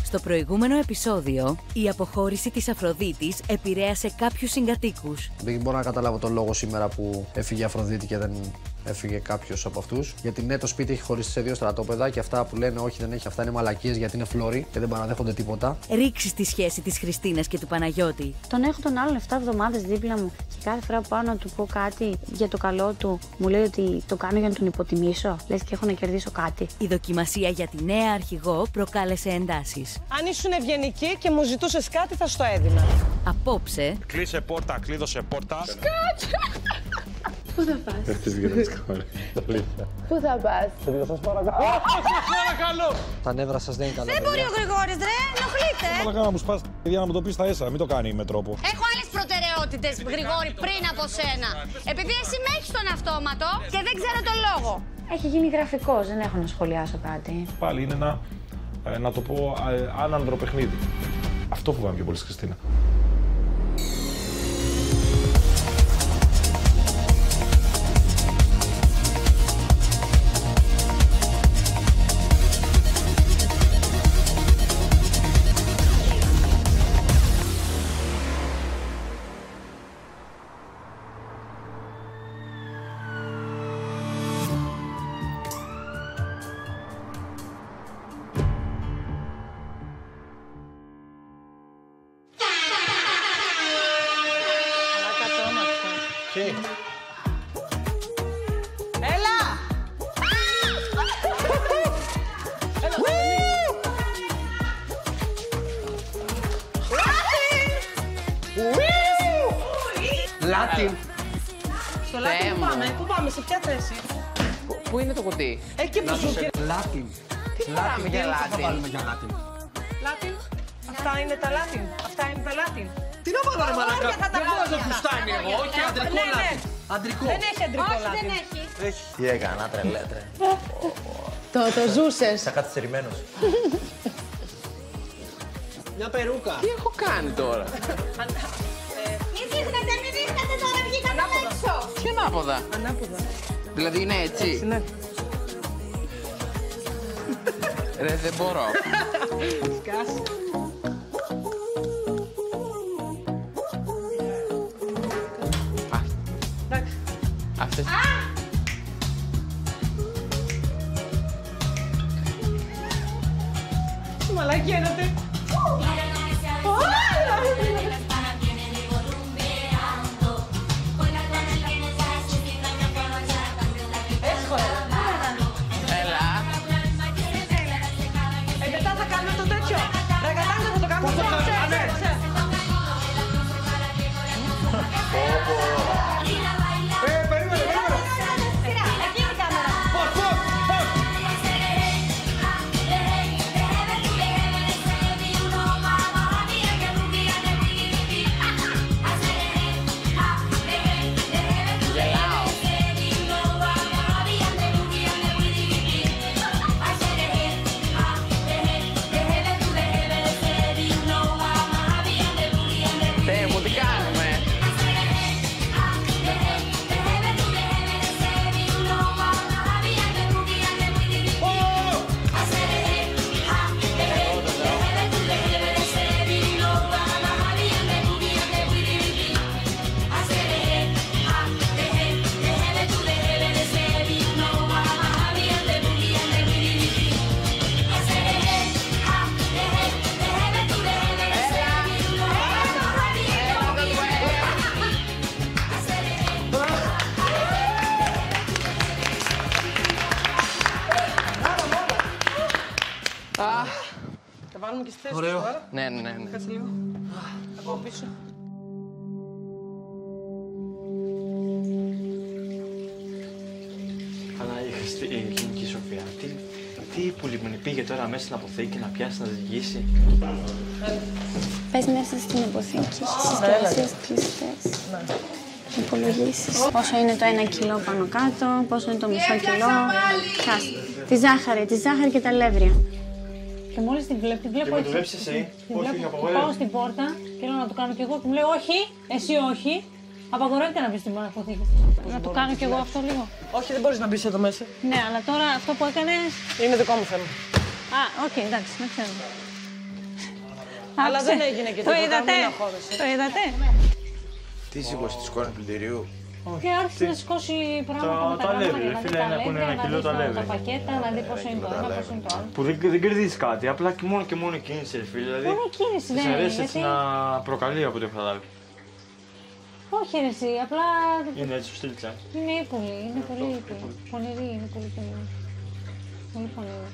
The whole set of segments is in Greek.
Στο προηγούμενο επεισόδιο, η αποχώρηση της Αφροδίτης επηρέασε κάποιους συγκατοίκους. Δεν μπορώ να καταλάβω τον λόγο σήμερα που έφυγε η Αφροδίτη και δεν έφυγε κάποιος από αυτούς. Γιατί ναι, το σπίτι έχει χωρίσει σε δύο στρατόπεδα και αυτά που λένε όχι, δεν έχει, αυτά είναι μαλακίες γιατί είναι φλόροι και δεν παραδέχονται τίποτα. Ρίξει στη σχέση της Χριστίνας και του Παναγιώτη. Τον έχω τον άλλον 7 εβδομάδες δίπλα μου και κάθε φορά που πάω να του πω κάτι για το καλό του, μου λέει ότι το κάνω για να τον υποτιμήσω. Λες και έχω να κερδίσω κάτι. Η δοκιμασία για τη νέα αρχηγό προκάλεσε εντάσεις. Αν ήσουν ευγενική και μου ζητούσες κάτι, θα στο έδινα. Απόψε. Κλείσε πόρτα, κλείδωσε πόρτα. Πού θα πας? Πού θα πας? Σας παρακαλώ. Τα νεύρα σας δεν είναι καλά. Δεν μπορεί ο Γρηγόρης, ρε, ενοχλείτε. Μαλακά να μου σπάσει για να μου το πει στα έσσα, μην το κάνει με τρόπο. Έχω άλλες προτεραιότητες, Γρηγόρη, πριν από σένα. Επειδή εσύ με έχεις στον αυτόματο και δεν ξέρω τον λόγο. Έχει γίνει γραφικός, δεν έχω να σχολιάσω κάτι. Πάλι είναι ένα, να το πω, άνανδρο παιχνίδι. Αυτό φοβάμαι πιο πολύ στη Χριστίνα. Έλα! Λάτιν. Στο Λάτιν που πάμε, πού πάμε, σε ποια θέση? Πού είναι το κουτί? Εκεί που σου και... Λάτιν. Τι φοράμε για Θα Λάτιν? βάλουμε για Λάτιν. Λάτιν. Αυτά είναι τα Λάτιν. Αυτά είναι τα Λάτιν. Τι να βάλω ρε μαλακά. θα τα Δεν μπορώ να το βάλω. φουστάνει εγώ. Όχι αντρικό Ναι, ναι. Λάτιν. Αντρικό. Δεν έχει αντρικό Όχι, Λάτιν. δεν έχει. Τι έκανα, τρελέτρε. Το ζούσες. Σαν καθυστερημένος. Μια περούκα. Τι έχω κάνει τώρα? Μη δείχνετε, μη δείχνετε τώρα, βγήκαμε έξω. Τι ανάποδα? Ανάποδα. Δηλαδή είναι έτσι? Ναι. Ρε, δεν μπορώ. Σκάς. Εντάξει. Αυτές. Τι μαλάκι ένατε. Έλα. Μετά θα κάνουμε το τέτοιο. Ραγατάνγκο θα το κάνουμε. Εκεί είναι η κάμερα. Θεέ μου, τι κάνουμε? Θα βάλουμε και στη θέση Ωραίο. σου τώρα. Ναι, ναι, ναι. Κάτσε λίγο. Από πίσω. Αλλά η κλινική Σοφία, τι υπολείμενη πήγε τώρα μέσα στην αποθήκη να πιάσει, να ζυγίσει. Πες μέσα στην αποθήκη, έχεις συσκευασίες κλειστές. Υπολογίσεις. Πόσο είναι το 1 κιλό πάνω κάτω, πόσο είναι το μισό κιλό. Τη ζάχαρη και τα αλεύρια. Και μόλις την βλέπω. Και με δουλέψεις εσύ. Όχι, απαγορεύεται. Πάω στην πόρτα και λέω να το κάνω κι εγώ και μου λέει όχι, εσύ όχι. Απαγορεύεται να μπει στην αποθήκη. Να το κάνω κι εγώ αυτό λίγο. Όχι, δεν μπορείς να μπεις εδώ μέσα. Ναι, αλλά τώρα αυτό που έκανε. Είναι δικό μου θέμα. Α, οκ, εντάξει, να ξέρω. Αλλά δεν έγινε και το είδατε. Το είδατε. Τι σήκωσε τη σκόνη πλυντηρίου. Και άρχισε να σηκώσει πράγματα με τα γράμματα. Φίλε, να πούνε ένα κιλό τα λέβη. Τα πακέτα, να δει πόσο είναι το ένα, πόσο είναι το άλλο. Που δεν κερδίζει κάτι, απλά και μόνο η κίνηση, φίλε. Δηλαδή, μόνο η κίνηση, ναι. Της αρέσει έτσι να προκαλεί από ό,τι έχω καταλάβει. Όχι, ρε, εσύ, απλά. Είναι έτσι, σου στήλτσα. Είναι ύπουλη, είναι πολύ ύπουλη. Πονηρή, είναι πολύ πονηρή. Πολύ πονηρή.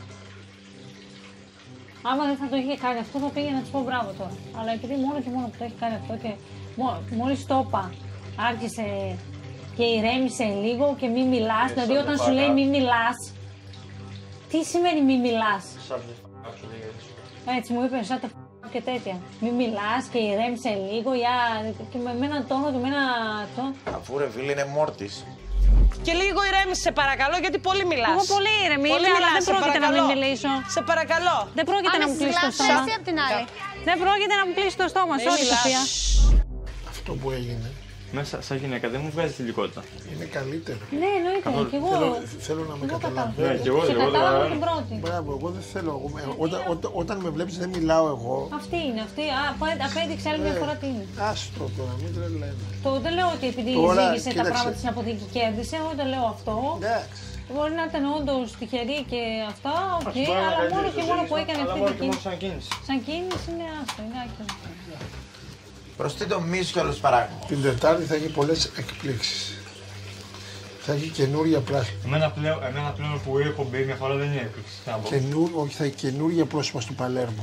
Άμα δεν θα το είχε κάνει αυτό, θα πήγε να της πω μπράβο τώρα. Αλλά επειδή μόνο και μόνο που το έχει κάνει αυτό και μόλις το είπα, άρχισε και ηρέμησε λίγο και μη μιλάς. Δηλαδή, όταν σου λέει μη μιλάς, τι σημαίνει μη μιλάς? Έτσι μου είπε, σαν τα και τέτοια. Μη μιλάς και ηρέμησε λίγο, και με έναν τόνο και με ένα αυτό. Αφού ρε φίλε είναι μόρτης. Και λίγο ηρέμησε, παρακαλώ, γιατί πολύ μιλάς. Εγώ πολύ ηρεμή, αλλά δεν πρόκειται να μην μιλήσω. Σε παρακαλώ. Δεν πρόκειται να μου κλείσει το στόμα. Δεν πρόκειται να μου κλείσει το στόμα. Sorry, Σοφία. Αυτό που έγινε. Μέσα σαν γυναίκα δεν μου βγάζει θηλυκότητα. Είναι καλύτερο. Ναι, εννοείται. Και εγώ θέλω να με καταλαβαίνω. Ναι, και εγώ κατάλαβα την πρώτη. Μπράβο, εγώ δεν θέλω. Όταν με βλέπεις δεν μιλάω εγώ. Αυτή είναι, αυτή. Απέδειξε άλλη μια φορά τι είναι. Άστο τώρα, μην τρελαίνω. Δεν λέω ότι επειδή ζήγησε τα πράγματα στην αποθήκη κέρδισε, εγώ δεν λέω αυτό. Εντάξει. Μπορεί να ήταν όντως τυχερή και αυτά, οκ, αλλά μόνο και μόνο που έκανε αυτή την κίνηση. Σαν κίνηση είναι άστο, είναι άκυρο. Προς τι το μίσο κι άλλους παράγουν. Την Τετάρτη θα έχει πολλές εκπλήξεις. Θα έχει καινούργια πρόσωπα. Εμένα πλέον που έχω μπει μια φορά δεν είναι έκπληξη. Όχι, θα έχει καινούργια πρόσωπα στο Παλέρμο.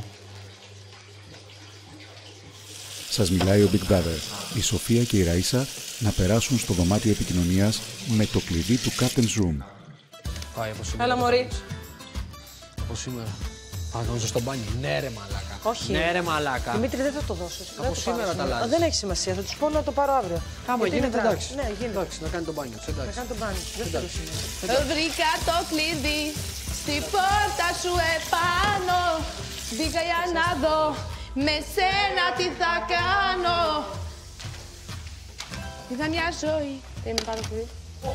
Σας μιλάει ο Big Brother. Η Σοφία και η Ραΐσα να περάσουν στο δωμάτιο επικοινωνίας με το κλειδί του Captain's Room. Πάει από σήμερα. Έλα, μωρή. Από σήμερα. Αγνώζω στο μπάνι. Ναι, ρε μαλάκα. Όχι. Ναι, ρε μαλάκα. Δημήτρη, δεν θα το δώσω. Από σήμερα τα αλλάζει. Δεν έχει σημασία. Θα του πω να το πάρω αύριο. Άμα γίνεται, εντάξει. Ναι, γίνεται. Εντάξει, να κάνει το μπάνιο. Να κάνει το μπάνιο. Δεν θέλω σήμερα. Βρήκα το κλειδί στη πόρτα σου επάνω. Μπήκα για να δω με σένα τι θα κάνω. Είδα μια ζωή. Δεν είμαι πάρα πολύ.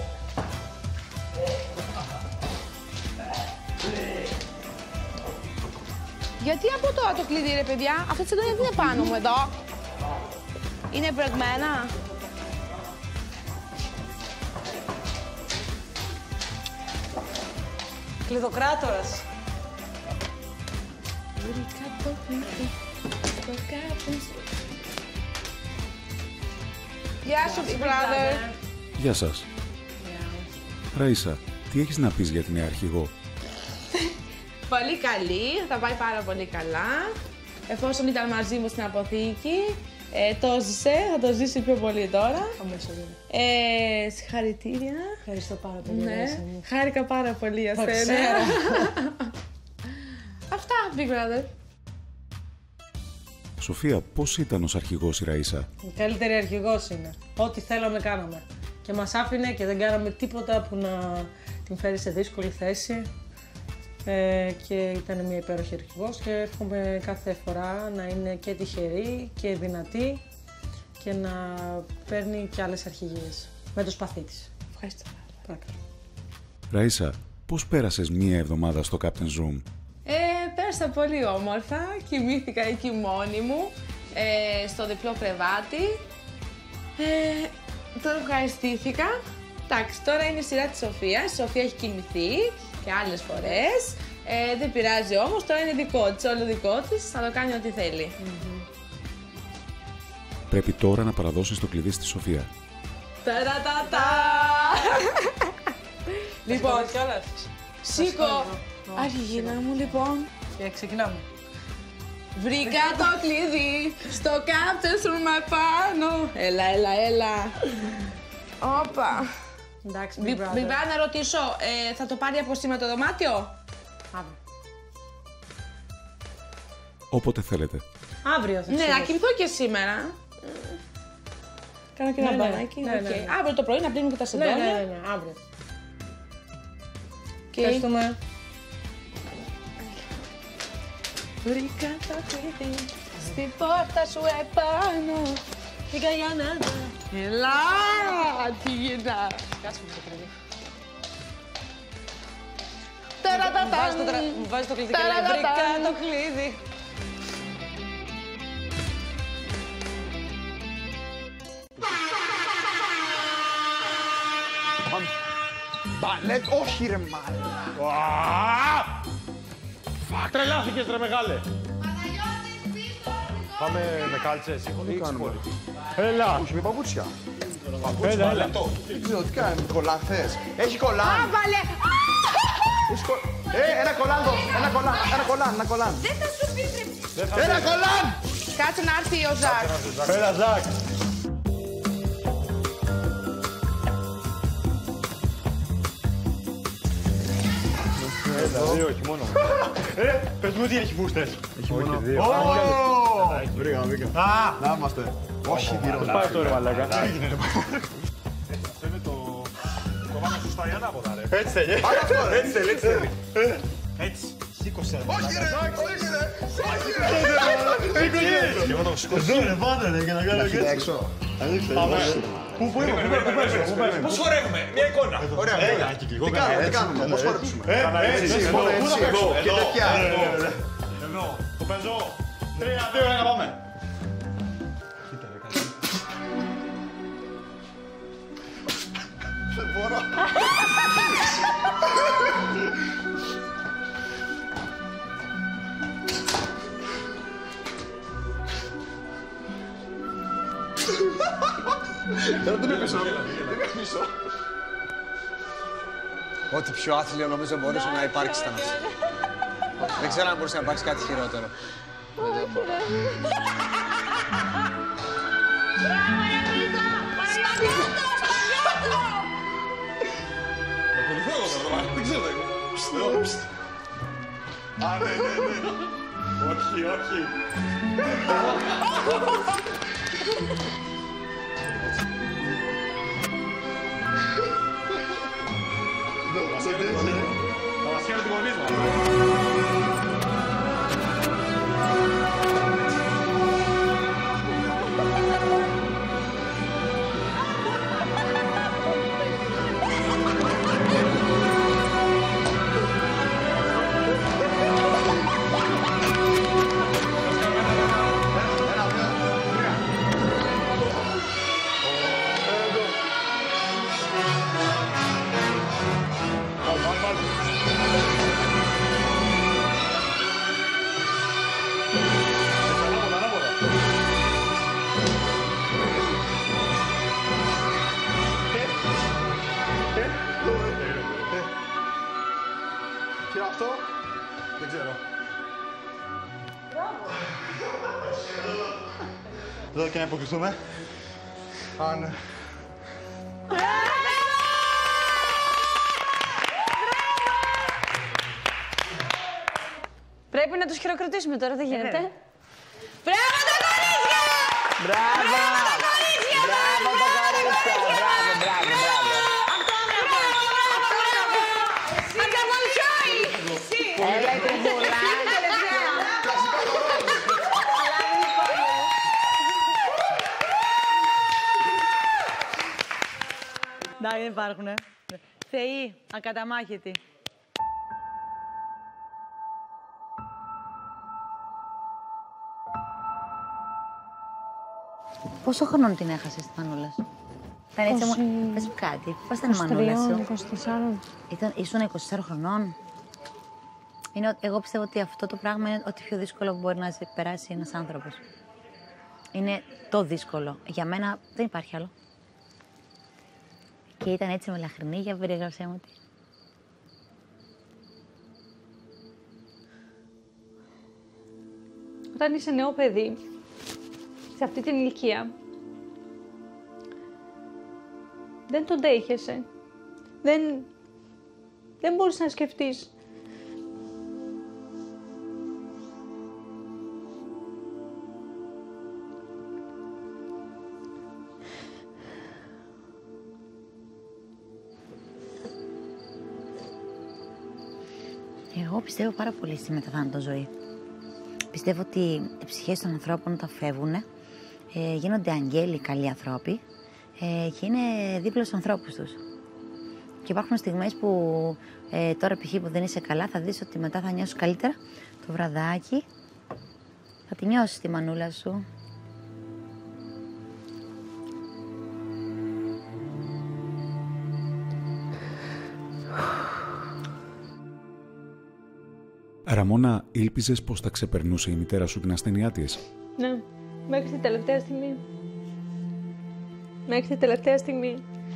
Γιατί από τώρα το κλειδί, ρε παιδιά, αυτό το δεν είναι πάνω μου εδώ. Είναι μπρεγμένα. Κλειδοκράτορας. Βρήκα το κλειδί στο Captain's Room. Γεια σου, Big Brother. Γεια σας. Ραΐσα, τι έχεις να πεις για την νέα αρχηγό? Πολύ καλή, θα πάει πάρα πολύ καλά. Εφόσον ήταν μαζί μου στην αποθήκη, το ζήσε, θα το ζήσει πιο πολύ τώρα. Συγχαρητήρια. Ευχαριστώ πάρα πολύ. Ναι, χάρηκα πάρα πολύ για σένα. Αυτά, Big Brother. Σοφία, πώς ήταν ως αρχηγός η Ραΐσα? Η καλύτερη αρχηγός είναι. Ό,τι θέλαμε κάναμε. Και μας άφηνε και δεν κάναμε τίποτα που να την φέρει σε δύσκολη θέση. Και ήταν μια υπέροχη αρχηγός και εύχομαι κάθε φορά να είναι και τυχερή και δυνατή και να παίρνει και άλλες αρχηγίες με το σπαθί της. Ευχαριστώ. Παρακαλώ. Ραΐσα, πώς πέρασες μία εβδομάδα στο Captain's Room? Πέρασα πολύ όμορφα, κοιμήθηκα εκεί μόνη μου, στο διπλό κρεβάτι. Τώρα ευχαριστήθηκα. Εντάξει, τώρα είναι η σειρά της Σοφίας. Η Σοφία έχει κοιμηθεί και άλλες φορές. Δεν πειράζει όμως, τώρα είναι δικό της, όλο δικό της, θα το κάνει ό,τι θέλει. Πρέπει τώρα να παραδώσεις το κλειδί στη Σοφία. Ταρατατά! Λοιπόν, σήκω. Αρχηγίνα μου, λοιπόν. Και ξεκινάμε. Βρήκα το κλειδί στο Captain's Room απάνω. Έλα, έλα, έλα. Όπα. Εντάξει, Μπιμπά, να ρωτήσω, θα το πάρει από σήμερα το δωμάτιο? Αύριο. Όποτε θέλετε. Αύριο θα Ναι, να κοιμηθώ και σήμερα. Κάνω και ένα μπανάκι. Αύριο το πρωί να πλύνουμε και τα σεντόνια. Ναι, αύριο. Ευχαριστούμε. Βρήκα το κλειδί στην πόρτα σου επάνω. Πήγα για να δω. Ελά, τι γίνα. Κάτσε με το κλειδί. Ταρατατά. Μου βάζει το κλειδί και λέει βρήκα το κλειδί. Μπαλέτ, όχι ρε μάλλον. Τρελάθηκες ρε μεγάλε. Πάμε με κάλτσες ή ξυπόλοι. Έλα. Όχι, με παπούτσια. Έλα. Δεν ξέρω τι κάνει, κολάν θες. Έχει κολάν. Άβαλε. Ένα κολάν δώσ'. Ένα κολάν. Δεν θα σου επιτρέψει. Ένα κολάν. Κάτσε να έρθει ο Ζακ. Έλα, Ζακ. Έλα, δύο, όχι μόνο. Πες μου τι έχει φούστες. Έχει μόνο δύο. Βρήκα. Να είμαστε. Όχι δίρος. Πάει αυτό ρε μαλάκα. Αυτό είναι το πάνω σωστά ή ανάποδα ρε. Έτσι θέλει. Έτσι θέλει. Έτσι. Σήκωσε. Όχι ρε. Και εγώ το σηκώσω. Εδώ ρε πάντα ρε και να κάνω έτσι. Έξω. Πού παίζουμε. Πώς χορεύουμε. Μια εικόνα. Ωραία. Τι κάνουμε. Πώς χορέψουμε. Εδώ. Και τέτοια. Εδώ. Το παίζω. 3, 2, 1, πάμε. Δεν μπορώ. Δεν με πίσω. Ό,τι πιο άθλιο νομίζω μπορούσε να υπάρξει ήταν αυτό. Δεν ξέρω αν μπορούσε να υπάρξει κάτι χειρότερο. Δεν ξέρω. Α, ναι. Όχι. Θα μας κάνει την γονείς μας. Και αυτό, δεν ξέρω. Εδώ και να υποκριθούμε. Αν... Πρέπει να τους χειροκροτήσουμε τώρα, δεν γίνεται. Μπράβο τα κορίτσια! Μπράβο! Μπράβο τα κορίτσια! Μπράβο! Έλα η κουμπούλα! Να, δεν υπάρχουνε. Θεοί, ακαταμάχητοι. Πόσο χρόνο την έχασες τη Μανούλα σου? Ήταν έτσι μου... Πες μου κάτι, πώς ήταν η Μανούλα σου? 24. Ήσουν 24 χρονών. Εγώ πιστεύω ότι αυτό το πράγμα είναι ό,τι πιο δύσκολο που μπορεί να περάσει ένας άνθρωπος. Είναι το δύσκολο. Για μένα δεν υπάρχει άλλο. Και ήταν έτσι μελαχρινή, για περιγράψέ μου τι. Όταν είσαι νέο παιδί, σε αυτή την ηλικία, δεν τον δέχεσαι. Δεν μπορείς να σκεφτείς. Εγώ πιστεύω πάρα πολύ στη μεταθάνατο ζωή. Πιστεύω ότι οι ψυχές των ανθρώπων όταν φεύγουν γίνονται αγγέλοι, καλοί ανθρώποι και είναι δίπλα στους ανθρώπους τους. Και υπάρχουν στιγμές που τώρα π.χ. που δεν είσαι καλά θα δεις ότι μετά θα νιώσεις καλύτερα το βραδάκι. Θα τη νιώσεις τη μανούλα σου. Ραμόνα, ήλπιζες πως θα ξεπερνούσε η μητέρα σου την ασθένειά της? Ναι, μέχρι την τελευταία στιγμή. Μέχρι την τελευταία στιγμή.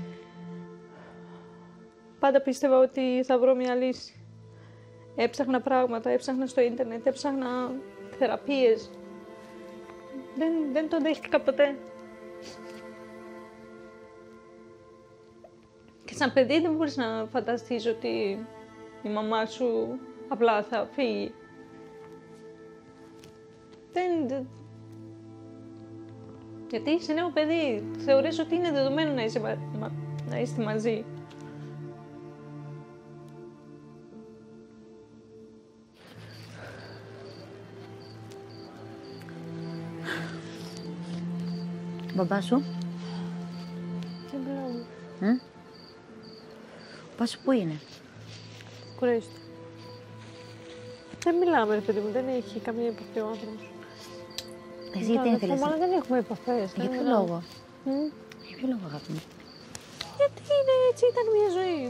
Πάντα πίστευα ότι θα βρω μια λύση. Έψαχνα πράγματα, έψαχνα στο ίντερνετ, έψαχνα θεραπείες. Δεν το δέχτηκα ποτέ. Και σαν παιδί δεν μπορείς να φανταστείς ότι η μαμά σου απλά θα φύγει. Γιατί είσαι νέο παιδί, θεωρείς ότι είναι δεδομένο να είστε μαζί. Ο μπαμπάς σου? Δεν μιλάω. Ο μπαμπάς σου πού είναι? Κουρέστο. Δεν μιλάμε, ρε παιδί μου, δεν έχει καμία επαφή ο άνθρωπος. Εσύ γιατί ήθελες? Αλλά δεν έχουμε επαφές. Για ποιο λόγο? Για ποιο λόγο, αγάπη μου? Γιατί είναι έτσι, ήταν μια ζωή.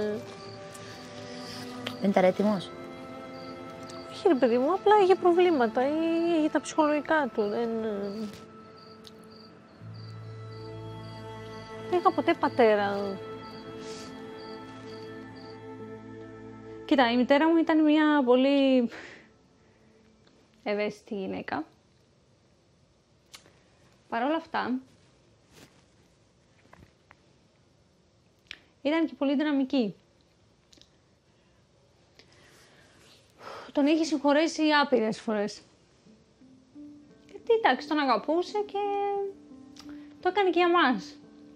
Δεν ήταν έτοιμος? Όχι, ρε παιδί μου, απλά είχε προβλήματα ή είχε τα ψυχολογικά του. Δεν είχα ποτέ πατέρα. Κοίτα, η μητέρα μου ήταν μια πολύ ευαίσθητη γυναίκα. Παρ' όλα αυτά, ήταν και πολύ δυναμική. Τον είχε συγχωρέσει άπειρες φορές. Γιατί, εντάξει, τον αγαπούσε και το έκανε και για μας.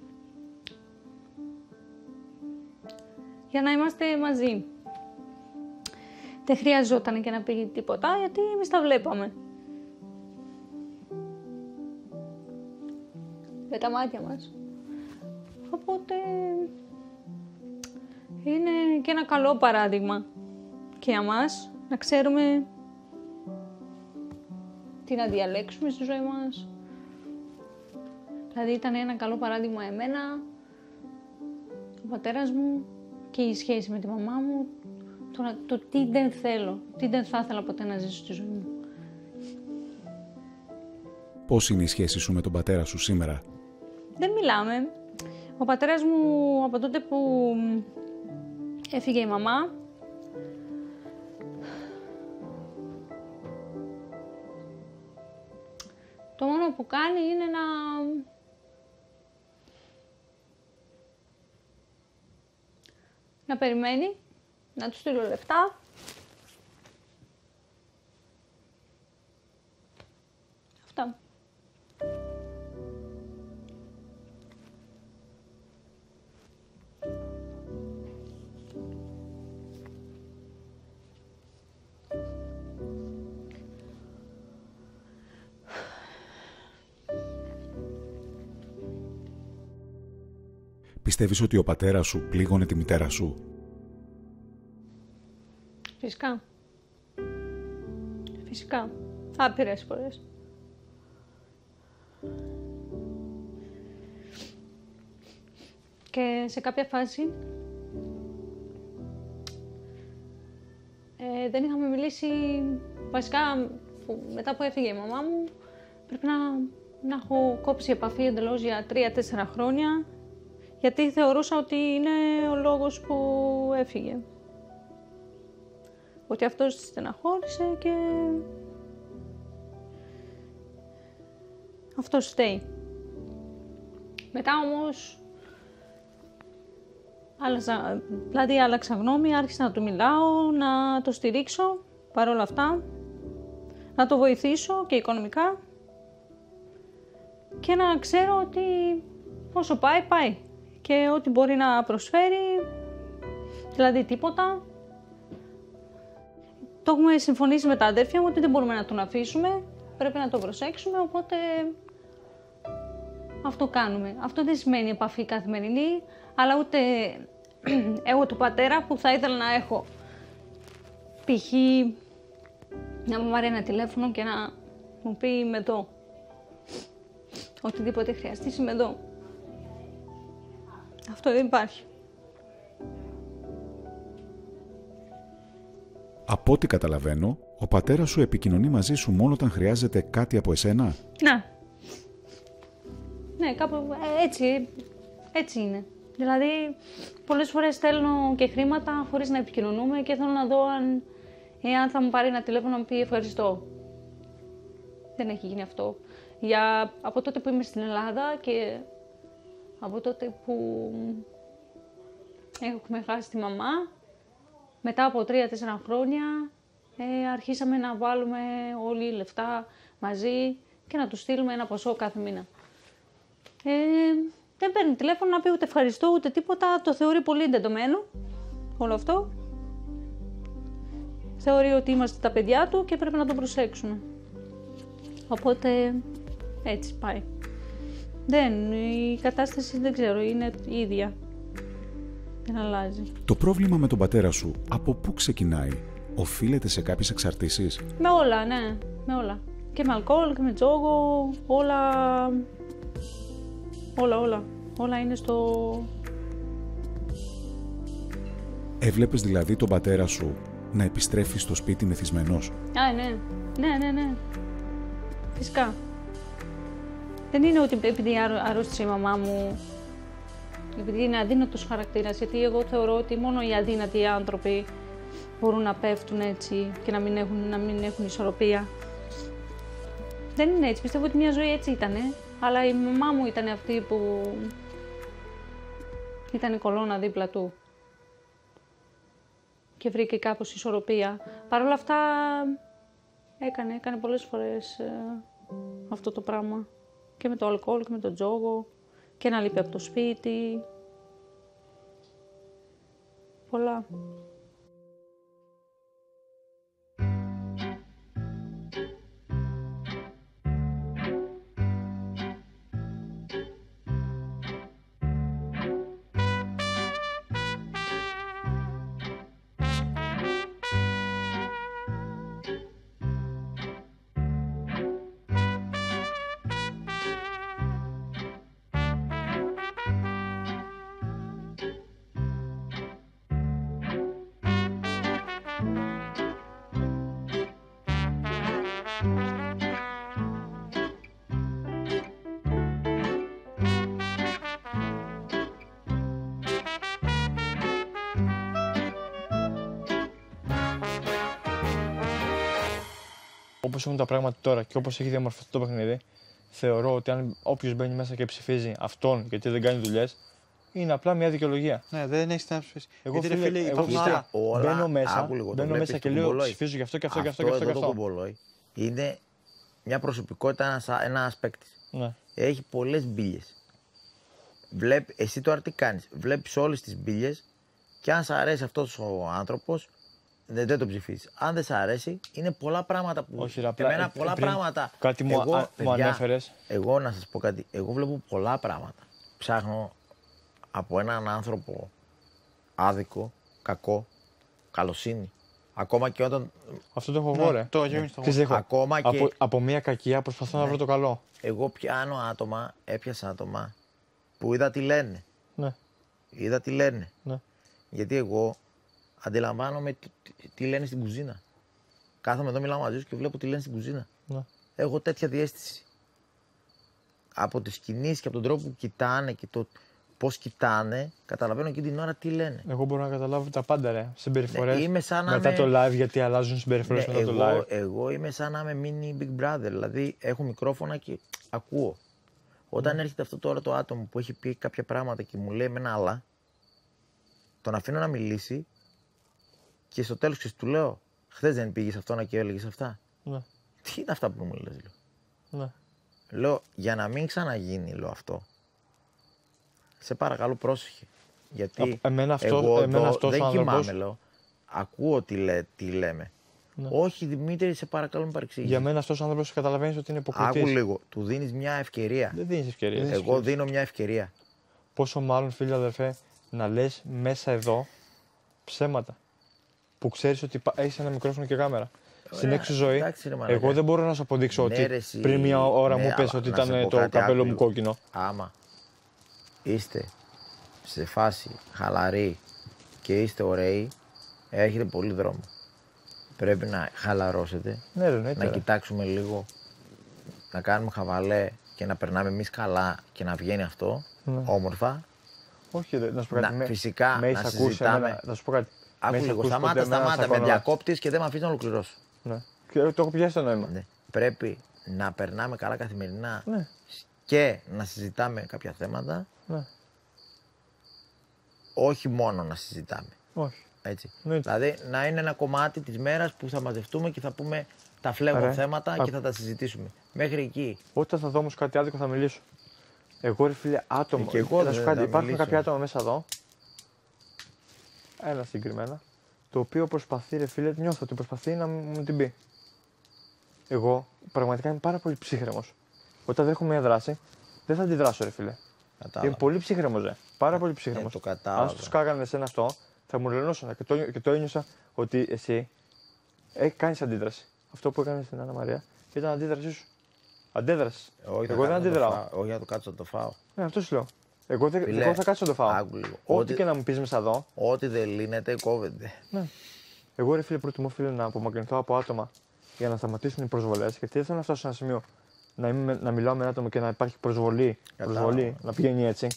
Για να είμαστε μαζί. Δεν χρειαζόταν και να πει τίποτα, γιατί εμείς τα βλέπαμε. Με τα μάτια μας. Οπότε είναι και ένα καλό παράδειγμα και για μας να ξέρουμε τι να διαλέξουμε στη ζωή μας. Δηλαδή ήταν ένα καλό παράδειγμα εμένα, ο πατέρας μου και η σχέση με τη μαμά μου, το τι δεν θέλω, τι δεν θα ήθελα ποτέ να ζήσω στη ζωή μου. Πώς είναι η σχέση σου με τον πατέρα σου σήμερα? Δεν μιλάμε. Ο πατέρας μου από τότε που έφυγε η μαμά, το μόνο που κάνει είναι να περιμένει, να του στείλω λεφτά. Αυτά. Πιστεύεις ότι ο πατέρας σου πλήγωνε τη μητέρα σου? Φυσικά. Φυσικά. Άπειρες φορές. Και σε κάποια φάση δεν είχαμε μιλήσει, βασικά μετά που έφυγε η μαμά μου, πρέπει να έχω κόψει επαφή εντελώς για 3-4 χρόνια, γιατί θεωρούσα ότι είναι ο λόγος που έφυγε. Ότι αυτός τη στεναχώρησε και αυτός φταίει. Μετά όμως άλλαξα γνώμη, άρχισα να του μιλάω, να το στηρίξω παρόλα αυτά, να το βοηθήσω και οικονομικά και να ξέρω ότι όσο πάει, πάει και ό,τι μπορεί να προσφέρει, δηλαδή τίποτα. Το έχουμε συμφωνήσει με τα αδέρφια μου ότι δεν μπορούμε να τον αφήσουμε, πρέπει να το προσέξουμε, οπότε αυτό κάνουμε. Αυτό δεν σημαίνει επαφή καθημερινή, αλλά ούτε εγώ του πατέρα που θα ήθελα να έχω. Π.χ. να μου πάρει ένα τηλέφωνο και να μου πει είμαι εδώ. Οτιδήποτε χρειαστείς είμαι εδώ. Αυτό δεν υπάρχει. Από ό,τι καταλαβαίνω, ο πατέρας σου επικοινωνεί μαζί σου μόνο όταν χρειάζεται κάτι από εσένα. Ναι. Ναι, κάπου έτσι είναι. Δηλαδή, πολλές φορές στέλνω και χρήματα χωρίς να επικοινωνούμε και θέλω να δω εάν θα μου πάρει ένα τηλέφωνο να μου πει ευχαριστώ. Δεν έχει γίνει αυτό. Από τότε που είμαι στην Ελλάδα και από τότε που έχουμε χάσει τη μαμά, μετά από 3-4 χρόνια αρχίσαμε να βάλουμε όλοι λεφτά μαζί και να του στείλουμε ένα ποσό κάθε μήνα. Δεν παίρνει τηλέφωνο να πει ούτε ευχαριστώ ούτε τίποτα, το θεωρεί πολύ εντετωμένο όλο αυτό. Θεωρεί ότι είμαστε τα παιδιά του και πρέπει να τον προσέξουμε. Οπότε έτσι πάει. Η κατάσταση δεν ξέρω, είναι η ίδια. Δεν αλλάζει. Το πρόβλημα με τον πατέρα σου από πού ξεκινάει? Οφείλεται σε κάποιες εξαρτήσεις? Με όλα, ναι. Με όλα. Και με αλκοόλ και με τζόγο. Όλα. Όλα είναι στο... Έβλεπες δηλαδή τον πατέρα σου να επιστρέφει στο σπίτι μεθυσμένος? Ναι. Φυσικά. Δεν είναι ότι επειδή αρρώστησε η μαμά μου, επειδή είναι αδύνατος χαρακτήρας, γιατί εγώ θεωρώ ότι μόνο οι αδύνατοι άνθρωποι μπορούν να πέφτουν έτσι και να μην έχουν ισορροπία. Δεν είναι έτσι, πιστεύω ότι μια ζωή έτσι ήτανε, αλλά η μαμά μου ήταν αυτή που ήταν η κολόνα δίπλα του και βρήκε κάπως ισορροπία. Παρ' όλα αυτά έκανε πολλές φορές αυτό το πράγμα. Και με το αλκοόλ και με το τζόγο και να λείπει από το σπίτι. Πολλά. Όπως έχουν τα πράγματα τώρα και όπως έχει διαμορφωθεί το παιχνίδι, θεωρώ ότι αν όποιος μπαίνει μέσα και ψηφίζει αυτόν γιατί δεν κάνει δουλειές, είναι απλά μια δικαιολογία. Ναι, δεν έχει την άποψη. Εγώ μπαίνω μέσα και λέω ψηφίζω γι' αυτό και αυτό και αυτό και αυτό. Το κομπολόι είναι μια προσωπικότητα, ένας παίκτης. Ναι. Έχει πολλές μπίλιες. Εσύ τώρα τι κάνεις? Βλέπεις όλες τις μπίλιες και αν σ' αρέσει αυτός ο άνθρωπος, δεν το ψηφίζεις. Αν δεν σ' αρέσει, είναι πολλά πράγματα που. Όχι, εμένα πολλά πράγματα. Κάτι μου ανέφερες. Εγώ να σας πω κάτι. Εγώ βλέπω πολλά πράγματα. Ψάχνω από έναν άνθρωπο άδικο, κακό, καλοσύνη. Ακόμα και όταν. Αυτό το έχω εγώ, ρε. Ακόμα και. Από μια κακία προσπαθώ να βρω το καλό. Εγώ έπιασα άτομα που είδα τι λένε. Ναι. Είδα τι λένε. Ναι. Γιατί εγώ αντιλαμβάνομαι τι λένε στην κουζίνα. Κάθομαι εδώ, μιλάω μαζί σου και βλέπω τι λένε στην κουζίνα. Ναι. Έχω τέτοια διαίσθηση. Από τις κινήσεις και από τον τρόπο που κοιτάνε και το πώς κοιτάνε, καταλαβαίνω εκείνη την ώρα τι λένε. Εγώ μπορώ να καταλάβω τα πάντα, ρε. Συμπεριφορές. Ναι, μετά το live, γιατί αλλάζουν συμπεριφορές μετά το live. Εγώ είμαι σαν να είμαι mini Big Brother. Δηλαδή έχω μικρόφωνα και ακούω. Όταν έρχεται αυτό τώρα το άτομο που έχει πει κάποια πράγματα και μου λέει εμένα άλλα, τον αφήνω να μιλήσει. Και στο τέλος του λέω, χθες δεν πήγες αυτό και έλεγες αυτά. Ναι. Τι είναι αυτά που μου λες, λέω. Ναι. Λέω, για να μην ξαναγίνει, λέω αυτό. Σε παρακαλώ πρόσεχε. Γιατί εγώ δεν κοιμάμαι, λέω. Ακούω τι λέμε. Ναι. Όχι, Δημήτρη, σε παρακαλώ μην παρεξηγείς. Για μένα αυτός ο άνθρωπος καταλαβαίνεις ότι είναι υποκριτής. Άκου λίγο, του δίνεις μια ευκαιρία. Δεν δίνεις ευκαιρία. Εγώ δίνω μια ευκαιρία. Πόσο μάλλον, φίλε αδερφέ, να λες μέσα εδώ ψέματα. Που ξέρεις ότι έχεις ένα μικρόφωνο και κάμερα. Στην έξω ζωή, εγώ δεν μπορώ να σου αποδείξω ότι πριν μια ώρα μου πες ότι ήταν το καπέλο μου κόκκινο. Άμα είστε σε φάση χαλαρή και είστε ωραίοι, έχετε πολύ δρόμο. πρέπει να χαλαρώσετε, να κοιτάξουμε λίγο, να κάνουμε χαβαλέ και να περνάμε εμείς καλά και να βγαίνει αυτό όμορφα. Όχι, να σου πω κάτι. Φυσικά να συζητάμε. Να σου πω κάτι. Άκου λίγο, σταμάτα, με διακόπτεις και δεν με αφήνεις να ολοκληρώσω. Ναι. Και το έχω πιάσει το νόημα. Ναι. Πρέπει να περνάμε καλά καθημερινά και να συζητάμε κάποια θέματα. Ναι. Όχι μόνο να συζητάμε. Όχι. Έτσι. Δηλαδή να είναι ένα κομμάτι της μέρας που θα μαζευτούμε και θα πούμε τα φλέγοντα θέματα και θα τα συζητήσουμε. Μέχρι εκεί. Όταν θα δω όμως κάτι άδικο θα μιλήσω. Εγώ ρε φίλε άτομο. Και εγώ υπάρχουν κάποια άτομα μέσα εδώ. Ένα συγκεκριμένα. Το οποίο προσπαθεί ρε φίλε, νιώθω ότι προσπαθεί να μου την πει. Εγώ πραγματικά είμαι πάρα πολύ ψύχρεμος. Όταν δέχομαι μια δράση, δεν θα αντιδράσω ρε φίλε. Είμαι πολύ ψύχρεμος, πάρα πολύ ψύχρεμος. Το κατάλαβα. Αν σου σκάγανε εσένα αυτό, θα μου λενώσουν και το ένιωσα ότι εσύ κάνεις αντίδραση. Αυτό που έκανες στην Άννα Μαρία ήταν αντίδρασή σου. Αντέδρασες. Εγώ δεν αντιδράω. Όχι, να το κάτσω να το φάω. Ναι, αυτό σου λέω. Εγώ θα κάτσω να το φάω. Ό,τι και να μου πεις μέσα εδώ. Ό,τι δεν λύνεται, κόβεται. Ναι. Εγώ ρε φίλε, προτιμώ φίλε να απομακρυνθώ από άτομα για να σταματήσουν οι προσβολές. Γιατί δεν θέλω να φτάσω σε ένα σημείο να μιλάω με ένα άτομο και να υπάρχει προσβολή να πηγαίνει έτσι.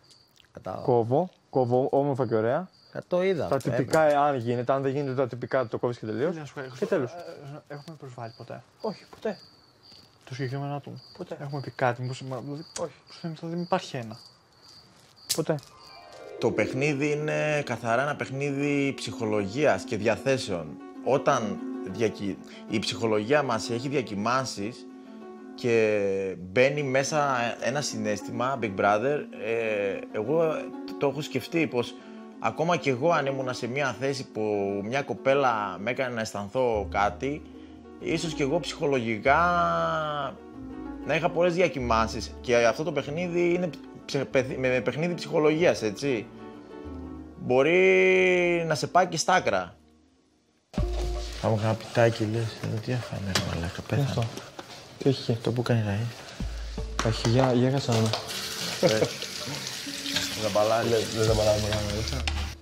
Κόβω όμορφα και ωραία. Το είδα. Τα τυπικά, αν γίνεται, αν δεν γίνεται τα τυπικά, το κόβεις και τελείως. Και τέλος. Έχουμε προσβάλει ποτέ? Όχι, ποτέ. Το συγκεκριμένο άτομο? Ποτέ. Έχουμε πει κάτι, όχι. Δεν υπάρχει ένα. Ποτέ. Το παιχνίδι είναι καθαρά ένα παιχνίδι ψυχολογίας και διαθέσεων. Όταν η ψυχολογία μας έχει διακυμάνσεις και μπαίνει μέσα ένα συναίσθημα, Big Brother, εγώ το έχω σκεφτεί πως ακόμα και εγώ αν ήμουν σε μια θέση που μια κοπέλα με έκανε να αισθανθώ κάτι, ίσως και εγώ ψυχολογικά να είχα πολλές διακυμάνσεις και αυτό το παιχνίδι είναι με παιχνίδι ψυχολογίας, έτσι. Μπορεί να σε πάει και στα άκρα. Θα μου κάνω πιτάκι, λες, τι έφανε ρε μαλάκα, πέθανε. Τι έχει? Το που κάνει ραΐ. Όχι, για κάτσα να δω. Δεν μπαλάει. Δεν μπαλάει με κανένα.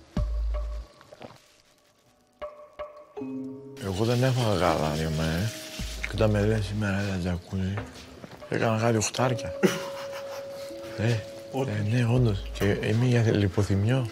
Εγώ δεν έφαγα γάλα 2 μέρες. Και όταν με λέει σήμερα ένα τζακούζι, έκανα κάτι 8. Ναι, όντως. Και είμαι για λιποθυμιό.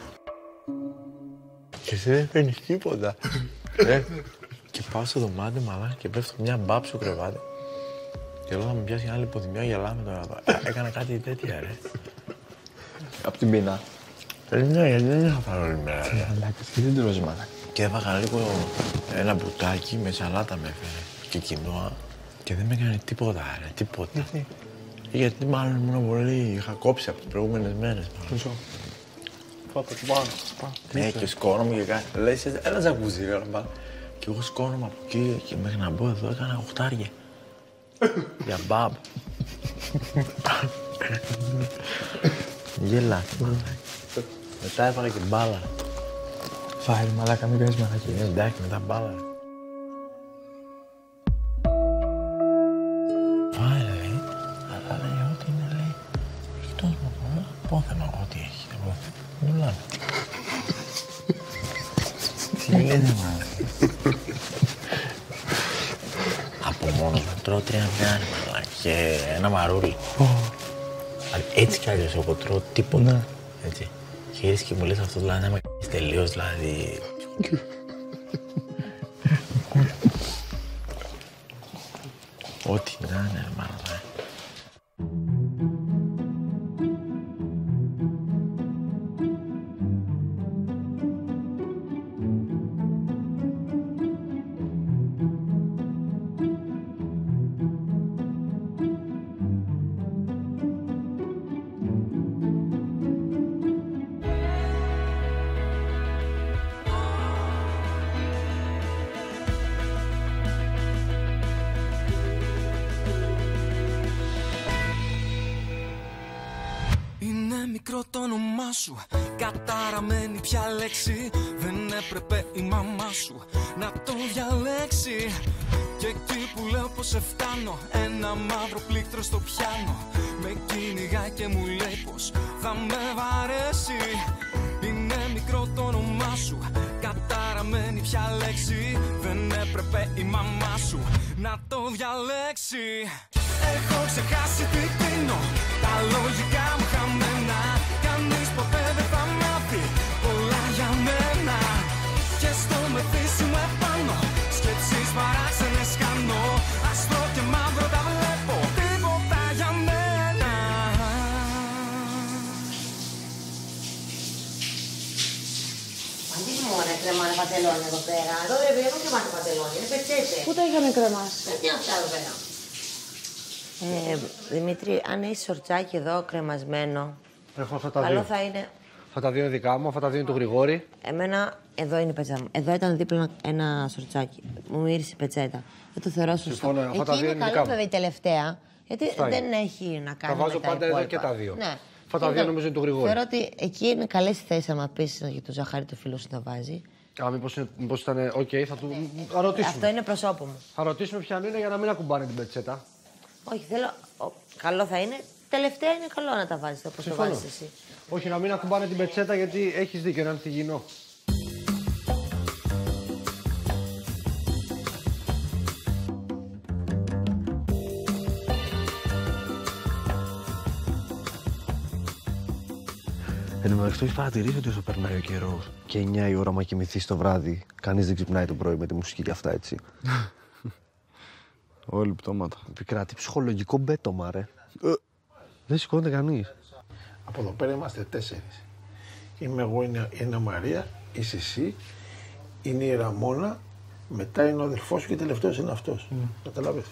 Και εσύ δεν παίρνεις τίποτα. Και πάω στο δωμάτιο μαλάκα και πέφτω μια μπάψη στο κρεβάτι. Και λέω θα μου πιάσει ένα λιποθυμιό, γελάμε τώρα. Έκανα κάτι τέτοια ρε. Απ' την πείνα. Ναι, γιατί δεν είχα πάρει όλη μέρα. Μαλάκας, και δεν τρώζει μαλάκα. Και έβαγα λίγο ένα μπουτάκι με σαλάτα με έφερε και κοινόα. Και δεν με έκανε τίποτα ρε, τίποτα. Γιατί μάλλον ήμουν πολύ, είχα κόψει από τις προηγούμενες μέρες. Μισό. Πάτε του πάνω. Ναι, και σκόνομαι και κάτι. Λες, ένα τζακούζι ρε, και εγώ σκόνομαι από εκεί και μέχρι να μπω εδώ έκανα 8. Για μπαμπ. Γέλα. Μετά έφαγα και μπάλα. Φάει μαλάκα, μην κάνεις μαλακίες. Εντάξει, μετά μπάλα. Φάει λέει, αλλά λέει ό,τι είναι λέει. Εκτός μου τώρα, πόθεμα ό,τι έχει. Εγώ μιλάμε. Τι λέτε μάλλον. Από μόνος μου τρώω 3 πιάνι και ένα μαρούλι. Έτσι κι αλλιώς εγώ τρώω τίποτα. Έτσι. Και ήρθες και μου λες αυτό δηλαδή να με k***εις τελείως δηλαδή. Ό,τι να είναι μάλλον. Μικρό το όνομά σου, καταραμένη πια λέξη. Δεν έπρεπε η μαμά σου να το διαλέξει. Και εκεί που λέω πως σε φτάνω, ένα μαύρο πλήκτρο στο πιάνο με κυνηγάει και μου λέει πως θα με βαρέσει. Είναι μικρό το όνομά σου, καταραμένη καταραμένη πια λέξη. Δεν έπρεπε η μαμά σου να το διαλέξει. Έχω ξεχάσει τι πίνω, τα λογικά μου χαμένα. Κανείς ποτέ δεν θα μάθει πολλά για μένα. Και στο μεθύσι μου επάνω σκέψεις παράξενες κάνω. Αστρό και μαύρο τα βλέπω, τίποτα για μένα. Αντί μου ωραία κρεμάνε πατελόνι εδώ πέρα. Εδώ δεν βλέπω και μάνε πατελόνι, είναι πετσέτε. Πού τα είχαμε κρεμάσει? Τι είναι αυτά εδώ πέρα. Δημήτρη, αν έχει σορτσάκι εδώ κρεμασμένο, έχω αυτά τα καλό δύο. θα είναι. Αυτά τα δύο είναι δικά μου, αυτά τα δύο είναι του Γρηγόρη. Εμένα εδώ είναι η πετσέτα μου. Εδώ ήταν δίπλα ένα σορτσάκι. Μου μύρισε πετσέτα. Δεν το θεωρώ σωστό. Συμφωνώ, αυτά τα δύο είναι καλό βέβαια η τελευταία, γιατί Αυτά δεν είναι. έχει να κάνει. Τα βάζω με τα πάντα εδώ υπόλοιπα. και τα δύο. Ναι. Αυτά τα δύο νομίζω είναι του Γρηγόρη. Θεωρώ ότι εκεί είναι καλές θέσεις άμα πεις για το ζαχάρι του φίλου σου να βάζει. Α, μήπως ήταν οκ, θα του ρωτήσουμε. Αυτό είναι προσώπου μου. Θα ρωτήσουμε ποιαν είναι για να μην ακουμπάνε την πετσέτα. Όχι, θέλω. Καλό θα είναι. Τελευταία είναι καλό να τα βάζεις όπως το βάζεις εσύ. Όχι, να μην ακουμπάνε την πετσέτα γιατί έχεις δίκιο, είναι ανθυγιεινό. Εν τω μεταξύ, το έχεις παρατηρήσει ότι όσο περνάει ο καιρός και 9 η ώρα, μα κοιμηθείς το βράδυ, κανείς δεν ξυπνάει το πρωί με τη μουσική και αυτά, έτσι. Όλοι πτώματα. Επικρατεί ψυχολογικό μπέτομα, ρε. Δεν σηκώνεται κανείς. Από εδώ πέρα είμαστε 4. Είμαι εγώ, είναι η Μαρία, είσαι εσύ, είναι η Ραμόνα, μετά είναι ο αδελφός σου και τελευταίος είναι αυτός. Καταλάβες.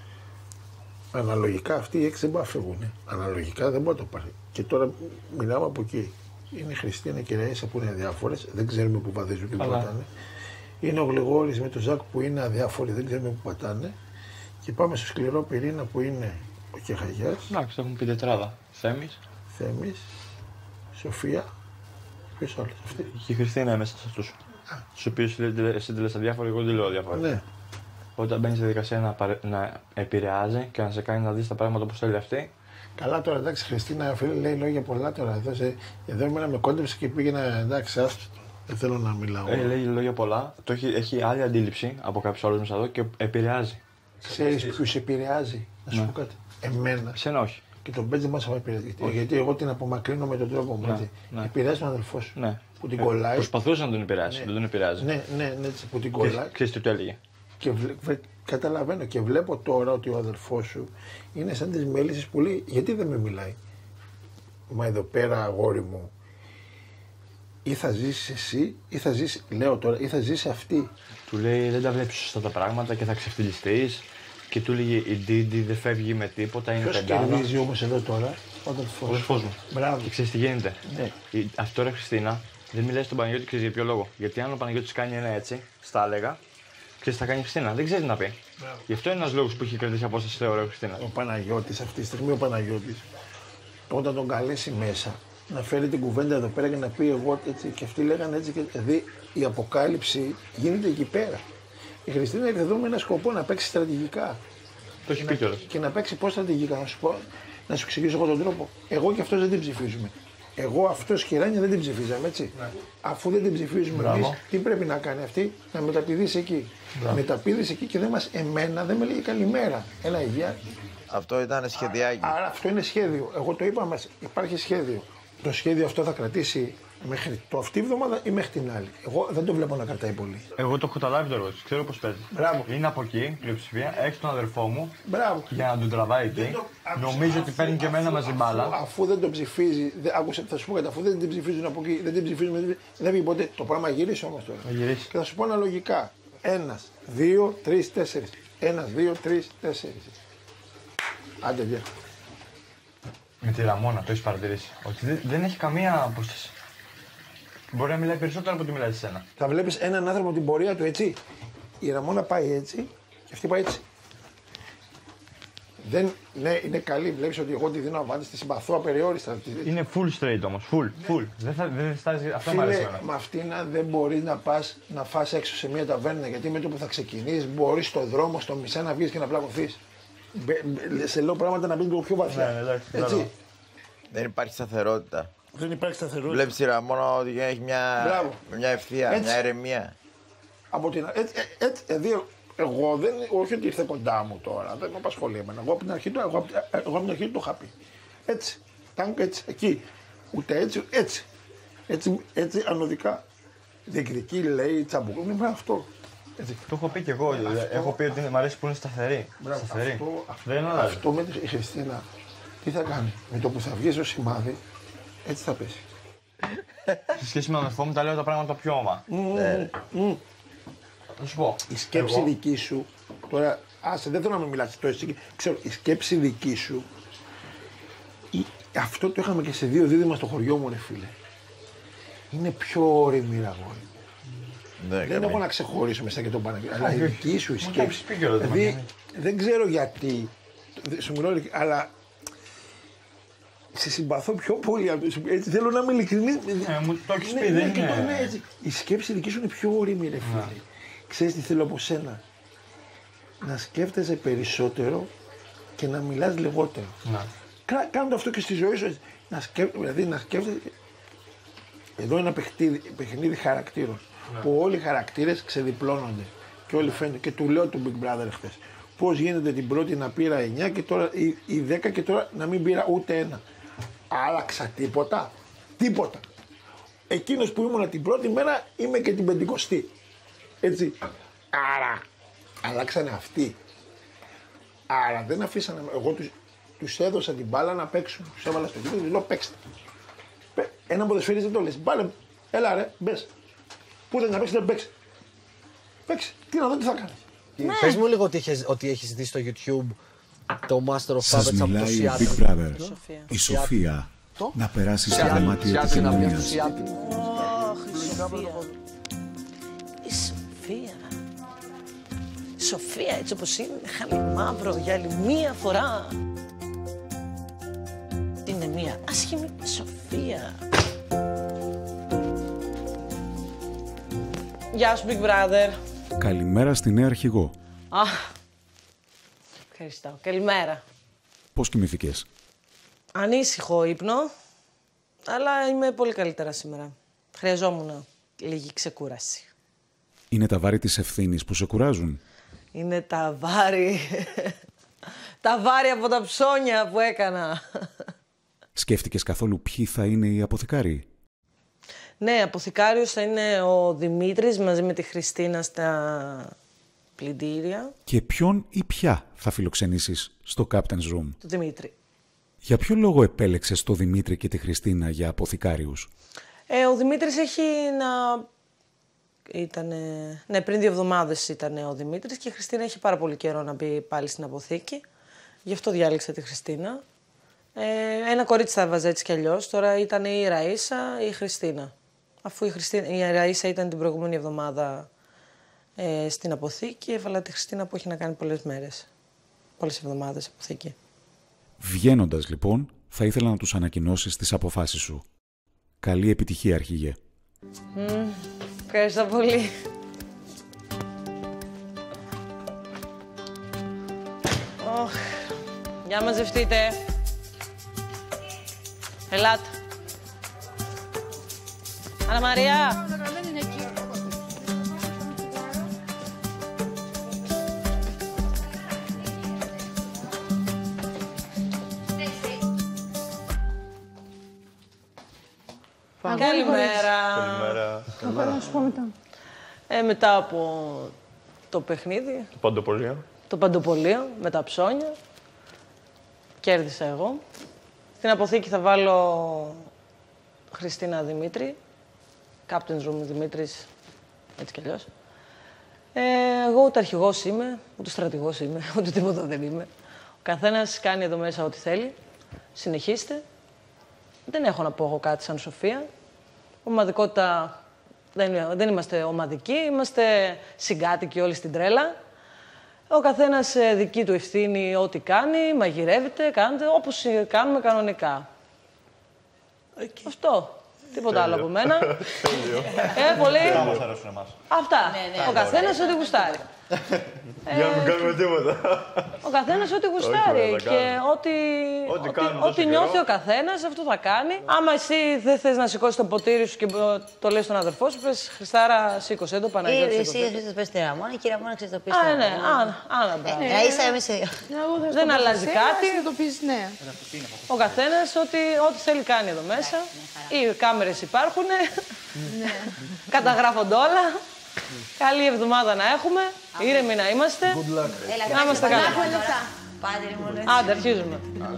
Αναλογικά αυτοί οι 6 δεν μπορούν να φεύγουν. Αναλογικά δεν μπορεί να το πάρει. Και τώρα μιλάμε από εκεί. Είναι η Χριστίνα και η Ραΐσα που είναι αδιάφορες, δεν ξέρουμε που βαδίζουν και που πατάνε. Είναι ο Γλεγόρης με τον Ζακ που είναι αδιάφοροι, δεν ξέρουμε που πατάνε. Και πάμε στο σκληρό πυρήνα που είναι ο Κεχαγιάς. Εντάξει, έχουμε πει τετράδα. Θέμης, Σοφία. Ποιος άλλος, αυτή. Και η Χριστίνα είναι μέσα σε αυτούς. Στους οποίους εσύ τη λες αδιάφορο, εγώ δεν λέω αδιάφορο. Ναι. Όταν μπαίνει στη διαδικασία να επηρεάζει και να σε κάνει να δεις τα πράγματα όπως θέλει αυτή. Καλά τώρα, εντάξει, Χριστίνα, φίλε, λέει λόγια πολλά τώρα. Εδώ εμένα με κόντεψε και πήγαινα, εντάξει, άστο. Δεν θέλω να μιλάω. Λέει λόγια πολλά, έχει άλλη αντίληψη από κάποιους άλλους μέσα εδώ και επηρεάζει. Ξέρεις ποιους επηρεάζει, να σου πω κάτι. Εμένα. Σένα όχι. Και τον Μπέτζε μας επηρεάζει. Γιατί εγώ την απομακρύνω με τον τρόπο μου. Επηρεάζει τον αδελφό σου. Ναι. Που την κολλάει. Προσπαθούσε να τον επηρεάσει, δεν τον επηρεάζει. Ναι, έτσι που την κολλάει. Ξέρεις τι του έλεγε. Και καταλαβαίνω και βλέπω τώρα ότι ο αδελφός σου είναι σαν τις μέλισσες που λέει γιατί δεν με μιλάει. Μα εδώ πέρα αγόρι μου ή θα ζήσεις εσύ ή θα ζήσει, λέω τώρα, ή θα ζήσει αυτή. Του λέει δεν τα βλέπεις σωστά τα πράγματα και θα ξεφτυλιστείς. Και του έλεγε η Ντίντι δεν φεύγει με τίποτα, είναι πεντάδα. Ποιος κερδίζει όμως εδώ τώρα, ο αδελφός μου. Μπράβο. Και ξέρεις τι γίνεται. Ναι. Αυτή τώρα Χριστίνα δεν μιλάει στον Παναγιώτη, ξέρεις για ποιο λόγο. Γιατί αν ο Παναγιώτης κάνει ένα έτσι, στα έλεγα, ξέρεις τι θα κάνει η Χριστίνα, δεν ξέρει να πει. Μπράβο. Γι' αυτό είναι ένας λόγος που έχει κρατήσει απόσταση, θεωρώ, η Χριστίνα. Ο Παναγιώτης, αυτή τη στιγμή ο Παναγιώτης, όταν τον καλέσει μέσα, να φέρει την κουβέντα εδώ πέρα και να πει εγώ έτσι, και αυτοί λέγανε έτσι, και δηλαδή η αποκάλυψη γίνεται εκεί πέρα. Η Χριστίνα ήρθε εδώ με ένα σκοπό να παίξει στρατηγικά. Το έχει πει κιόλας. Και να παίξει πώς στρατηγικά, να σου εξηγήσω εγώ τον τρόπο. Εγώ και αυτός δεν την ψηφίζουμε. Εγώ αυτός και η Ράνια δεν την ψηφίζαμε, έτσι. Ναι. Αφού δεν την ψηφίζουμε εμείς, τι πρέπει να κάνει αυτή, να μεταπηδήσει εκεί. Μεταπηδήσει εκεί και εμένα δεν με λέγει καλημέρα. Έλα, υγεία. Αυτό ήταν σχεδιάκι. Άρα αυτό είναι σχέδιο. Εγώ το είπα, μας υπάρχει σχέδιο. Το σχέδιο αυτό θα κρατήσει μέχρι το αυτή η εβδομάδα ή μέχρι την άλλη. Εγώ δεν το βλέπω να κρατάει πολύ. Εγώ το έχω καταλάβει το έργο της, ξέρω πώς παίζει. Μπράβο. Είναι από εκεί, πλειοψηφία, έχει τον αδερφό μου. Μπράβο. Για να τον τραβάει εκεί. Νομίζω ότι παίρνει και εμένα μαζί μπάλα. Αφού δεν τον ψηφίζει, άκουσα, θα σου πω κάτι, αφού δεν την ψηφίζουν από εκεί, δεν την ψηφίζουν, δεν βγει ποτέ. Το πράγμα γυρίσει όμως τώρα. Γυρίσει. Και θα σου πω αναλογικά. 1, 2, 3, 4. 1, 2, 3, 4. Άντε, γεια. Με τη Ραμόνα, το έχει παρατηρήσει. Ότι δεν έχει καμία απόσταση. Μπορεί να μιλάει περισσότερο από ό,τι μιλάει σε σένα. Θα βλέπεις έναν άνθρωπο την πορεία του έτσι. Η Ραμόνα πάει έτσι και αυτή πάει έτσι. Ναι, είναι καλή. Βλέπεις ότι εγώ τη δίνω αβάντη, τη συμπαθώ απεριόριστα. Είναι full straight όμως. Full. Δεν στάζει. Αυτό μου αρέσει εμένα. Με αυτήν δεν μπορείς να πας να φας έξω σε μια ταβέρνα γιατί με το που θα ξεκινήσεις μπορείς στο δρόμο, στο μισά να βγεις και να πλακωθείς. Σε λέω πράγματα να μπει λίγο πιο βαθιά. Ναι, έτσι. Δεν υπάρχει σταθερότητα. Δεν υπάρχει σταθερότητα. Βλέπεις η Ραμόνα ότι έχει μια ευθεία, μια ηρεμία. Από την... Δηλαδή, εγώ δεν, όχι ότι ήρθε κοντά μου τώρα, δεν με απασχολεί εμένα. Εγώ από την αρχή το είχα πει. Έτσι, έτσι, εκεί. Ούτε έτσι, έτσι. Έτσι ανωδικά. Διεκδικεί, λέει, τσαμπουκού, είναι αυτό. Έτσι. Το έχω πει κι εγώ. Έχω πει ότι μου αρέσει που είναι σταθερή. Αυτό με τη Χριστίνα, τι θα κάνει. Με το που θα βγει στο σημάδι, έτσι θα πέσει. Σε σχέση με τον αδερφό μου, τα λέω τα πράγματα πιο όμορφα. Θα σου πω. Η σκέψη δική σου, τώρα, άσε, δεν θέλω να με μιλάς τόσο, ξέρω, η σκέψη δική σου, αυτό το είχαμε και σε 2 δίδυμα στο χωριό μου, ρε φίλε. Είναι πιο ωριμή αγόρι. Δεν έχω να ξεχωρίσω μέσα και τον Παναγιώτη, αλλά η δική σου η σκέψη. Δηλαδή, δεν ξέρω γιατί, σου μιλώ, αλλά σε συμπαθώ πιο πολύ. Έτσι, θέλω να είμαι ειλικρινής. Μου το έχεις πει, δεν είναι. Έτσι. Η σκέψη δική σου είναι πιο ωριμή, ρε φίλε. Ξέρεις τι θέλω από σένα. Να σκέφτεσαι περισσότερο και να μιλάς λιγότερο. Κάνω το αυτό και στη ζωή σου. Δηλαδή να σκέφτεσαι. Εδώ είναι ένα παιχνίδι χαρακτήρων. Που όλοι οι χαρακτήρες ξεδιπλώνονται. Και όλοι φαίνονται. Και του λέω του Big Brother χθες. Πώς γίνεται την πρώτη να πήρα 9 και τώρα η 10 και τώρα να μην πήρα ούτε 1. Άλλαξα τίποτα. Τίποτα. Εκείνος που ήμουνα την πρώτη μέρα είμαι και την 50η. Έτσι. Άρα, αλλάξανε αυτοί. Άρα δεν αφήσανε. Εγώ τους έδωσα την μπάλα να παίξουν. Τους έβαλα στο γήπεδο και τους λέω παίξτε. Ένα ποδοσφαίρι δεν το λες. Μπάλε, έλα ρε, μπες. Πού δεν να παίξεις, δεν παίξει. Παίξει. Τι να δω, τι θα κάνεις. Ναι. Πες μου λίγο ότι έχεις δει στο YouTube το Master of Puppets από το Big Seattle. Brother. Η Σοφία να περάσει στο δωμάτιο επικοινωνίας. Η Σοφία. Η Σοφία έτσι όπως είναι, χαλιμαύρο για άλλη μία φορά. Είναι μία άσχημη Σοφία. Γεια σου, Big Brother. Καλημέρα στη νέα αρχηγό. Ευχαριστώ. Καλημέρα. Πώς κοιμηθήκες? Ανήσυχο ύπνο, αλλά είμαι πολύ καλύτερα σήμερα. Χρειαζόμουν λίγη ξεκούραση. Είναι τα βάρη της ευθύνης που σε κουράζουν? Είναι τα βάρη... τα βάρη από τα ψώνια που έκανα. Σκέφτηκες καθόλου ποιοι θα είναι οι αποθηκάριοι? Ναι, αποθηκάριος θα είναι ο Δημήτρης μαζί με τη Χριστίνα στα πλυντήρια. Και ποιον ή ποια θα φιλοξενήσεις στο Captain's Room? Το Δημήτρη. Για ποιο λόγο επέλεξες το Δημήτρη και τη Χριστίνα για αποθηκάριους? Ο Δημήτρης έχει να... Ναι, πριν 2 εβδομάδες ήταν ο Δημήτρης και η Χριστίνα έχει πάρα πολύ καιρό να μπει πάλι στην αποθήκη. Γι' αυτό διάλεξα τη Χριστίνα. Ένα κορίτσι θα έβαζε έτσι κι αλλιώς. Τώρα ήταν η Ραΐσα ή η Χριστίνα. Αφού η Ραΐσα ήταν την προηγούμενη εβδομάδα στην αποθήκη, έβαλα τη Χριστίνα που έχει να κάνει πολλές μέρες. Πολλές εβδομάδες αποθήκη. Βγαίνοντας λοιπόν, θα ήθελα να τους ανακοινώσεις τις αποφάσεις σου. Καλή επιτυχία, αρχηγέ. Ευχαριστώ πολύ. Για μαζευτείτε. Ελάτε. Άννα Μαρία. Καλημέρα. Θα πάω να σου πω μετά. Μετά από το παιχνίδι. Το Παντοπολείο. Το Παντοπολείο με τα ψώνια. Κέρδισα εγώ. Στην αποθήκη θα βάλω Χριστίνα Δημήτρη. Captain's Room Δημήτρης. Έτσι κι αλλιώς. Εγώ ούτε αρχηγός είμαι, ούτε στρατηγός είμαι, ούτε τίποτα δεν είμαι. Ο καθένας κάνει εδώ μέσα ό,τι θέλει. Συνεχίστε. Δεν έχω να πω εγώ κάτι σαν Σοφία. Ομαδικότητα δεν είμαστε ομαδικοί, είμαστε συγκάτοικοι όλοι στην τρέλα. Ο καθένας δική του ευθύνη ό,τι κάνει, μαγειρεύεται, κάνετε όπως κάνουμε κανονικά. Αυτό. Τίποτα άλλο από μένα. Πολύ. Θα μας αρέσουν εμάς. Αυτά. Ο καθένας ό,τι γουστάρει. Για να μην κάνουμε τίποτα. Ο καθένας ό,τι γουστάρει και ό,τι νιώθει ο καθένας, αυτό θα κάνει. Άμα εσύ δεν θες να σηκώσεις το ποτήρι σου και το λες στον αδερφό σου, πες Χριστάρα, σήκωσέ το, Παναγιώτη. Εσύ πες τη Ραμόνα, η κυρία Ραμόνα ξέρεις το πεις. Ναι, Άννα, μπράβο. Δεν αλλάζει κάτι. Ο καθένας ό,τι θέλει κάνει εδώ μέσα. Οι κάμερες υπάρχουν. Καταγράφονται όλα. Καλή εβδομάδα να έχουμε. Ήρεμοι να είμαστε. Να είμαστε καλά. Άντε, αρχίζουμε.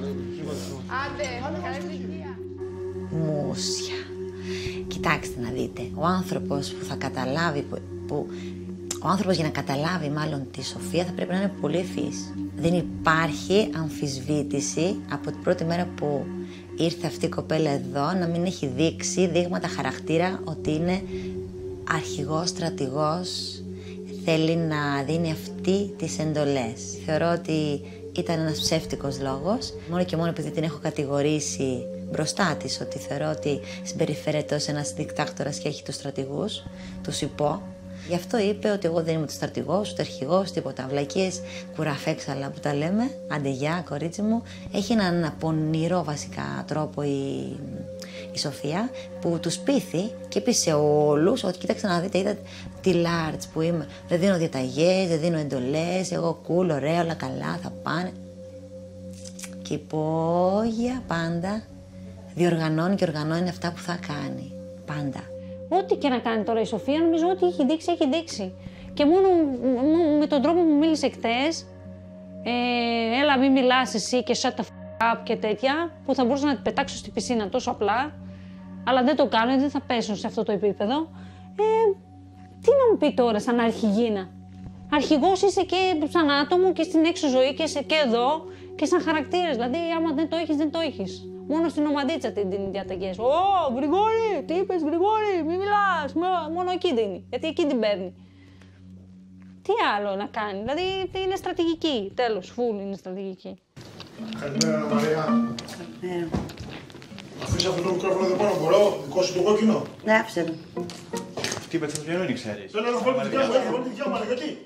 Μούσια. Κοιτάξτε να δείτε. Ο άνθρωπος που θα καταλάβει, ο άνθρωπος για να καταλάβει μάλλον τη Σοφία θα πρέπει να είναι πολύ ευφυής. Δεν υπάρχει αμφισβήτηση από την πρώτη μέρα που ήρθε αυτή η κοπέλα εδώ να μην έχει δείξει δείγματα χαρακτήρα ότι είναι αρχηγός, στρατηγός, θέλει να δίνει αυτή τις εντολές. Θεωρώ ότι ήταν ένας ψεύτικος λόγος, μόνο και μόνο επειδή την έχω κατηγορήσει μπροστά της, ότι θεωρώ ότι συμπεριφέρεται ως ένας δικτάκτορας και έχει τους στρατηγούς, τους υπό. Γι' αυτό είπε ότι εγώ δεν είμαι ούτε στρατηγός, ούτε αρχηγός, τίποτα. Βλακίες, κουραφέξαλα που τα λέμε, άντε γεια, κορίτσι μου. Έχει έναν πονηρό βασικά τρόπο η Σοφία που τους πείθει και πει σε όλους ότι κοίταξε να δείτε, είδατε τη Λάρτς που είμαι. Δεν δίνω διαταγές, δεν δίνω εντολές, εγώ cool, ωραία, όλα καλά, θα πάνε. Και υπόγεια πάντα διοργανώνει και οργανώνει αυτά που θα κάνει. Πάντα. Ό,τι και να κάνει τώρα η Σοφία, νομίζω ότι έχει δείξει, έχει δείξει. Και μόνο με τον τρόπο που μίλησε χτες, έλα μην μιλάς εσύ και shut the f*** up και τέτοια, που θα μπορούσα να την πετάξω στη πισίνα τόσο απλά, αλλά δεν το κάνω, δεν θα πέσω σε αυτό το επίπεδο. Τι να μου πει τώρα σαν αρχηγίνα. Αρχηγός είσαι και σαν άτομο και στην έξω ζωή και εδώ και σαν χαρακτήρες. Δηλαδή, άμα δεν το έχεις, δεν το έχεις. Μόνο στην ομαδίτσα την διαταγές. Ω, Γρηγόρη, τι είπες, Γρηγόρη, μη μιλάς. Μόνο εκεί δίνει, γιατί εκεί την παίρνει. Τι άλλο να κάνει, δηλαδή είναι στρατηγική, τέλος, φουλ είναι στρατηγική. Καλημέρα, Μαρία. Καλημέρα. Αφήσεις αυτό το μικρόφωνο εδώ πάνω, μπορώ, δικό σου το κόκκινο. Ναι, άφησε το. Τι είπες, το πιανόνι ξέρεις. Θέλω να βάλω τη δικιά μου, έχω τη δικιά μου, αλλά γιατί.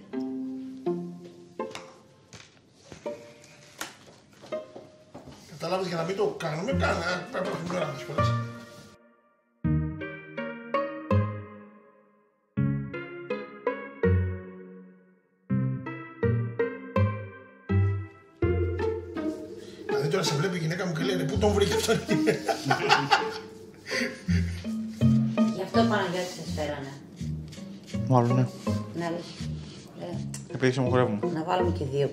Καταλάβεις, για να μην το κάνουμε, πρέπει να την ώρα μας φορές. Δηλαδή τώρα σε βλέπει η γυναίκα μου και λέει, πού τον βρήκε αυτόν. Γι' αυτό Παναγιώτη σας φέρανε. Μάλλον ναι. Ναι, επειδή σε μου χορεύουμε. Να βάλουμε και δύο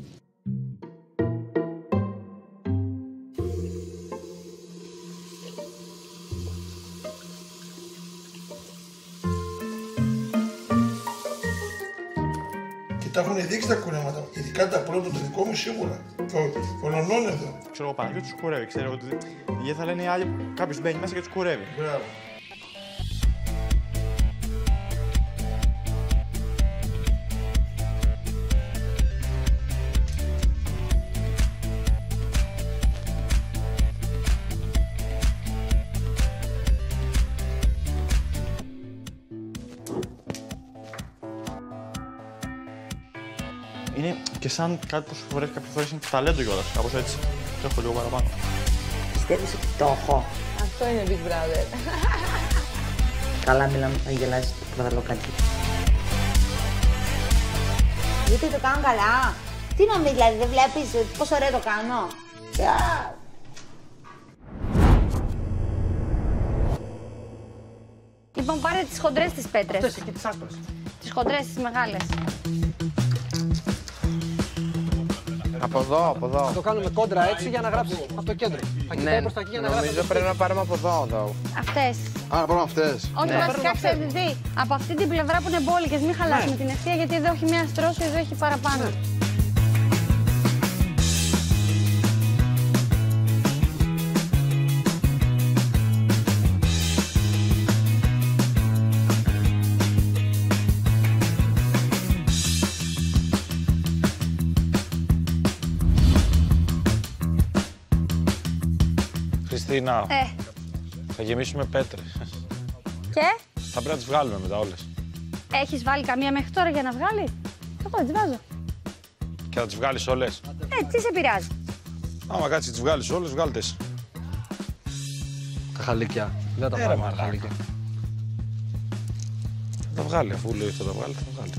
Τα έχουν δείξει τα κουρέματα, ειδικά τα πρώτα, το δικό μου σίγουρα. Και ο Λονών εδώ. Ξέρω εγώ Παναγιώτη τους κουρεύει. Ξέρω ότι γιατί θα λένε οι άλλοι, κάποιος μπαίνει μέσα και τους κουρεύει. Μπράβο. Είναι και σαν κάτι που σου φορές κάποιες φορές είναι ταλέντο κιόλας. Κάπως έτσι. Το έχω λίγο παραπάνω. Πιστεύεις ότι το έχω. Αυτό είναι Big Brother. Καλά μιλάμε, θα γελάσεις το προδαλοκάκι. Γιατί το κάνω καλά. Τι νομίζεις, δηλαδή, δεν βλέπεις πόσο ωραίο το κάνω. Λοιπόν, πάρε τις χοντρές τις πέτρες. Αυτές εκεί τις άσπρες. Τις χοντρές τις μεγάλες. Από εδώ, από εδώ. Θα το κάνουμε κόντρα έτσι για να γράψει από το κέντρο. Θα κοιτάει προς τα εκεί για να γράψει. Νομίζω πρέπει να πάρουμε από εδώ. Αυτές. Α, να πάρουμε αυτές. Όχι, βασικά ξέρετε τι. Από αυτή την πλευρά που είναι μπόλικες, μην χαλάσουμε την ευθεία γιατί εδώ έχει μία στρώση, εδώ έχει παραπάνω. Χριστίνα, θα γεμίσουμε πέτρες. Και? Θα πρέπει να τις βγάλουμε μετά όλες. Έχεις βάλει καμία μέχρι τώρα για να βγάλει? Αυτό τις βάζω. Και θα τις βγάλεις όλες. Τι σε πειράζει. Άμα κάτσεις τις βγάλεις όλες, βγάλ' τες. Τα χαλίκια. Δεν τα βγάλουμε τα χαλίκια. Θα τα βγάλει, αφού λέει θα τα βγάλει, θα τα βγάλει.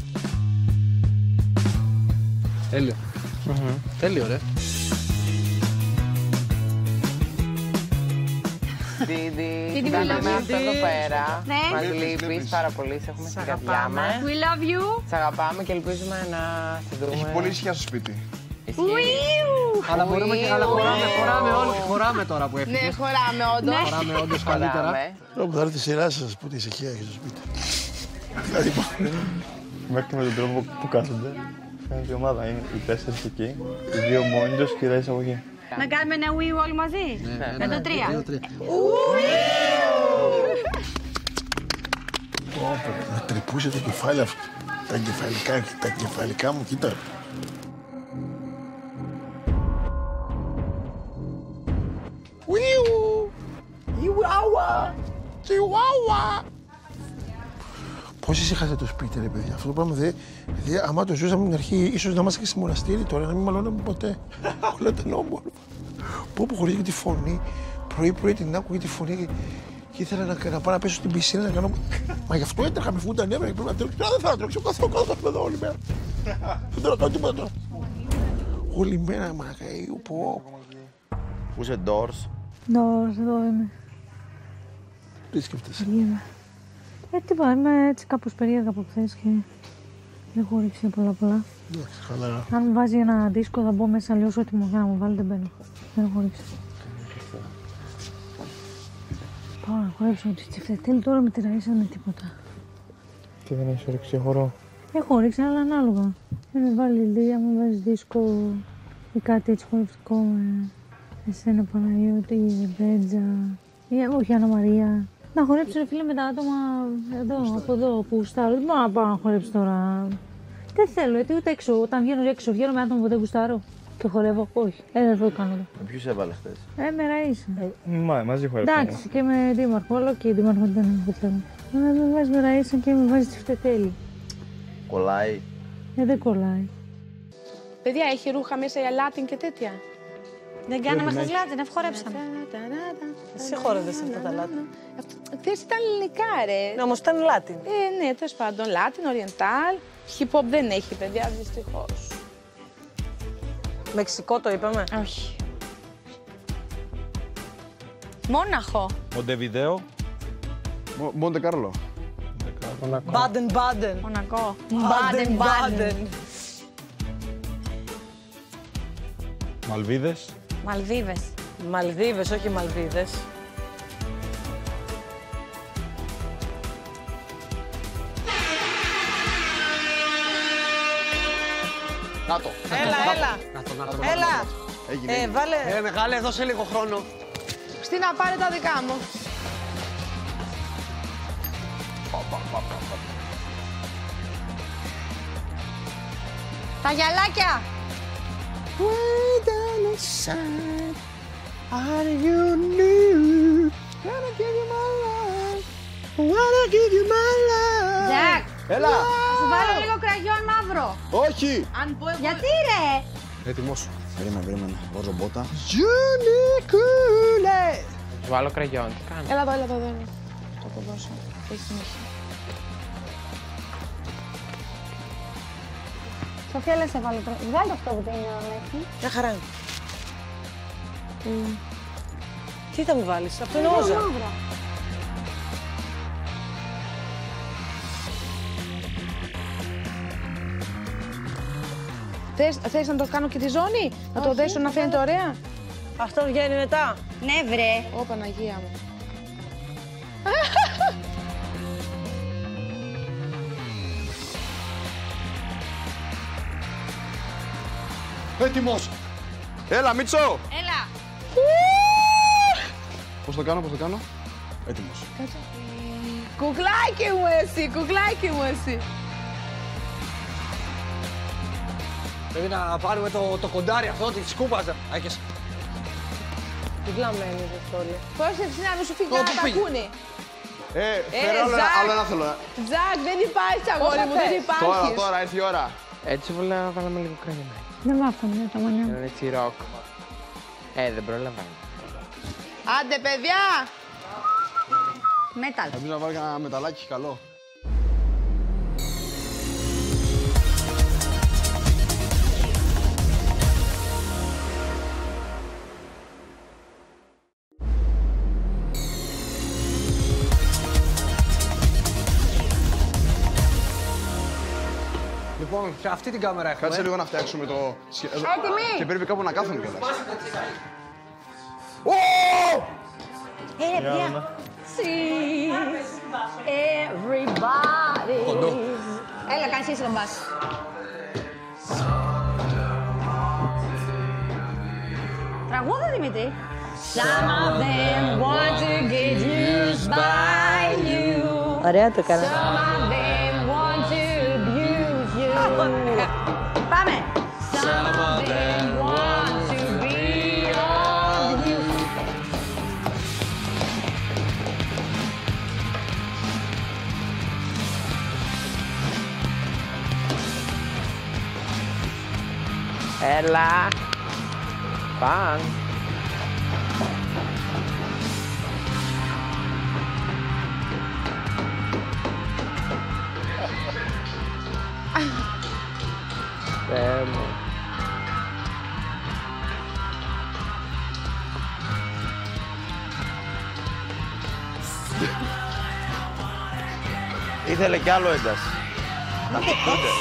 Τέλειο. Τέλειο, ρε. Ντίντι, τα λέμε αυτό εδώ πέρα. Μας λείπεις πάρα πολύ, σε έχουμε στην καρδιά μας. We love you. Σ' αγαπάμε και ελπίζουμε να σε δούμε. Έχει πολύ ησυχία στο σπίτι. Αλλά μπορούμε και χωράμε τώρα που έφυγες. Ναι, χωράμε όντως. Χωράμε όντως καλύτερα. Όπου θα έρθει η σειρά σας, που τη ησυχία έχει στο σπίτι. Δηλαδή, μέχρι και με τον τρόπο που κάθονται, φαίνεται η ομάδα. Είναι οι 4 εκεί, οι 2 μόνοι τους και η Ράισσα από εκεί. Να κάνουμε ένα ουί όλοι μαζί. Με το 3. Να τρυπούσε το κεφάλι αυτό. Τα κεφαλικά μου, κοίτα. Πώς ησυχάσατε το σπίτι, ρε παιδιά. Αυτό το πράγμα δηλαδή, άμα το ζούσαμε την αρχή, ίσως να είμαστε και στη μοναστήρι τώρα, να μην μαλώναμε ποτέ. Όλα ήταν όμορφα. Που χωρίς και τη φωνή, πρωί-πρωί την άκουγε τη φωνή και ήθελα να πάω να πέσω στην πισίνα να κάνω. Μα γι' αυτό έτρεχα με φούντα νεύρα και πρέπει να τρέξω. Δεν θέλω να τρέξω καθόλου εδώ όλη μέρα. Δεν θέλω να κάνω τίποτα τώρα. Όλη μέρα, μαγαΐου, πω. Πού είσαι, Doors? Doors, εδώ είμαι. Τι σκέφτεσαι? Τίποτα, είμαι έτσι κάπως περίεργα από χθες και δεν έχω ρίξει πολλά. Χαλαρά. Αν μου βάζει ένα δίσκο θα μπω μέσα, αλλιώς ό,τι μου να μου βάλει δεν μπαίνω. Δεν έχω ρίξει. Πάω να χορέψω τη τσιφτετέλη τώρα με τη Ραΐσα με τίποτα. Τι δεν έχεις ρίξει, χορό? Έχω ρίξει, αλλά ανάλογα. Δεν με βάλει Λία, μου βάζει δίσκο ή κάτι έτσι χορευτικό με εσένα Παναγιώτη, η Ρεμπέτζα, ή όχι Άννα Μαρία. Να χορέψω, ρε φίλε, με τα άτομα εδώ, από εδώ που γουστάρω. Δεν μπορώ να πάω να χορέψω τώρα. Δεν θέλω, γιατί ούτε έξω. Όταν βγαίνω έξω, βγαίνω με άτομα που δεν γουστάρω και χορεύω. Όχι, δεν το κάνω. Με ποιους έβαλε χθες? Με Ραΐσα. Μαζί χορεύω. Εντάξει, και με Δήμαρχο. Όλο και η Δήμαρχο δεν θέλω. Αλλά με βάζει με Ραΐσα και με βάζει τσιφτετέλη. Κολλάει? Δεν κολλάει. Παιδιά, έχει ρούχα μέσα για Λάτιν και τέτοια. Δεν κάναμε χθες Λάτιν, δεν χορέψαμε. Εσύ χόρευες αυτά τα Λάτιν. Χθες ήταν ελληνικά, ρε. Ναι, όμως ήταν Λάτιν. Ναι, τέλος πάντων. Λάτιν, Οριεντάλ. Hip-hop δεν έχει, παιδιά, δυστυχώς. Μεξικό το είπαμε. Όχι. Μόναχο. Μοντεβιδέο. Μοντε Κάρλο. Μπάντεν Μπάντεν. Μονακό. Μπάντεν Μπάντεν. Μαλβίδες. Μαλδίβες. Μαλδίβες, όχι Μαλδίδες. Να το. Έλα. Βάλε. Μεγάλε, δώσε λίγο χρόνο. Χριστίνα, πάρε τα δικά μου. Τα γυαλάκια. Way down the side, how do you need? Wanna give you my life, wanna give you my life. Τζακ, Έλα. θα σου βάλω λίγο κραγιόν μαύρο. Όχι. Αν πω εγώ... Γιατί ρε. Έτοιμος. Περίμενε. Βάζω μπότα. Γιουνικούλε. Σου βάλω κραγιόν, τι κάνω? Έλα εδώ. Το αποδώσω. Έχει συνέχεια. Σοφία, λες σε βάλω κραγιόν. Βγάλε αυτό που είναι μέχρι. Μια χαρά είναι. Τι θα μου βάλεις, αυτό είναι όζα. Θες να το κάνω και τη ζώνη, να το δέσω να φαίνεται ωραία. Αυτό βγαίνει μετά. Ναι βρε. Ω Παναγία μου. Έτοιμος. Έλα, Μίτσο. Έλα. Πώς το κάνω. Έτοιμος. Κουκλάκι μου εσύ. Πρέπει να πάρουμε το κοντάρι αυτό, τη σκούπαζα. Άκες. Τι βλαμμένη είναι αυτό, λέει. Πρόσεξε να μην σου φύγει να τα ακούνε. Φέρε άλλο ένα θέλω. Τζακ, δεν υπάρχει αγόρι μου, δεν υπάρχει. Τώρα, ήρθε η ώρα. Έτσι βάλαμε λίγο κραγιανάκι. Δεν βάφανε τα μανιά. Είναι έτσι ροκ. Δεν προλαβαίνω. Άντε, παιδιά! Μέταλ. Πρέπει να βάλει ένα μεταλλάκι καλό. Λοιπόν, και αυτή την κάμερα έχουμε. Κάτσε λίγο να φτιάξουμε το... Έτοιμοι! Και πρέπει κάπου να κάθομαι κιόλας. παιδιά. See everybody. Έλα, κάνεις εσύ τον μπας. Τραγούδα, Δημήτρη. Some of them want to get used by you. Ωραία το έκανα. Some of them want to abuse you. Πάμε. Some of them want to be on you. Έλα. Παν. Ήθελε κι άλλο ένταση. Να φωτούνται.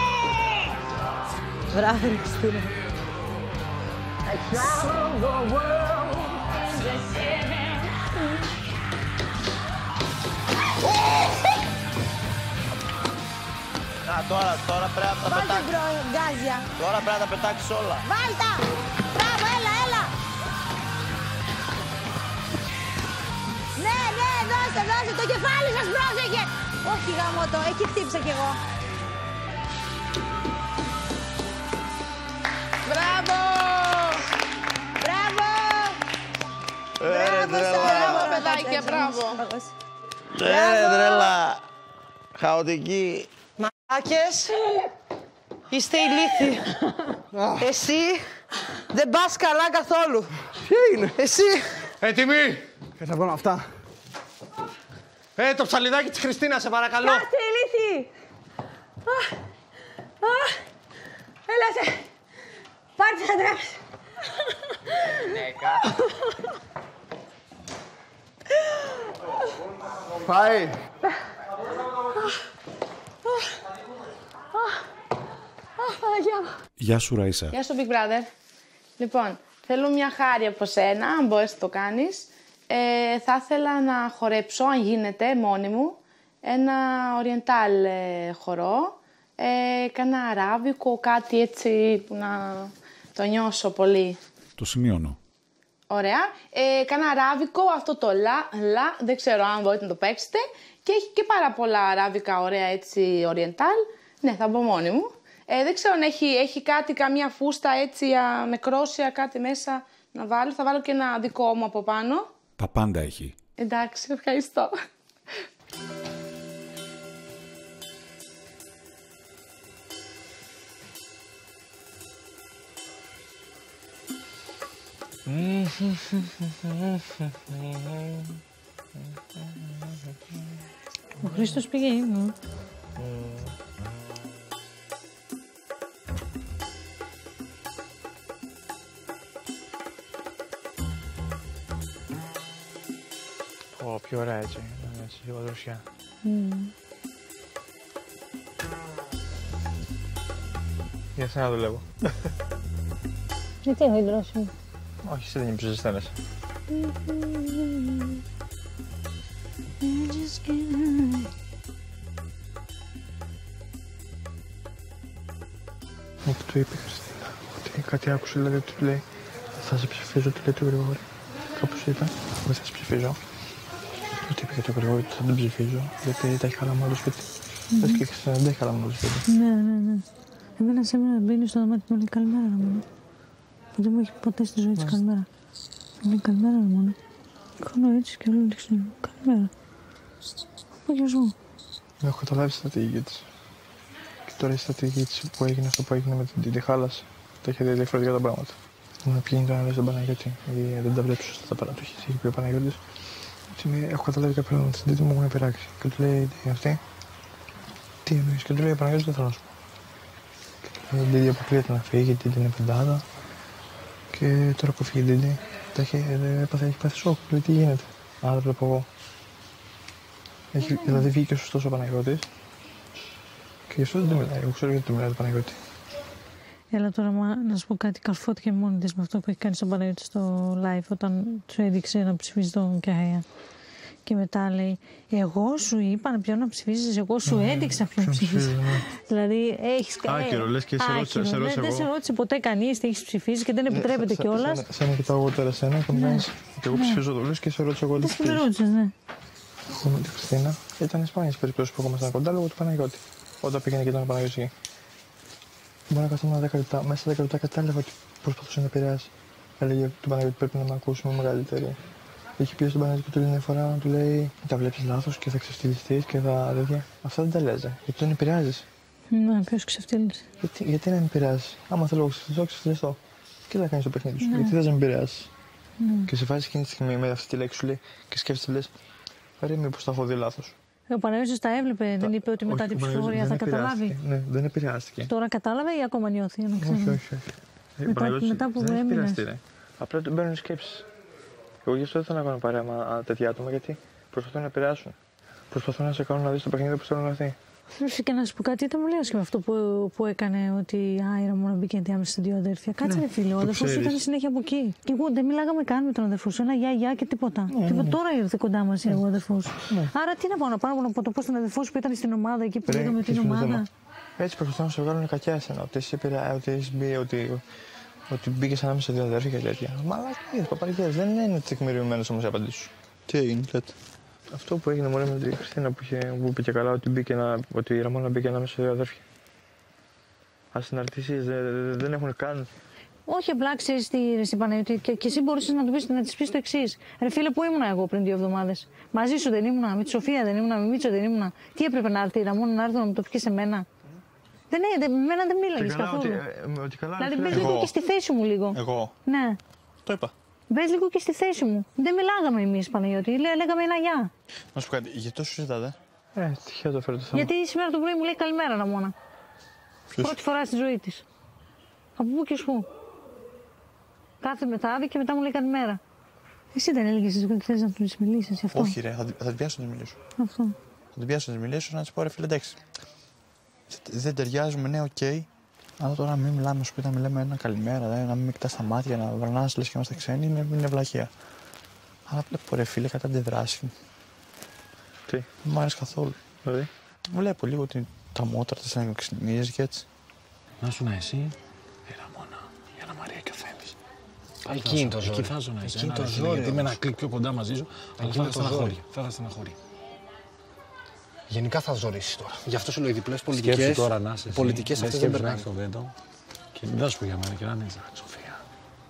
Μπράβο, Χριστίνα. Τώρα πρέπει να τα πετάξεις. Γκάζια. Τώρα πρέπει να τα πετάξεις όλα. Βάλτα! Μπράβο, έλα. Ναι, δώστε, το κεφάλι σας πρόσεχε. Όχι γαμώτο, εκεί χτύπησα κι εγώ. Μπράβο! Μπράβο, παιδάκια, μπράβο. Τρέλα. Χαοτική. Μάκες, είστε ηλίθιοι. Εσύ δεν πας καλά καθόλου. Ποια είναι? Εσύ. Έτοιμοι. Και θα βγω αυτά. Το ψαλιδάκι της Χριστίνας, σε παρακαλώ. Κάστε ηλίθιοι. Έλατε. Πάρτε θα τρέψει. Πάει. Γεια σου, Ραΐσα. Γεια σου, Big Brother. Λοιπόν, θέλω μια χάρη από σένα, αν μπορείς να το κάνεις. Θα ήθελα να χορέψω, αν γίνεται, μόνη μου, ένα oriental χορό, κάνα αράβικο, κάτι έτσι που να το νιώσω πολύ. Το σημειώνω. Ωραία. Κάνα αράβικο, αυτό το λα, δεν ξέρω αν μπορείτε να το παίξετε. Και έχει και πάρα πολλά αράβικα, ωραία έτσι, oriental. Ναι, θα μπω μόνη μου. Δεν ξέρω αν έχει κάτι, καμία φούστα έτσι με κρόσια, κάτι μέσα να βάλω. Θα βάλω και ένα δικό μου από πάνω. Τα πάντα έχει. Εντάξει, ευχαριστώ. Ο Χρήστος πήγε ύμνο. Πιο ωραία έτσι, να είναι λίγο δροσιά. Για σένα δουλεύω. Γιατί έχω υδρώσει. Όχι, εσύ δεν είμαι ζεσταίνεσαι. Όπου του είπε η Χριστίνα, ότι κάτι άκουσε, δηλαδή ότι του λέει θα σε ψηφίζω, του λέει του Γρηγόρη. Κάπως είπε, δεν θα σε ψηφίζω. Του είπε και το Γρηγόρη ότι θα τον ψηφίζω, γιατί τα έχει καλά μόνο το σπίτι. Πες και δεν τα έχει καλά μόνο το σπίτι. Ναι. Εμένα σήμερα μπαίνει στο δωμάτιο μου, λέει καλημέρα ρε μόνο. Που δεν μου έχει ποτέ στη ζωή της καλημέρα. Μου λέει καλημέρα ρε μόνο. Κάνω έτσι και όλο δείχνω καλημέρα. Απογειωσμό. Έχω καταλάβει τη στρατηγική της. Και τώρα η στρατηγική της που έγινε αυτό που έγινε με την χάλασε. Τα είχε δει διαφορετικά τα πράγματα. Να πηγαίνει τώρα να λέει στον Παναγιώτη, γιατί δεν τα βλέπει σωστά τα πράγματα. Το είχε πει ο Παναγιώτης. Ότι έχω καταλάβει κάποια πράγματα στην Τίτη μου έχουν πειράξει. Και του λέει αυτή, τι εννοείς, και του λέει ο Παναγιώτης δεν θέλω να σου πω. Και του λέει η Τίτη αποκλείεται να φύγει, η Τίτη είναι πεντάδα. Και τώρα που φύγει η Τίτη, έχει πάθει σοκ. Λέει τι γίνεται. Άρα το βλέπω εγώ. Δηλαδή βγήκε σωστός ο Παναγιώτης. Και γι' αυτό δεν μιλάει. Εγώ ξέρω γιατί το μιλάει το Παναγιώτη. Έλα τώρα να σου πω κάτι. Καρφώθηκε μόνη της με αυτό που έχει κάνει στον Παναγιώτη στο live όταν του έδειξε να ψηφίζει τον Κιαχαία. Και μετά λέει, εγώ σου είπα να ποιον να ψηφίσεις, εγώ σου έδειξα ποιον ψηφίσεις. Δηλαδή έχεις κάνει. Άκυρο, λες και σε ρώτησα εγώ. Δεν σε ρώτησε ποτέ κανείς τι έχεις ψηφίσει και δεν επιτρέπεται κιόλας. Σαν να κοιτάω εγώ τώρα σένα και μου κάνεις. Και εγώ ψηφίζω το λες και σε ρώτησα εγώ. Δεν με ρώτησες, ναι. Εγώ με τη Χριστίνα ήταν σπάνιες περιπτώσεις που ήμασταν κοντά λόγω του Παναγιώτη. Όταν πήγαινε και ήταν ο Παναγιώτης εκεί. Μπορεί να καθόμουν 10 λεπτά, μέσα στα 10 λεπτά κατάλαβα ότι προσπαθούσε να επηρεάσει. Έλεγε του Παναγιώτη πρέπει να με ακούσουμε μεγαλύτερη. Είχε πει στον Παναγιώτη και του λέει μια φορά, του λέει τα βλέπεις λάθος και θα ξεφτυλιστείς και θα τέτοια. Αυτά δεν τα λες, γιατί τον επηρεάζεις. Ναι, ποιος ξεφτύλισε. Γιατί να με επηρεάζεις. Άμα θέλω να ξεφτυλιστώ, ξεφτυλιστώ. Και θα κάνεις το παιχνίδι σου. Γιατί δεν με επηρεάζεις. Και σε βάζει εκείνη τη στιγμή με αυτή τη λέξη σου λέει και σκέφτεσαι λες, ρε μήπως τα έχω δει λάθος. Ο Παναγιώτης τα έβλεπε, δεν είπε ότι μετά την ψηφοφορία θα καταλάβει. Ναι, δεν επηρεάστηκε. Τώρα κατάλαβε ή ακόμα νιώθει, να ξέρω. Όχι. Μετά που έμεινες. Απλά του μπαίνουν σκέψεις. Εγώ γι' αυτό δεν θέλω να κάνω παρέα με τέτοια άτομα, γιατί προσπαθούν να επηρεάσουν. Προσπαθούν να σε κάνουν να δεις το παιχνίδι που θέλουν να δει. Και να σου πω κάτι, ήταν μου λέει με αυτό που έκανε ότι η Ραμόνα μπήκε ενδιάμεσα στα δύο αδέρφια. Κάτσε, ρε φίλε, ο αδερφός σου ήταν συνέχεια από εκεί. Και εγώ δεν μιλάγαμε καν με τον αδερφό σου. Ένα γεια και τίποτα. Τώρα ήρθε κοντά μας ο αδερφός σου. Άρα τι να πάω να πάρω από το πώ τον αδερφό σου που ήταν στην ομάδα εκεί που λέγαμε την ομάδα. Έτσι προσπαθούν να σε βγάλουν κακιά εσένα. Ότι μπήκε ανάμεσα σε δύο αδέρφια και τέτοια. Μαλακίες, παπαριές. Δεν είναι τεκμηριωμένες όμως οι απαντήσεις σου. Τι έγινε, λέτε. Αυτό που έγινε μόνο με τη Χριστίνα που είπε και καλά ότι η Ραμόνα μπήκε ανάμεσα σε δύο αδέρφια. Ασυναρτησίες δεν έχουν καν. Όχι, απλά ξέρεις τι Παναγιώτη, και εσύ μπορούσες να της πεις το εξής. Ρε φίλε, πού ήμουνα εγώ πριν 2 εβδομάδες. Μαζί σου δεν ήμουνα, με τη Σοφία δεν ήμουνα, με Μίτσο δεν ήμουνα. Τι έπρεπε να έρθει η Ραμόνα να έρθει να μου το πει σε μένα. Εμένα δεν μίλαγες καθόλου. Δηλαδή μπες λίγο και στη θέση μου λίγο. Εγώ. Ναι. Το είπα. Μπες λίγο και στη θέση μου. Δεν μιλάγαμε εμείς, Παναγιώτη. Λέγαμε ένα γεια. Να σου πω κάτι, γιατί το συζητάτε. Τυχαία το φέρω το θέμα. Γιατί σήμερα το πρωί μου λέει καλημέρα Ραμόνα. Πρώτη φορά στη ζωή της. Από πού και σπου. Κάθε μετάδει και μετά μου λέει καλημέρα. Εσύ δεν έλεγες ότι θες να του μιλήσεις αυτό. Όχι, ρε, θα την πιάσω να τη μιλήσω. Αυτό. Θα την πιάσω να τη μιλήσω να τη πω, ρε φίλε, εντάξει. Δεν ταιριάζουμε, ναι, οκ. Αλλά τώρα μην μιλάμε σπίτι, να μιλάμε ένα καλημέρα, να μην με κοιτάς στα μάτια, να βρανάς λες και είμαστε ξένοι, είναι βλαχεία. Αλλά βλέπω, ρε φίλε, κατά αντιδράση. Τι, δεν μου άρεσε καθόλου. Δηλαδή, βλέπω λίγο τα μότρα, τις ανεξινίες και έτσι. Να σου να εσύ, η Ραμόνα, η Αννα Μαρία και ο Θέμης. Εκεί είναι το ζόρι. Εκεί θα ζω να είσαι. Γιατί με ένα κλικ πιο κοντά μαζί σου, αλλά θα θα στεναχωρεί. Γενικά θα ζορίσεις τώρα. Γι' αυτό σου λέω οι διπλές πολιτικές. Τώρα να είσαι. Πολιτικές αυτές δεν περνάνε. στο βέτο. Και δεν θα σου πω για μένα και να είναι Σοφία.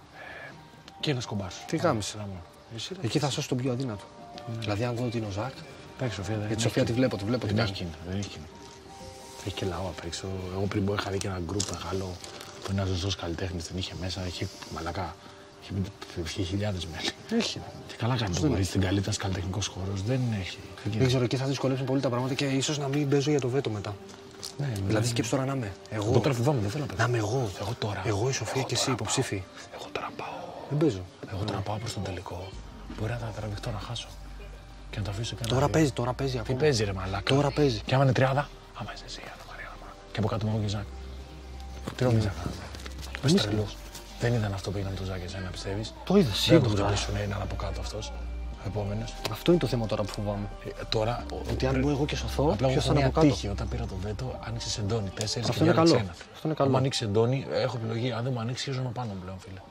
Και ένα κομπά σου. Τι γάμισε. Εκεί θα σώσει τον πιο αδύνατο. Δηλαδή, αν δω ότι είναι ο Ζακ. Για τη Σοφία τη βλέπω. Δεν έχει κοινό. Έχει και λαό απ' έξω. Εγώ πριν είχα δει και ένα γκρουπ μεγάλο που είναι ένα ζωστό καλλιτέχνη. Δεν είχε μέσα. Είχε μαλακά. Είχε χιλιάδες μέλη. Έχει. Και καλά κάνει το κορίτσι στην καλύτερη καλλιτεχνικό χώρο. Δεν έχει. Δεν ξέρω, εκεί θα δυσκολεύσουν πολύ τα πράγματα και ίσως να μην παίζω για το βέτο μετά. Ναι, δηλαδή, σκέψου τώρα να είμαι. Εγώ τώρα φοβάμαι, δεν θέλω να παίζω. Να είμαι εγώ. Εγώ τώρα. Εγώ, η Σοφία και εσύ υποψήφοι. Εγώ τώρα πάω. Δεν παίζω. Εγώ τώρα πάω προς τον τελικό. Μπορεί να τραβηχτώ να χάσω. Και να το αφήσω και τώρα παίζει ακόμα. Τι παίζει, ρε μαλάκα. Τώρα παίζει. Και άμα είναι 30, άμα είσαι εσύ, Αννα Μαρία. Και από κάτω μου εγώ και Ζακ. Τι νομίζω να κάνω. Πες τρελός. Δεν ήταν αυτό που ήταν το Ζακ εσένα, πιστεύεις. Το είδες σίγουρα. Δεν το να είναι από κάτω αυτός. Επόμενος. Αυτό είναι το θέμα τώρα που φοβάμαι. Τώρα. Ότι αν μπω εγώ και σωθώ, ποιος θα είναι από κάτω. Τύχη, όταν πήρα το βέτο, άνοιξε εντόνι. 4 αυτό και είναι καλό. Αυτό είναι καλό. Αν ανοίξει εντόνι, έχω επιλογή. Αν δεν μου ανοίξει, χειρίζομαι πάνω πλέον, φίλε.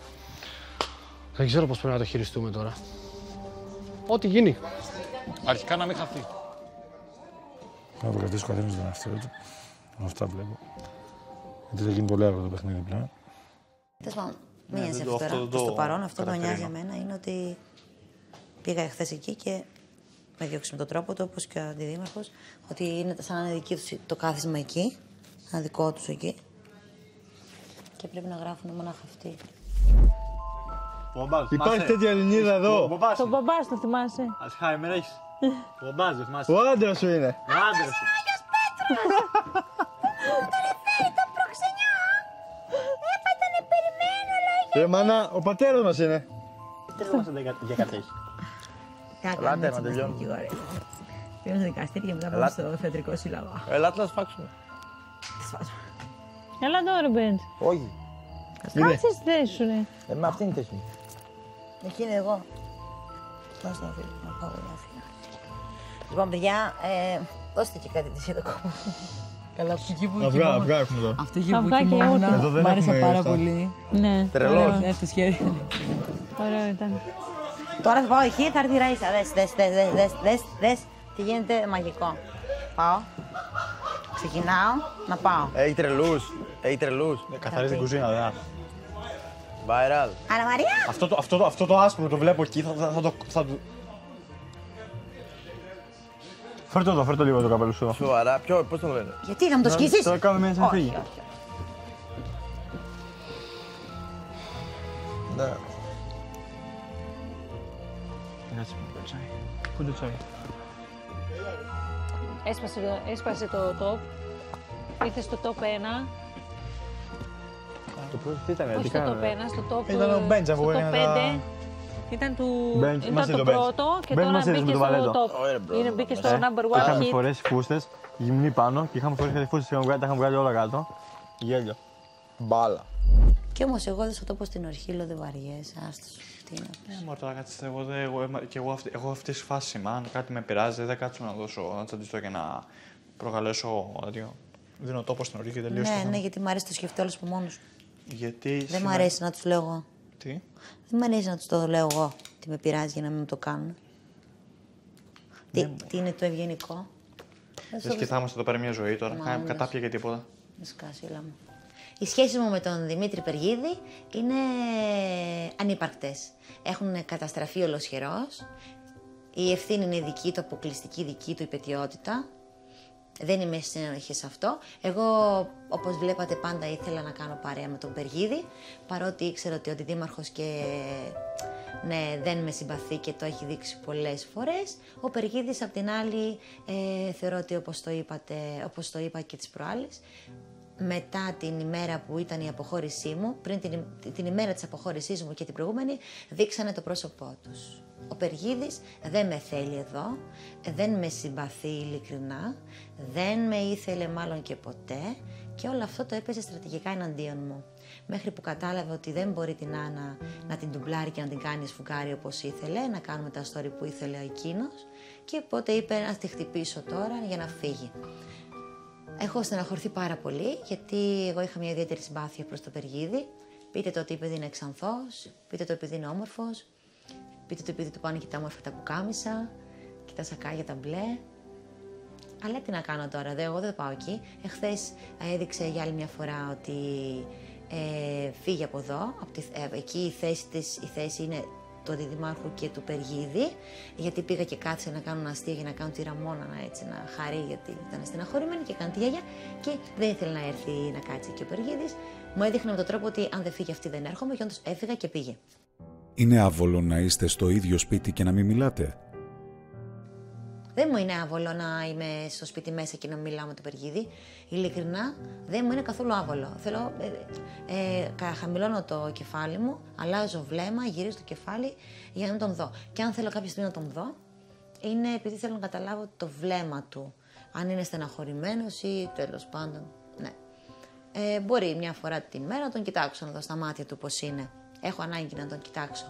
Δεν ξέρω πώς πρέπει να το χειριστούμε τώρα. Ό,τι γίνει. Αρχικά να μην χαθεί. Να βγαλτήσει ο καθένας τον εαυτό του. Αυτά βλέπω. Γιατί θα γίνει πολύ αργό το παιχνίδι πλέον. Τέλος πάντων, μην νοιάζει αυτό τώρα. Προς το παρόν, αυτό που νοιάζει εμένα είναι ότι πήγα χθες εκεί και με διώξει με τον τρόπο του, όπως και ο αντιδήμαρχος, ότι είναι σαν να είναι δική τους το κάθισμα εκεί, ένα δικό τους εκεί. Και πρέπει να γράφουν μονάχα αυτοί. Υπάρχει τέτοια Ελληνίδα εδώ. Τον μπαμπάς το θυμάσαι. Αλσχάιμερ έχεις. Ο μπαμπάς το θυμάσαι. Ο άντρας σου είναι. Ο άντρας σου. Το προξενιά! Έπατα να περιμένω, Ρε μάνα, ο πατέρας μας είναι. Τι μας για κατέχει. Ελάτε να τελειώνουμε. Πήγαμε στο δικαστήριο και μετά πάμε στο θεατρικό σύλλογο. Ελάτε να σφάξουμε. Τι σφάξουμε. Έλα τώρα, Μπέντ. Όχι. Κάτσε στη θέση σου, ναι. Με αυτή είναι η θέση μου. Εκεί είναι εγώ. Πάω στο φίλο, να πάω να φύγω. Λοιπόν, παιδιά, δώστε και κάτι της για το κόμμα. Καλά, αυτή που αυγά έχουμε εδώ. Αυτή που κοιμόμουν, μ' άρεσε πάρα πολύ. Ναι. Τρελός. Ναι, στο σχέδιο. Ωραίο ήταν. Τώρα θα πάω εκεί, θα έρθει η Ραΐσα. Δες, τι γίνεται μαγικό. Πάω. Ξεκινάω, να πάω. Έχει τρελούς. Καθαρίζει την κουζίνα, δε. Viral. Άννα Μαρία! Αυτό το άσπρο το βλέπω εκεί, θα το... Φέρ' το λίγο το καπέλο σου. Σοβαρά, πώς το λένε. Γιατί, να μου το σκίσεις? Το κάνουμε μέσα να φύγει. Ναι. Πού είναι το τσάι? Έσπασε το top. Ήρθε στο top 1. Το πρώτο τι ήταν, όχι στο top 1, στο top 5. Ήταν ο Μπέντζ αφού έκανε ήταν το πρώτο και τώρα μπήκε στο top. Μπήκε στο number 1 hit. Είχαμε φορέσει φούστες, γυμνή πάνω και είχαμε φορέσει κάτι φούστες και τα είχαμε βγάλει όλα κάτω. Γέλιο. Μπάλα. Κι όμως εγώ δεν στο τόπο στην Ορχήλο δεν βαριέσαι, άστος. Τι είναι αυτός. Μωρέ τώρα κάτσε, εγώ αυτή τη φάση, αν κάτι με πειράζει, δεν κάτσω να τσαντιστώ και να προκαλέσω, δίνω τόπο στην Ορχήλο και τελείως. Ναι, γιατί μου αρέσει το σκεφτεί όλος από μόνος. Γιατί δεν μου αρέσει να τους λέω εγώ. Τι? Δεν μου αρέσει να τους το λέω εγώ, τι με πειράζει για να μην μου το κάνουν. Τι είναι το ευγενικό. Δεν σκεφτάμαστε εδώ πέρα μια ζωή τώρα, κατάπια και τίποτα. Σκάσιλα μου. Οι σχέσεις μου με τον Δημήτρη Περγίδη είναι ανύπαρκτες. Έχουν καταστραφεί ολοσχερός. Η ευθύνη είναι δική του, αποκλειστική δική του υπαιτιότητα. Δεν είμαι συνενοχή σε αυτό. Εγώ, όπως βλέπατε, πάντα ήθελα να κάνω παρέα με τον Περγίδη, παρότι ήξερα ότι ο αντιδήμαρχος και ναι, δεν με συμπαθεί και το έχει δείξει πολλές φορές. Ο Περγίδης, απ' την άλλη, θεωρώ ότι όπως το είπα και τις προάλλες, μετά την ημέρα που ήταν η αποχώρησή μου, πριν την ημέρα της αποχώρησής μου και την προηγούμενη, δείξανε το πρόσωπό τους. Ο Περγίδης δεν με θέλει εδώ, δεν με συμπαθεί ειλικρινά, δεν με ήθελε μάλλον και ποτέ και όλο αυτό το έπαιζε στρατηγικά εναντίον μου. Μέχρι που κατάλαβε ότι δεν μπορεί την Άννα να την ντουμπλάρει και να την κάνει σφουγγάρι όπως ήθελε, να κάνουμε τα story που ήθελε εκείνος και οπότε είπε να τη χτυπήσω τώρα για να φύγει. Έχω στεναχωρηθεί πάρα πολύ, γιατί εγώ είχα μια ιδιαίτερη συμπάθεια προς το Περγίδη. Πείτε το ότι επειδή είναι εξανθός, πείτε το επειδή είναι όμορφος, πείτε το επειδή του πάνε και τα όμορφα τα πουκάμισα και τα σακάγια τα μπλε. Αλλά τι να κάνω τώρα, εγώ δεν πάω εκεί. Εχθές έδειξε για άλλη μια φορά ότι φύγει από εδώ. Εκεί η θέση είναι του αντιδημάρχου και του Περγίδη, γιατί πήγα και κάθισα να κάνουν αστεία για να κάνουν τη Ραμόνα να χαρεί, γιατί ήταν στεναχωρημένη και έκανε τη γιαγιά και δεν ήθελε να έρθει να κάτσει και ο Περγίδης. Μου έδειχνε με τον τρόπο ότι αν δεν φύγει αυτή δεν έρχομαι, και όντως έφυγα και πήγε. Είναι άβολο να είστε στο ίδιο σπίτι και να μην μιλάτε? Δεν μου είναι άβολο να είμαι στο σπίτι μέσα και να μιλάω με τον Περγίδη. Ειλικρινά, δεν μου είναι καθόλου άβολο. Θέλω, χαμηλώνω το κεφάλι μου, αλλάζω βλέμμα, γυρίζω το κεφάλι για να μην τον δω. Και αν θέλω κάποια στιγμή να τον δω, είναι επειδή θέλω να καταλάβω το βλέμμα του. Αν είναι στεναχωρημένος ή τέλος πάντων. Ναι. Μπορεί μια φορά την μέρα να τον κοιτάξω, να δω στα μάτια του πώς είναι. Έχω ανάγκη να τον κοιτάξω.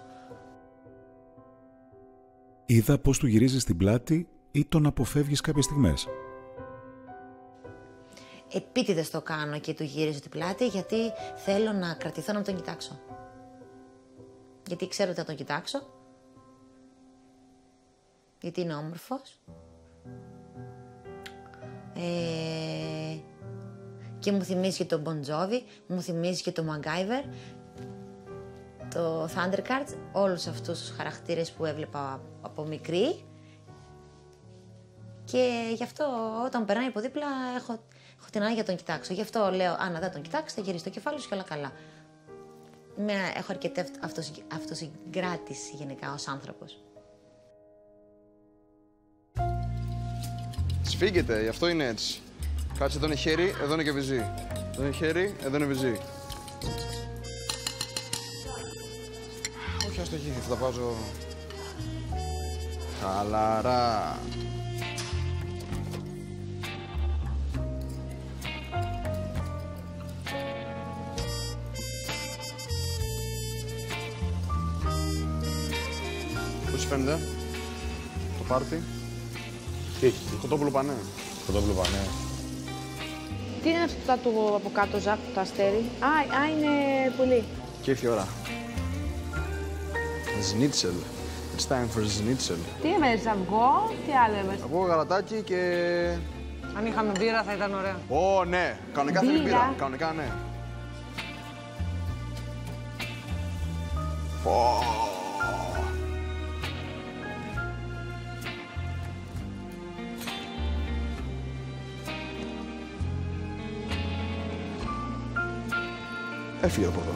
Είδα πώς του γυρίζεις την πλάτη ή τον αποφεύγεις κάποιες στιγμές? Επίτηδες το κάνω και του γύριζω την πλάτη, γιατί θέλω να κρατηθώ να τον κοιτάξω. Γιατί ξέρω ότι θα τον κοιτάξω. Γιατί είναι όμορφος. Και μου θυμίζει και τον Bon Jovi, μου θυμίζει και τον MacGyver, το Thundercats, όλους αυτούς τους χαρακτήρες που έβλεπα από μικρή. Και γι' αυτό όταν περνάει από δίπλα έχω την ανάγκη να τον κοιτάξω. Γι' αυτό λέω: Άννα, δεν τον κοιτάξει, θα γυρίσει το κεφάλι σου και όλα καλά. Έχω αρκετή αυτοσυγκράτηση γενικά ως άνθρωπος. Σφίγγεται, γι' αυτό είναι έτσι. Κάτσε, εδώ είναι χέρι, εδώ είναι και βυζί. Εδώ είναι χέρι, εδώ είναι βυζί. Όχι, ας το εκεί, θα τα βάζω... Χαλαρά. Πώς φαίνεται το πάρτι? Τι? Κοτόπουλο πανέ. Κοτόπουλο πανέ. Τι είναι αυτά του από κάτω, Ζακ, το αστέρι? Α, είναι πολύ. Και ήρθε η ώρα. Σνίτσελ. It's time for σνίτσελ. Τι έμενες, αυγό, τι άλλο έμενες? Αυγό, γαλατάκι και... Αν είχαμε μπύρα θα ήταν ωραία. Ω, ναι. Κανονικά θέλει μπύρα. Κανονικά, ναι. Έφυγε το πρώτο.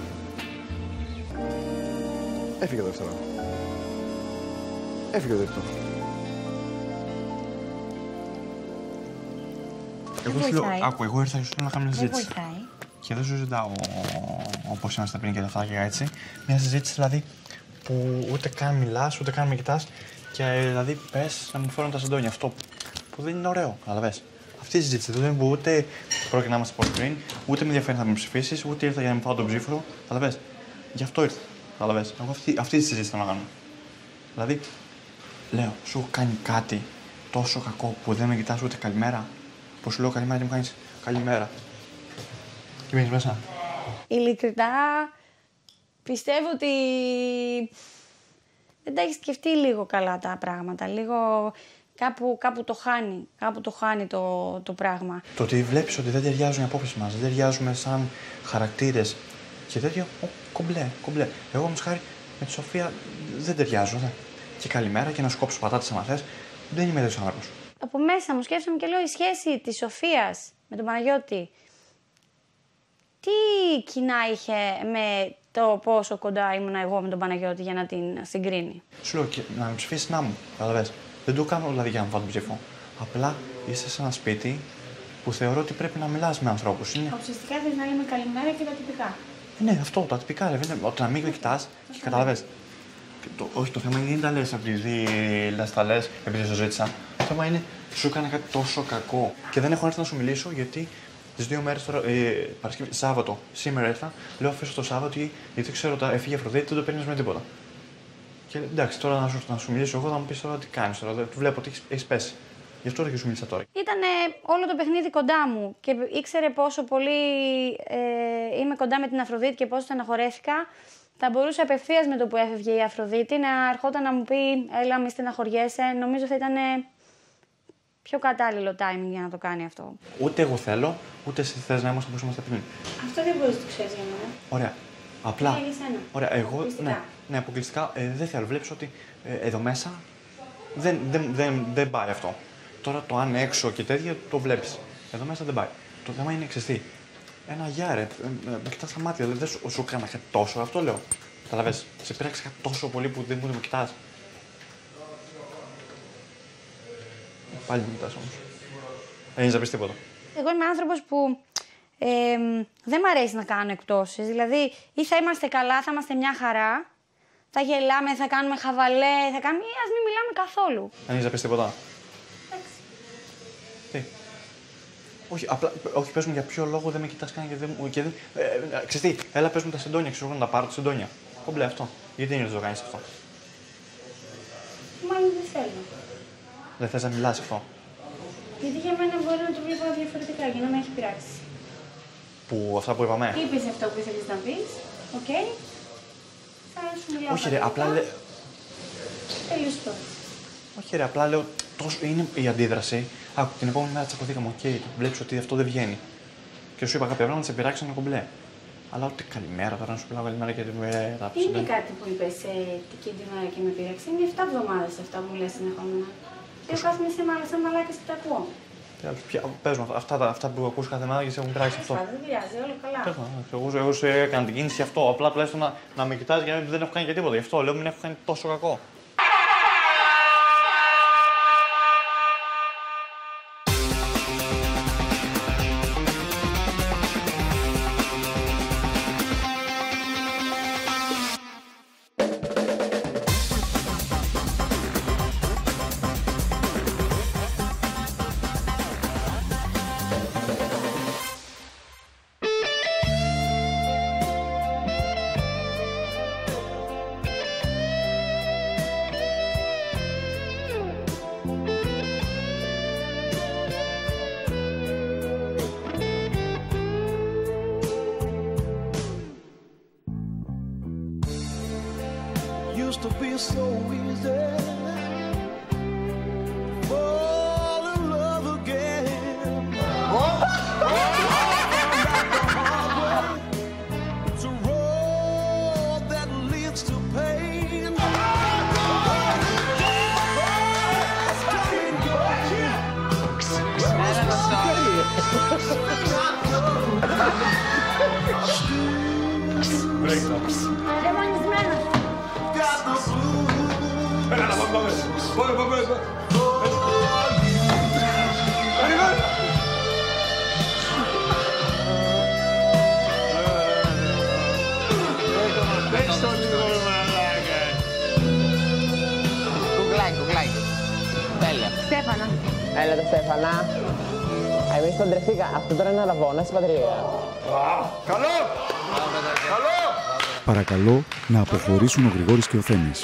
Έφυγε το δεύτερο. Έφυγε το δεύτερο. Εγώ ήρθα να κάνω μια συζήτηση. Και δεν σου ζητάω όπως είμαστε πριν και τα αυτά και έτσι. Μια συζήτηση δηλαδή που ούτε καν μιλάς, ούτε καν με κοιτάς και δηλαδή πες να μου φέρουν τα σεντόνια. Αυτό που δεν είναι ωραίο, καταλαβες. Αυτή η συζήτηση δεν είναι που ούτε πρόκειται να είμαστε πολύ πριν, ούτε με ενδιαφέρει να με ψηφίσεις, ούτε ήρθα για να μου φάω τον ψήφο. Καταλαβες. Γι' αυτό ήρθα. Καταλαβες. Εγώ αυτή τη συζήτηση θέλω να κάνω. Δηλαδή, λέω, σου έχω κάνει κάτι τόσο κακό που δεν με κοιτάς ούτε καλημέρα. Που σου λέω καλημέρα και μου κάνεις καλημέρα. Και μπαίνεις μέσα. Ειλικρινά, πιστεύω ότι δεν τα έχεις σκεφτεί λίγο καλά τα πράγματα. Λίγο κάπου το χάνει το πράγμα. Το ότι βλέπεις ότι δεν ταιριάζουν οι απόψεις μας, δεν ταιριάζουμε σαν χαρακτήρες και τέτοιο, κομπλέ. Εγώ όμως χάρη με τη Σοφία δεν ταιριάζω. Και καλημέρα και να σου κόψω πατάτες άμα θες, δεν είμαι τέτοιος άνθρωπος. Από μέσα μου σκέφτομαι και λέω η σχέση της Σοφίας με τον Παναγιώτη. Τι κοινά είχε με το πόσο κοντά ήμουν εγώ με τον Παναγιώτη για να την συγκρίνει? Σου λέω και να με ψηφίσεις να μου, καταλαβες. Δεν το κάνω δηλαδή για να μου φάω τον ψήφο. Απλά είσαι σε ένα σπίτι που θεωρώ ότι πρέπει να μιλάς με ανθρώπους. Ουσιαστικά θες να λέμε καλημέρα και τα τυπικά. Ναι, αυτό, τα τυπικά. Ότι να μην με κοιτάς και καταλαβες. Όχι, το θέμα είναι δεν τα λες επειδή τα λες, επειδή σε ζήτησα. Το θέμα είναι σου έκανα κάτι τόσο κακό. Και δεν έχω έρθει να σου μιλήσω γιατί τις 2 μέρες τώρα, Παρασκευή, Σάββατο, σήμερα ήρθα, λέω αφήσω το Σάββατο γιατί ξέρω ότι έφυγε η Αφροδίτη, δεν το παίρνεις με τίποτα. Και εντάξει, τώρα να σου μιλήσω εγώ θα μου πεις τώρα τι κάνεις τώρα. Του βλέπω ότι έχεις πέσει. Γι' αυτό και σου μίλησα τώρα. Ήταν όλο το παιχνίδι κοντά μου και ήξερε πόσο πολύ είμαι κοντά με την Αφροδίτη και πόσο στεναχωρέθηκα. Θα μπορούσε απευθείας με το που έφευγε η Αφροδίτη να ερχόταν να μου πει: Έλα, μη στεναχωριέσαι. Νομίζω θα ήταν πιο κατάλληλο timing για να το κάνει αυτό. Ούτε εγώ θέλω, ούτε εσύ θες να είμαστε όπως είμαστε πριν. Αυτό δεν μπορείς να το ξέρεις για μένα. Ωραία. Απλά. Ωραία, εγώ. Αποκλειστικά. Ναι, αποκλειστικά δεν θέλω. Βλέπεις ότι εδώ μέσα δεν πάει αυτό. Τώρα το αν έξω και τέτοια το βλέπεις. Εδώ μέσα δεν πάει. Το θέμα είναι εξαιστή. Ένα γεια ρε, με κοιτάς στα μάτια, δεν σου έκανα κάτι τόσο, αυτό λέω. Καταλαβες, σε πειράξα κάτι τόσο πολύ που δεν μπορεί να με κοιτάς. Πάλι με κοιτάς όμως. Δεν έχεις να πεις τίποτα. Εγώ είμαι άνθρωπος που δεν μ' αρέσει να κάνω εκπτώσεις. Δηλαδή, ή θα είμαστε καλά, θα είμαστε μια χαρά, θα γελάμε, θα κάνουμε χαβαλέ, θα κάνουμε ή ας μην μιλάμε καθόλου. Δεν έχεις να πεις τίποτα. Τι. Όχι, απλά, όχι, πες μου για ποιο λόγο δεν με κοιτάς καν και δεν... Ξέρεις τι, έλα πες μου τα σεντόνια, ξέρω να τα πάρω τα σεντόνια. Κομπλέ αυτό. Γιατί δεν το κάνεις αυτό. Μάλλον δεν θέλω. Δεν θες να μιλάς αυτό. Γιατί για μένα μπορεί να το βλέπω διαφορετικά και να με έχει πειράξει. Που αυτά που είπαμε. Είπες αυτό που ήθελες να πεις, οκ. Θα σου μιλάω. Όχι ρε, απλά λέω... Τέλος τώρα. Όχι ρε, απλά λέω, τόσο είναι η αντίδραση. Άκου, την επόμενη μέρα τσακωθήκαμε, οκ, βλέπεις ότι αυτό δεν βγαίνει. Και σου είπα κάποια πράγματα, σε πειράξει ένα κομπλέ. Αλλά ούτε καλημέρα, τώρα να σου πει καλημέρα και τα είναι κάτι που είπες την μέρα και με πείραξε. Είναι 7 εβδομάδες αυτά που μου λες συνεχόμενα. Εγώ κάθομαι σαν μαλάκες και τα ακούω. Πες μου, αυτά που ακούς κάθε μέρα και σε έχουν κράξει αυτό. Δεν πειράζει, όλο καλά. Εγώ σου έκανα την κίνηση αυτό. Απλά τουλάχιστον να με κοιτάς γιατί δεν έχω κάνει και τίποτα. Γι' αυτό λέω μην έχω κάνει τόσο κακό. Used to be so easy. Fall in love again. It's a road that leads to pain. Έλα να πάμε. Πάμε. Κουκλάκι. Τέλεια. Στέφανα. Έλα το Στέφανα. Εμείς παντρευτήκαμε. Αυτό τώρα είναι αραβόνα στην πατρίδα. Καλό! Παρακαλώ να αποχωρήσουν ο Γρηγόρης και ο Θέμης.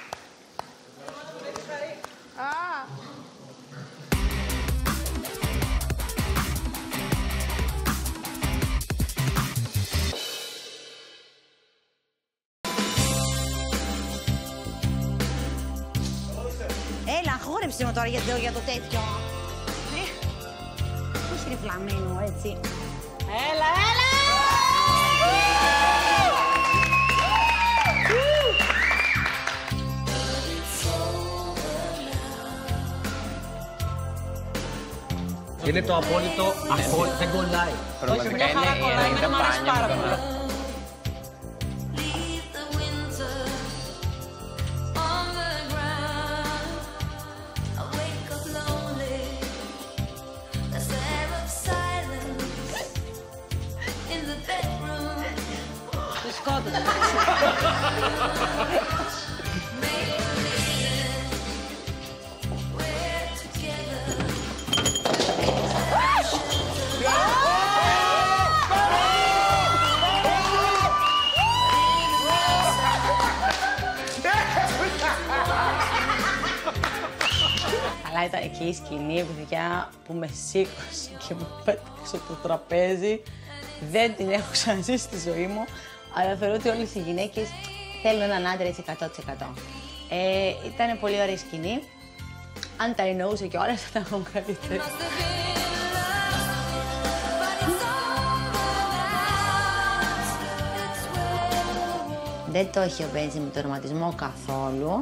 Έλα, χόρεψε με τώρα για το τέτοιο. Όχι ρε βλαμμένο, έτσι. Έλα! Είναι το απόλυτο, δεν κολλάει. Όχι, μια χαρά κολλάει, εμένα μου αρέσει πάρα πολύ. Αλλά ήταν εκεί η σκηνή, παιδιά, που με σήκωσε και με πέταξε το τραπέζι. Δεν την έχω ξαναζήσει στη ζωή μου, αλλά θεωρώ ότι όλες οι γυναίκες θέλουν έναν άντρα έτσι 100%. Ήταν πολύ ωραία σκηνή. Αν τα εννοούσε κιόλας, θα ήταν ακόμα καλύτερη. Δεν το έχει ο Μπέντζι με το ρομαντισμό καθόλου.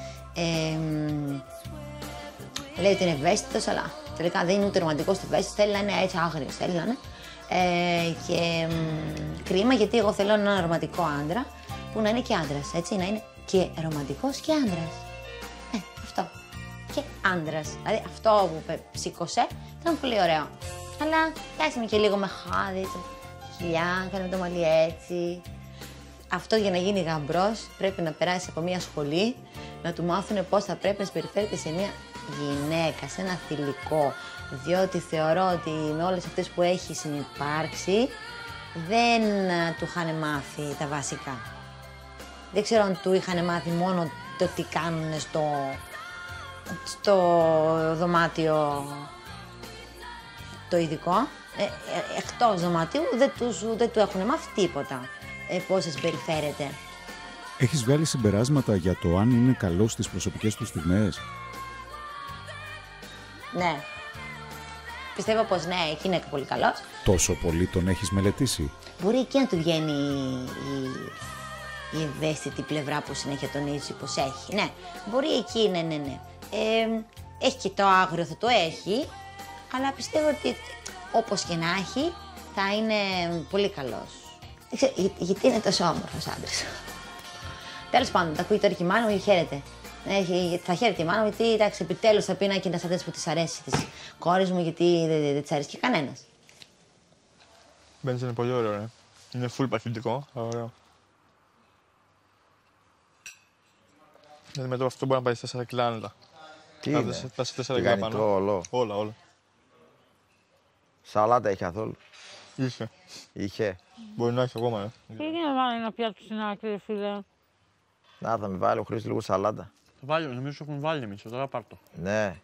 Λέει ότι είναι ευαίσθητος, αλλά τελικά δεν είναι ούτε ρομαντικός ούτε ευαίσθητος. Θέλει να είναι έτσι άγριος, θέλει να είναι. Και κρίμα, γιατί εγώ θέλω έναν ρομαντικό άντρα που να είναι και άντρας, έτσι, να είναι και ρομαντικός και άντρας. Αυτό. Και άντρας. Δηλαδή αυτό που σήκωσε ήταν πολύ ωραίο. Αλλά πιάσαμε και λίγο με χάδι, χιλιά, κάναμε το μαλλί έτσι. Αυτό για να γίνει γαμπρός πρέπει να περάσει από μια σχολή, να του μάθουν πώς θα πρέπει να συμπεριφέρεται σε μια γυναίκα, σε ένα θηλυκό. Διότι θεωρώ ότι με όλες αυτές που έχει συνυπάρξει δεν του είχαν μάθει τα βασικά. Δεν ξέρω αν του είχαν μάθει μόνο το τι κάνουν στο δωμάτιο το ειδικό. Εκτός δωματίου δεν του έχουν μάθει τίποτα. Πώς σας συμπεριφέρεται. Έχεις βγάλει συμπεράσματα για το αν είναι καλός στις προσωπικές του στιγμές? Ναι. Πιστεύω πως ναι, εκεί είναι πολύ καλός. Τόσο πολύ τον έχεις μελετήσει? Μπορεί εκεί να του βγαίνει η ευαίσθητη πλευρά που συνέχεια τονίζει πως έχει. Ναι, μπορεί εκεί, ναι. Έχει και το άγριο, θα το έχει, αλλά πιστεύω ότι όπως και να έχει, θα είναι πολύ καλός. Γιατί είναι τόσο όμορφος άντρας. Τέλος πάντων, τα ακούει τώρα και η μάνα μου, χαίρεται. Θα χαίρεται η μάνα μου, γιατί εντάξει, επιτέλους θα πει να είναι ένας που της αρέσει της κόρης μου, γιατί δεν της αρέσει και κανένας. Μπένς είναι πολύ ωραίο, ρε. Είναι full παχυντικό, ωραίο. Δηλαδή μετά αυτό μπορεί να πάει 4 κιλά άνετα. Τι είναι, θα σε 4 κιλά πάνω. Όλα. Σαλάτα έχει καθόλου? Είχε. Μπορεί να έχει ακόμα, Πήγαινε να βάλει ένα πιάτο στην άκρη, φίλε. Να, θα με βάλει ο Χρήστος λίγο σαλάτα. Νομίζω έχουν βάλει εμείς, τώρα πάρ' το. Ναι.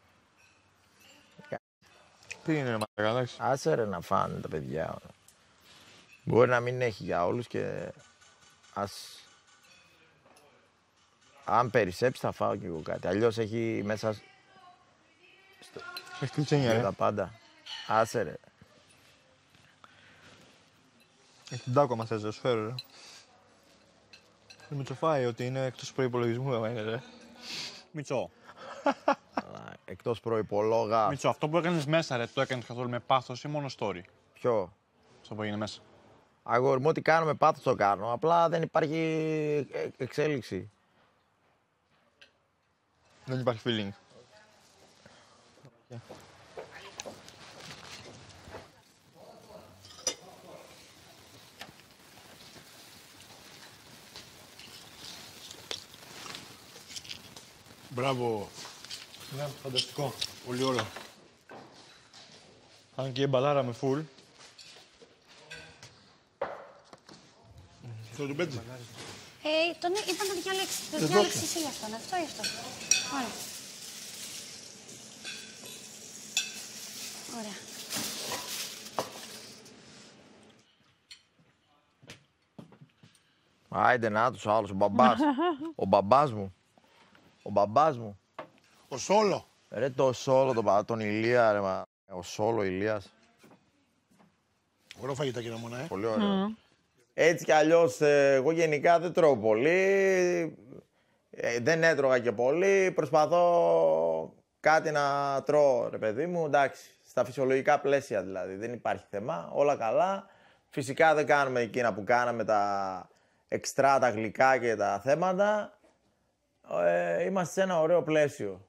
Πήγαινε ρε μαλάκα, εντάξει. Άσε ρε να φάνε τα παιδιά. Μπορεί να μην έχει για όλους και ας... Αν περισσέψει θα φάω κι εγώ κάτι. Αλλιώς έχει μέσα... Έχει κλιτσένια, τα πάντα. Άσε ρε. Έχει την τάκο, άμα θες, σου φέρω, ρε. Δεν με τσοφάει ότι είναι εκτός προϋπολογισμού, άμα είναι, ρε. Μητσό. Εκτός προϋπολόγα. Μητσό, αυτό που έκανες μέσα, ρε, το έκανες καθόλου με πάθος ή μόνο story? Ποιο? Αυτό που έγινε μέσα. Αγόρι μου, ό,τι κάνω με πάθος το κάνω. Απλά δεν υπάρχει εξέλιξη. Δεν υπάρχει feeling. Μπράβο. Ναι, φανταστικό. Πολύ ωραίο. Αν και μπαλάρα με full. Αυτό το πέτσε. Τον είπα να διαλέξει. Το διάλεξε εσύ αυτόν. Αυτό ή αυτό. Ωραία. Άιντε να τους άλλους, ο μπαμπάς. Ο μπαμπάς μου. Ο μπαμπάς μου. Ο Σόλο. Ρε το Σόλο, τον Ηλία, ρε μα. Ο Σόλο, Ηλίας. Ωραίο φαγητά κύριε Μόνα, Πολύ ωραίο. Έτσι κι αλλιώς, εγώ γενικά δεν τρώω πολύ. Δεν έτρωγα και πολύ. Προσπαθώ κάτι να τρώω, ρε παιδί μου. Εντάξει, στα φυσιολογικά πλαίσια δηλαδή. Δεν υπάρχει θέμα. Όλα καλά. Φυσικά δεν κάνουμε εκείνα που κάναμε τα εξτρά, τα γλυκά και τα θέματα. Είμαστε σε ένα ωραίο πλαίσιο.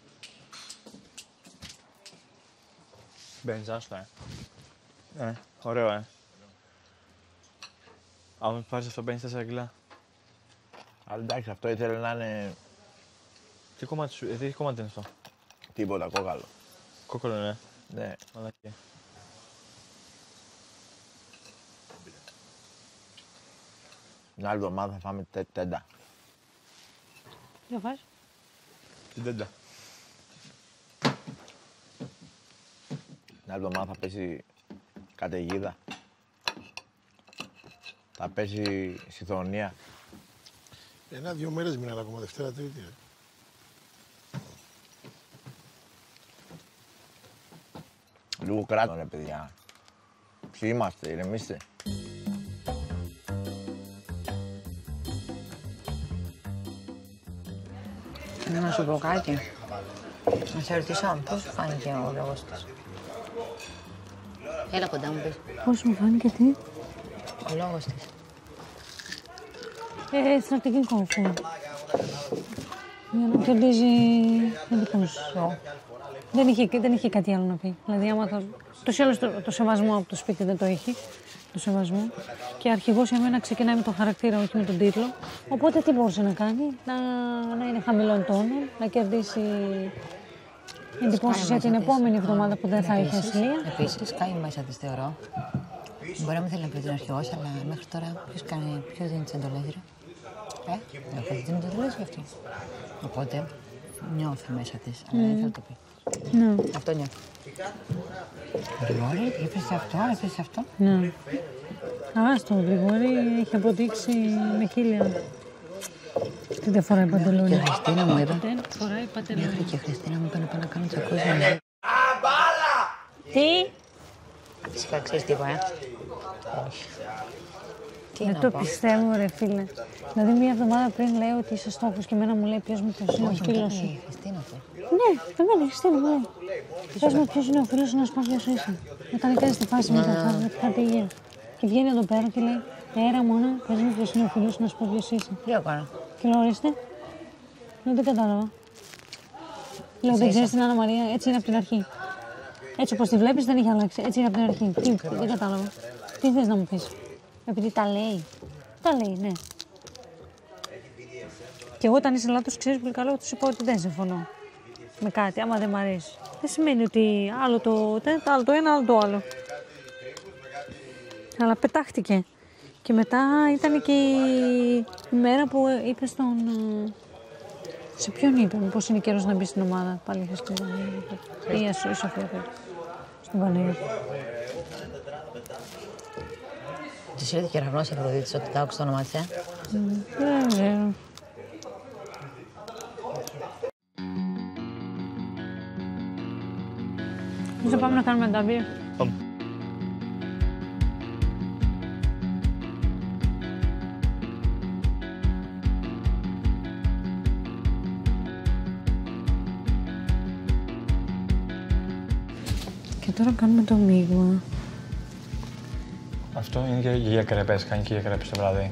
Μπενζάστα, ωραίο, Αν πάρεις αυτό παίρνεις 4 κιλά. Αλλά εντάξει, αυτό ήθελε να είναι... Τι κομμάτι σου, τι κομμάτι είναι αυτό? Τίποτα, κόκαλο. Κόκαλο, ναι. Ναι. Μαλακία. Την άλλη εβδομάδα θα φάμε τέντα. Τι θα φας? Την τέντα. Την άλλη εβδομάδα θα πέσει καταιγίδα. Θα πέσει συθονία. 1-2 μέρες μείναν ακόμα, Δευτέρα, Τρίτη. Λίγο κράτο, ρε παιδιά. Ποιοι είμαστε, ηρεμήστε. Να σου πω κάτι. Να σε ρωτήσω, πώς σου φάνηκε ο λόγος της? Έλα κοντά μου πες. Πώς μου φάνηκε τι? Ο λόγος της. Στρατηγικό φου. Για να κερδίζει εντυπωσιό. Δεν είχε κάτι άλλο να πει. Δηλαδή, άμα θα... το σεβασμό από το σπίτι δεν το έχει. Το σεβασμό. Και αρχηγός για μένα ξεκινάει με τον χαρακτήρα, όχι με τον τίτλο. Οπότε τι μπορούσε να κάνει? Να είναι χαμηλών τόνων, να κερδίσει εντυπώσεις για την επόμενη εβδομάδα που δεν θα έχει ασυλία. Επίσης, κάνει μέσα της, θεωρώ. Μπορεί να μην θέλει να πει ότι είναι αρχηγός, αλλά μέχρι τώρα ποιος δίνει τις εντολές, ρε? Εγώ δεν δίνω τις εντολές για αυτή. Οπότε νιώθει μέσα της, αλλά δεν θέλει να το πει. Ναι. Αυτό νιώθει. Γρηγόρη, έπεσε αυτό, έπεσε αυτό. Ναι. Στο Γρηγόρη έχει αποδείξει με κύλια. Τι δεν φοράει παντελόνι. Και η Χριστίνα μου είπε. Δεν φοράει παντελόνι. Μέχρι και η Χριστίνα μου είπε να πάω να κάνω τσακούζι. Τι? Φυσικά ξέρεις τι είπα, Όχι. Δεν το πιστεύω, ρε φίλε. Δηλαδή, μία εβδομάδα πριν λέω ότι είσαι στόχος και εμένα μου λέει ποιος είναι ο φίλος σου. Ναι, εμένα η Χριστίνα μου λέει. Πες μου ποιος είναι ο φίλος σου να σου πω ποιος είσαι. Όταν έκανε τη φάση μετά, θα πήγε. Και βγαίνει εδώ πέρα και λέει: Έρα μόνο, πες μου ποιος είναι ο φίλος σου να σου πω ποιος είσαι. Τι έκανα. Και λέω: Ορίστε. Λέω: Δεν κατάλαβα. Λέω: Δεν ξέρεις την Άννα Μαρία, έτσι είναι από την αρχή. Έτσι όπως τη βλέπεις δεν έχει αλλάξει. Έτσι είναι από την αρχή. Τι, δεν κατάλαβα. Τι θες να μου πεις. Επειδή τα λέει. Τα λέει, ναι. Και εγώ όταν είσαι λάθος, ξέρεις πολύ καλά, τους είπα ότι δεν συμφωνώ με κάτι, άμα δεν μ' αρέσει. Δεν σημαίνει ότι άλλο το ένα, άλλο το άλλο. Αλλά πετάχτηκε. Και μετά ήταν και η μέρα που είπε στον... Σε ποιον είπε, πώς είναι καιρός να μπει στην ομάδα. Πάλι είχα στην Παναγία. Ή η Σοφία πέρα. Στην Παναγία. Της ήρθε κεραυνός η Αφροδίτης ότι τα άκουσε το όνομα της, Δεν ξέρω. Θα πάμε να κάνουμε νταμπί. Πάμε. Και τώρα κάνουμε το μείγμα. Αυτό είναι και για κρέπες, κάνει και για κρέπες το βράδυ.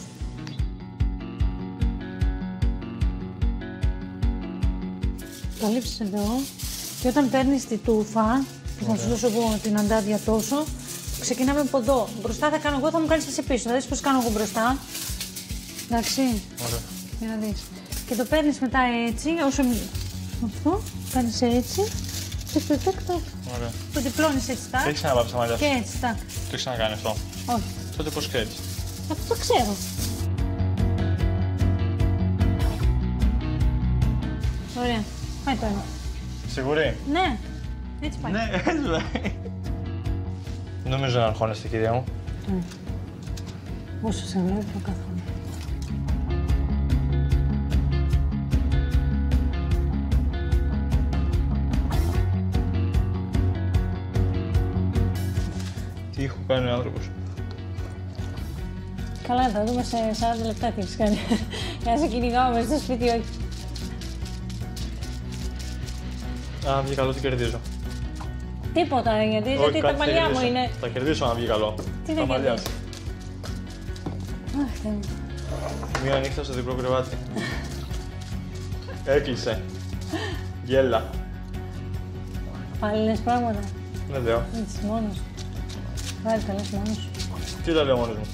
Το λείψεις εδώ και όταν παίρνεις τη τούφα, που θα σου δώσω εγώ την αντάδια τόσο, ξεκινάμε από εδώ. Μπροστά θα κάνω εγώ, θα μου κάνεις εσύ πίσω. Θα δεις πώς κάνω εγώ μπροστά. Εντάξει. Ωραία. Για να δεις. Και το παίρνεις μετά έτσι, όσο αυτό, κάνεις έτσι και στο τέκτο. Ωραία. Το διπλώνεις έτσι, τάκ. Έχεις ξαναβάψει τα μαλλιά σου. Και έτσι, τάκ. Το έχεις ξανακάνει αυτό. Όχι. Τότε πώς ξέρεις. Αυτό το ξέρω. Ωραία. Πάει το ένα. Σίγουρη. Ναι. Έτσι πάει. Ναι, έτσι πάει. Νομίζω να αγχώνεστε, κυρία μου. Όσο σε βλέπω καθόλου. Τι έχω κάνει ο άνθρωπος. Καλά, θα δούμε σε 40 λεπτά τι έχεις κάνει. Για να σε κυνηγάω μέσα στο σπίτι, όχι. Αν βγει καλό, τι κερδίζω. Τίποτα, γιατί τα μαλλιά μου είναι. Θα κερδίσω αν βγει καλό. Τι τα θα μαλλιά κερδίσεις. Αχ, Θεέ μου. Μία νύχτα στο διπλό κρεβάτι. Έκλεισε. Γέλα. Πάλι λες πράγματα. Δεν λέω. Έτσι, μόνος. Πάλι τα λες μόνος σου. Τι τα λέω μόνος μου.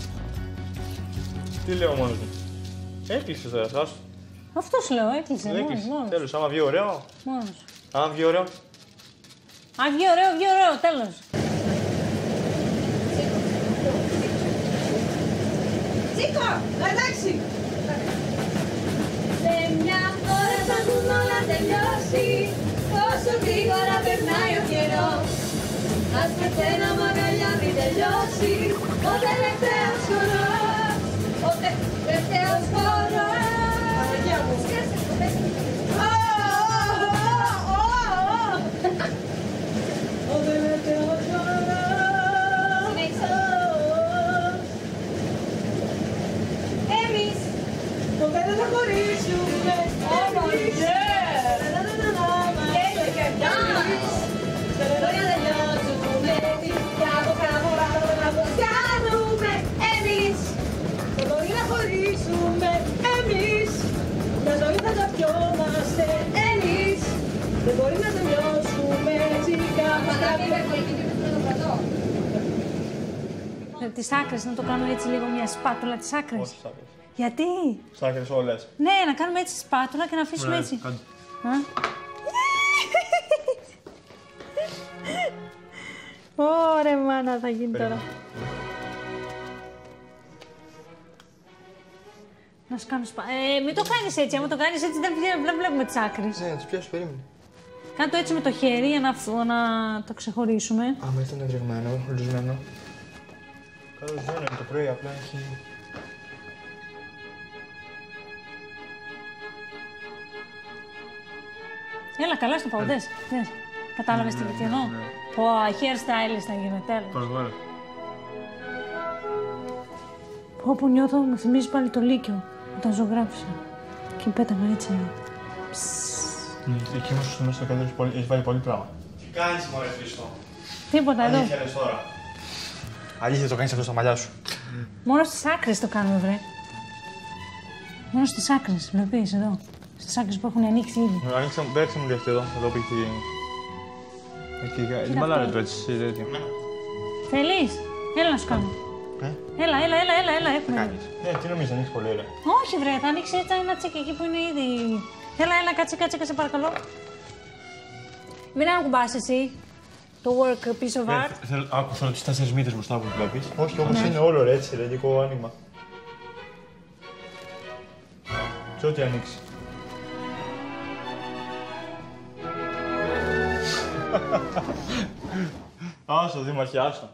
Τι λέω μόνος μου. Έκλεισε τώρα, σας. Αυτό σου λέω, έκλεισε. Μόνος. Τέλος, άμα βγει ωραίο. Μόνος. Άμα βγει ωραίο. Αν βγει ωραίο, βγει ωραίο, τέλος. Τσίκο, εντάξει. Σε μια ώρα θα έχουν όλα τελειώσει. Πόσο γρήγορα περνάει ο καιρός. Ας πεθαίναμε αγκαλιά μην τελειώσει. Ο τελευταίος χορός. Ο τελευταίος χορός. Παναγία μου. Ο τελευταίος χορός. Εμείς ποτέ δεν θα χωρίσουμε. Εμείς δεν τελειώσουμε. Και από καμπορά να το κάνουμε. Εμείς δεν μπορεί να χωρίσουμε. Εμείς μια ζωή θα τα πιόμαστε. Εμείς δεν μπορεί να τελειώσουμε. Έτσι Τις άκρες, να το κάνω έτσι λίγο μια σπάτουλα τις άκρες. Όχι, σ' άκρες. Γιατί? Σ' άκρες όλες. Ναι, να κάνουμε έτσι σπάτουλα και να αφήσουμε Ναι, έτσι. κάντε. Ωραία, μάνα, θα γίνει τώρα. Να σου κάνω μην το κάνεις έτσι. Άμα το κάνεις έτσι, δεν βλέπουμε τις άκρες. Ναι, να τις πιάσεις, περίμενε. Κάνε το έτσι με το χέρι για να το ξεχωρίσουμε. Άμα ήταν ευρεγμένο, χωρισμένο. Καλώς δεν είναι το πρωί, απλά έχει... Έλα, καλά στο παουδές. Κατάλαβες τι εννοώ. Πω, hair stylist θα γίνει, τέλος. Όπου νιώθω, μου θυμίζει πάλι το Λύκειο, όταν ζωγράφισα. Και πέταγα έτσι. Εκεί όμως στο μέσα στο κέντρο έχει βάλει πολύ πράγμα. Τι κάνεις, μωρέ Χριστό? Τίποτα εδώ. Αλήθεια λες τώρα? Αλήθεια το κάνεις αυτό στα μαλλιά σου. Μόνο στις άκρες το κάνουμε, βρε. Μόνο στις άκρες, βλέπεις εδώ. Στις άκρες που έχουν ανοίξει ήδη. Παίξε μου αυτή εδώ που έχει... Την μπαλάρα του έτσι, τέτοιο. Θέλεις? Έλα να σου κάνω. Έλα, έχουμε. Τι νομίζεις, ανοίξει πολύ ωραία. Όχι βρε, θα ανοίξει έτσι ένα τσεκ εκεί που είναι ήδη. Έλα, κάτσε παρακαλώ. Μην ακουμπάς εσύ το work piece of art. Θέλω τις 4 μύτες μπροστά που βλέπεις. Όχι, όμως είναι όλο ρε, έτσι, λογικό άνοιγμα. Και ό,τι ανοίξει. Άσο, Δήμαρχε, άσο.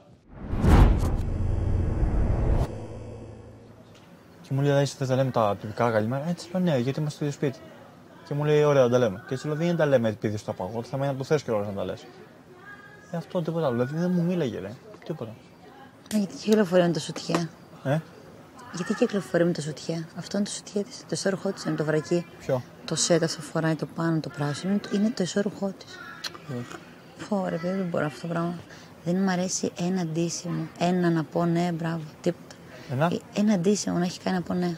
Και μου λέει, εσύ θες να λέμε τα τυπικά καλημέρα. Έτσι λέω, ναι, γιατί είμαστε στο ίδιο σπίτι. Και μου λέει, ωραία, να τα λέμε. Και έτσι λέω, δεν τα λέμε επειδή στο απαγώ, θα μένει να το θες και όλες να τα λες. Αυτό τίποτα άλλο, δηλαδή δεν μου μίλαγε, ρε. Τίποτα. Γιατί κυκλοφορεί με το σουτιέ. Γιατί κυκλοφορεί με το σουτιέ. Αυτό είναι το σουτιέ της. Το εσώρουχό της είναι το βρακί. Ποιο? Το σετ αυτό φοράει το πάνω, το πράσινο. Είναι το εσώρουχό της. Φόρε, παιδί, δεν μπορώ αυτό το πράγμα. Δεν μου αρέσει ένα αντίσημο. Ένα να πω ναι, μπράβο, τίποτα. Ένα αντίσημο να έχει κάνει να πω ναι.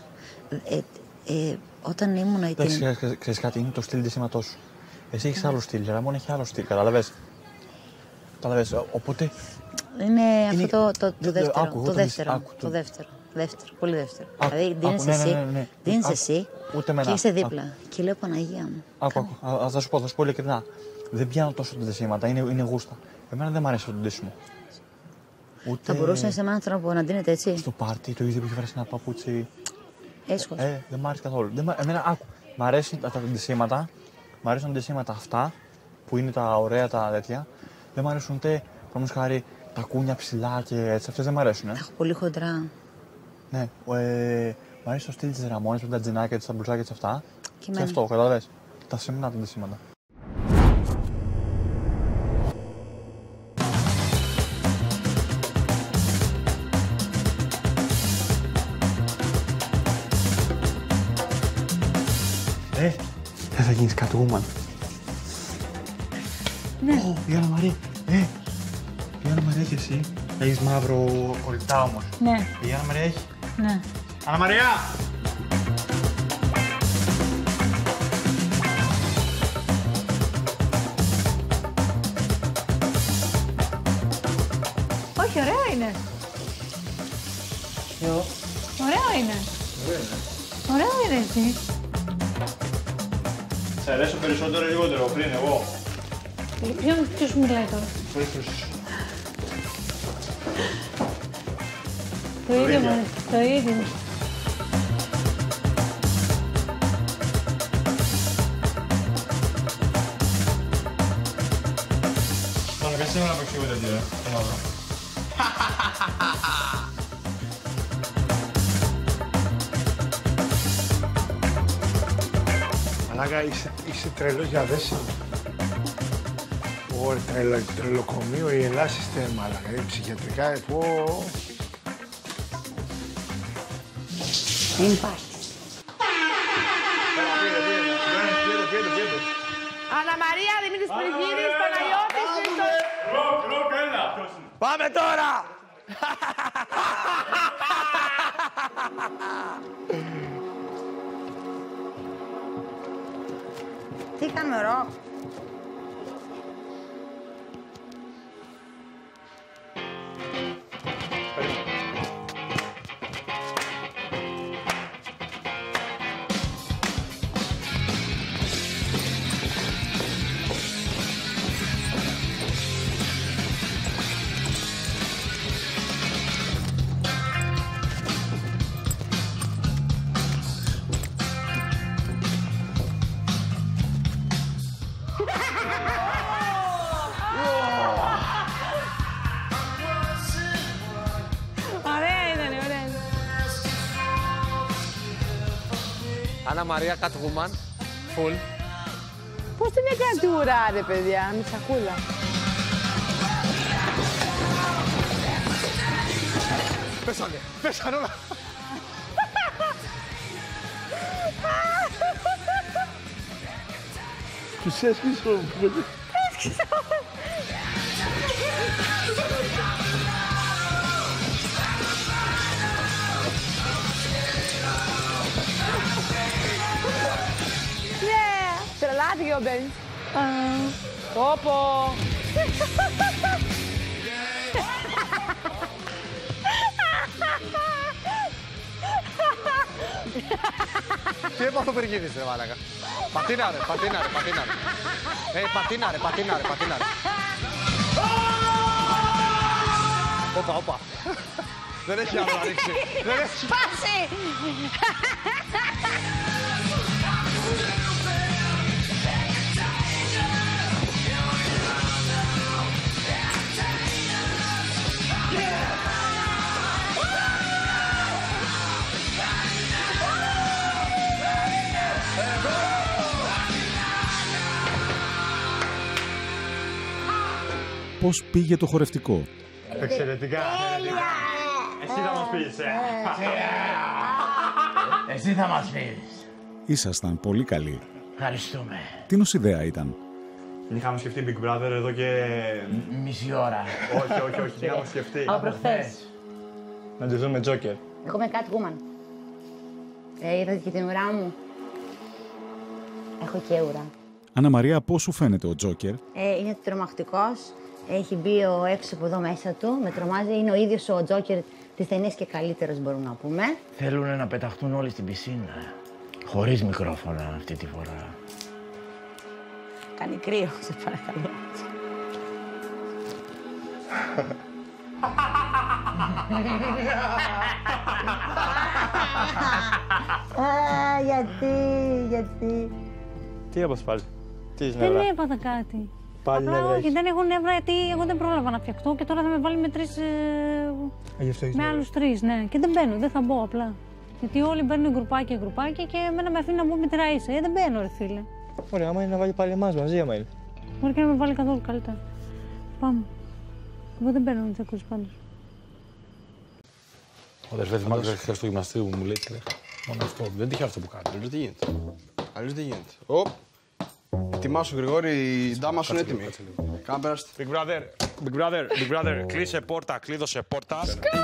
Όταν ήμουν. Ξέρεις κάτι, είναι το στυλ ντύσηματός σου. Εσύ έχεις άλλο στυλ, αλλά μόνο έχει άλλο στυλ, καταλαβες. Οπότε. Είναι αυτό το δεύτερο. Το δεύτερο. Πολύ δεύτερο. Δηλαδή δίνεις εσύ και είσαι δίπλα. Και λέω Παναγία μου. Θα σου πω ειλικρινά. Δεν πιάνω τόσο τα ντύσματα, είναι γούστα. Εμένα δεν μου αρέσει αυτό το ντύσιμο. Θα μπορούσε σε έναν άνθρωπο να ντύνεται έτσι. Στο πάρτι το ίδιο που έχει βράσει ένα παπούτσι. Έσχος. Δεν μ' άρεσε καθόλου. Μ' αρέσουν τα ντύσματα. Μ' αρέσουν τα ντύσματα αυτά που είναι τα ωραία τα τέτοια. Δεν μ' αρέσουν ούτε, παραδείγματος χάρη, τα κούνια ψηλά και έτσι. Αυτές δεν μ' αρέσουν. Έχω πολύ χοντρά. Ναι. Μ' αρέσει το στυλ της Ραμόνης με τα τζινάκια της, τα μπλουζάκια της αυτά. Και αυτό, καταλαβες. Τα σημερινά τα ντύσματα. Δεν θα γίνεις Catwoman. Ναι. Η Άννα Μαρία. Η Άννα Μαρία και εσύ. Έχεις μαύρο κολλητά όμως. Ναι. Η Άννα Μαρία έχει. Ναι. Άννα Μαρία! Όχι, ωραίο είναι. Ωραίο είναι. Ωραίο είναι εσύ. Σε αρέσω περισσότερο ή λιγότερο πριν εγώ. Ποιος μου μιλάει τώρα. Το ίδιο μου. Το ίδιο. Θα αναγκαστούμε να παίξουμε τέτοιο, το μαύρο. Μαλάκα, είσαι τρελός για δέση. Τρελοκομείο, η Ελλάς είστε μαλάκα, ψυχιατρικά, Δεν υπάρχει. Αννα Μαρία, Δημήτρης Πριγύρης, Παναγιώτης, Χρήστος. Ροκ, έλα. Πάμε τώρα! Τι κάνουμε, Ροκ? Άννα Μαρία, Catwoman, full. Πώς την έκανε τη ουρά, ρε παιδιά, με τσακούλα. Πέσανε όλα. Τους έσχισε ο παιδί. Τρελάθηκε ο Μπένς. Πόπο. Τι έπαθω περγίδης ρε μάλακα. Πατίναρε. Πατίναρε. Όπα. Δεν έχει άλλο να ρίξει. Σπάσει! Πώς πήγε το χορευτικό? Εξαιρετικά. Εσύ θα μας πεις. Εσύ θα μας πεις. Ήσασταν πολύ καλοί. Ευχαριστούμε. Τι νοσιδέα ήταν? Την είχαμε σκεφτεί Big Brother εδώ και... Μισή ώρα. Όχι, την είχαμε σκεφτεί. Από προχθές. Να τη δούμε Joker. Εγώ είμαι Catwoman. Είδατε και την ουρά μου. Έχω και ουρά. Άννα Μαρία, πώς σου φαίνεται ο Τζόκερ? Είναι τρομακτικός. Έχει μπει ο έξω από εδώ μέσα του. Με τρομάζει. Είναι ο ίδιος ο Τζόκερ της ταινίας και καλύτερος, μπορούμε να πούμε. Θέλουν να πεταχτούν όλοι στην πισίνα. Χωρίς μικρόφωνα αυτή τη φορά. Κάνει κρύο, σε παρακαλώ. Γιατί. Τι έπαθες πάλι? Τι είσαι Δεν νεύρα? έπαθα κάτι. Πάλι Απλά νεύρα όχι, έχεις? δεν έχω νεύρα γιατί εγώ δεν πρόλαβα να φτιαχτώ και τώρα θα με βάλει με τρεις. Γι' αυτό έχεις Με νεύρα. άλλους τρεις, ναι. Και δεν μπαίνω, δεν θα μπω απλά. Γιατί όλοι μπαίνουν γκρουπάκια και εμένα με αφήνει να μπω με τη Ραΐσα. Δεν μπαίνω, ρε φίλε. Ωραία, άμα είναι να βάλει πάλι εμάς μαζί, άμα είναι. Μπορεί και να με βάλει καθόλου καλύτερα. Πάμε. Εγώ δεν μπαίνω με τις ακούσεις πάντως. Ο αδερφέ θυμάται χθες στο γυμναστήριο μου λέει μόνο αυτό. Δεν τυχαίο αυτό που κάνει. Αλλιώς τι γίνεται. Οπ. Ετοιμάσου Γρηγόρη, η ντάμα σου είναι έτοιμη. Κάνε περάστε. Big Brother, κλείσε πόρτα, κλείδωσε πόρτα.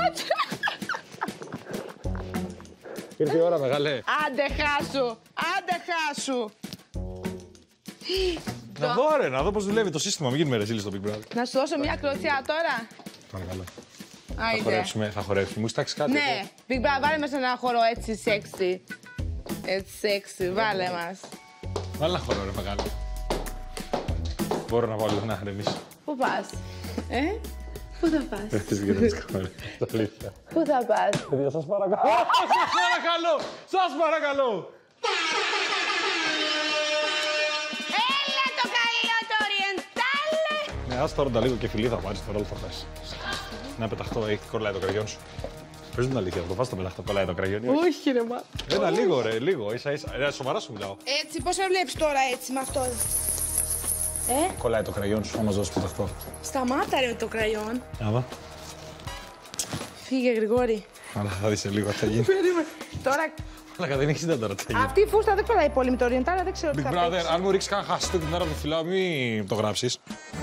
Ήρθε η ώρα, μεγάλε. Άντε χάσου. Να δω πώς δουλεύει το σύστημα. Μην γίνουμε ρεζίλοι στο Big Brother. Να σου δώσω μια κλωτσιά τώρα. Παρακαλώ. Άιντε. Θα χορέψουμε. Μου στάξει κάτι. Ναι, Big Brother, βάλε μας ένα χώρο έτσι sexy. Βάλε μας. Βάλε ένα χώρο, ρε μεγάλη. Μπορώ να βάλω να ηρεμήσω. Πού πας, Πού θα πας? Έχεις βγαίνεις κομμάρι. Αλήθεια. Πού θα πας? Παιδιά, σας παρακαλώ. Σας παρακαλώ. Έλα το καλό το Oriental. Ναι, ας τώρα λίγο και φιλί θα πάρεις, τώρα όλο θα πας. Να πεταχτώ, έχει κολλάει το κραγιόν σου. Πες μου την αλήθεια, το φας το πεταχτώ, κολλάει το κραγιόν. Όχι ρε μα. Ένα λίγο ρε, λίγο, ίσα. Σοβαρά σου μιλάω. Έτσι, πώς με βλέπεις τώρα έτσι με αυτό? Κολλάει το κραγιόν σου, θα μας δώσεις πεταχτώ. Σταμάτα ρε το κραγιόν. Άμα. Φύγε Γρηγόρη. Αλλά θα δεις σε λίγο τι θα γίνει. Περίμενε. Τώρα Αλλά δεν έχεις ιδέα τώρα τι θα γίνει. αυτή η φούστα δεν κολλάει πολύ με το Oriental, δεν ξέρω τι Big θα Brother, παίξει. αν μου ρίξεις κανένα χαστό την ώρα που φυλάω, μην το γράψεις.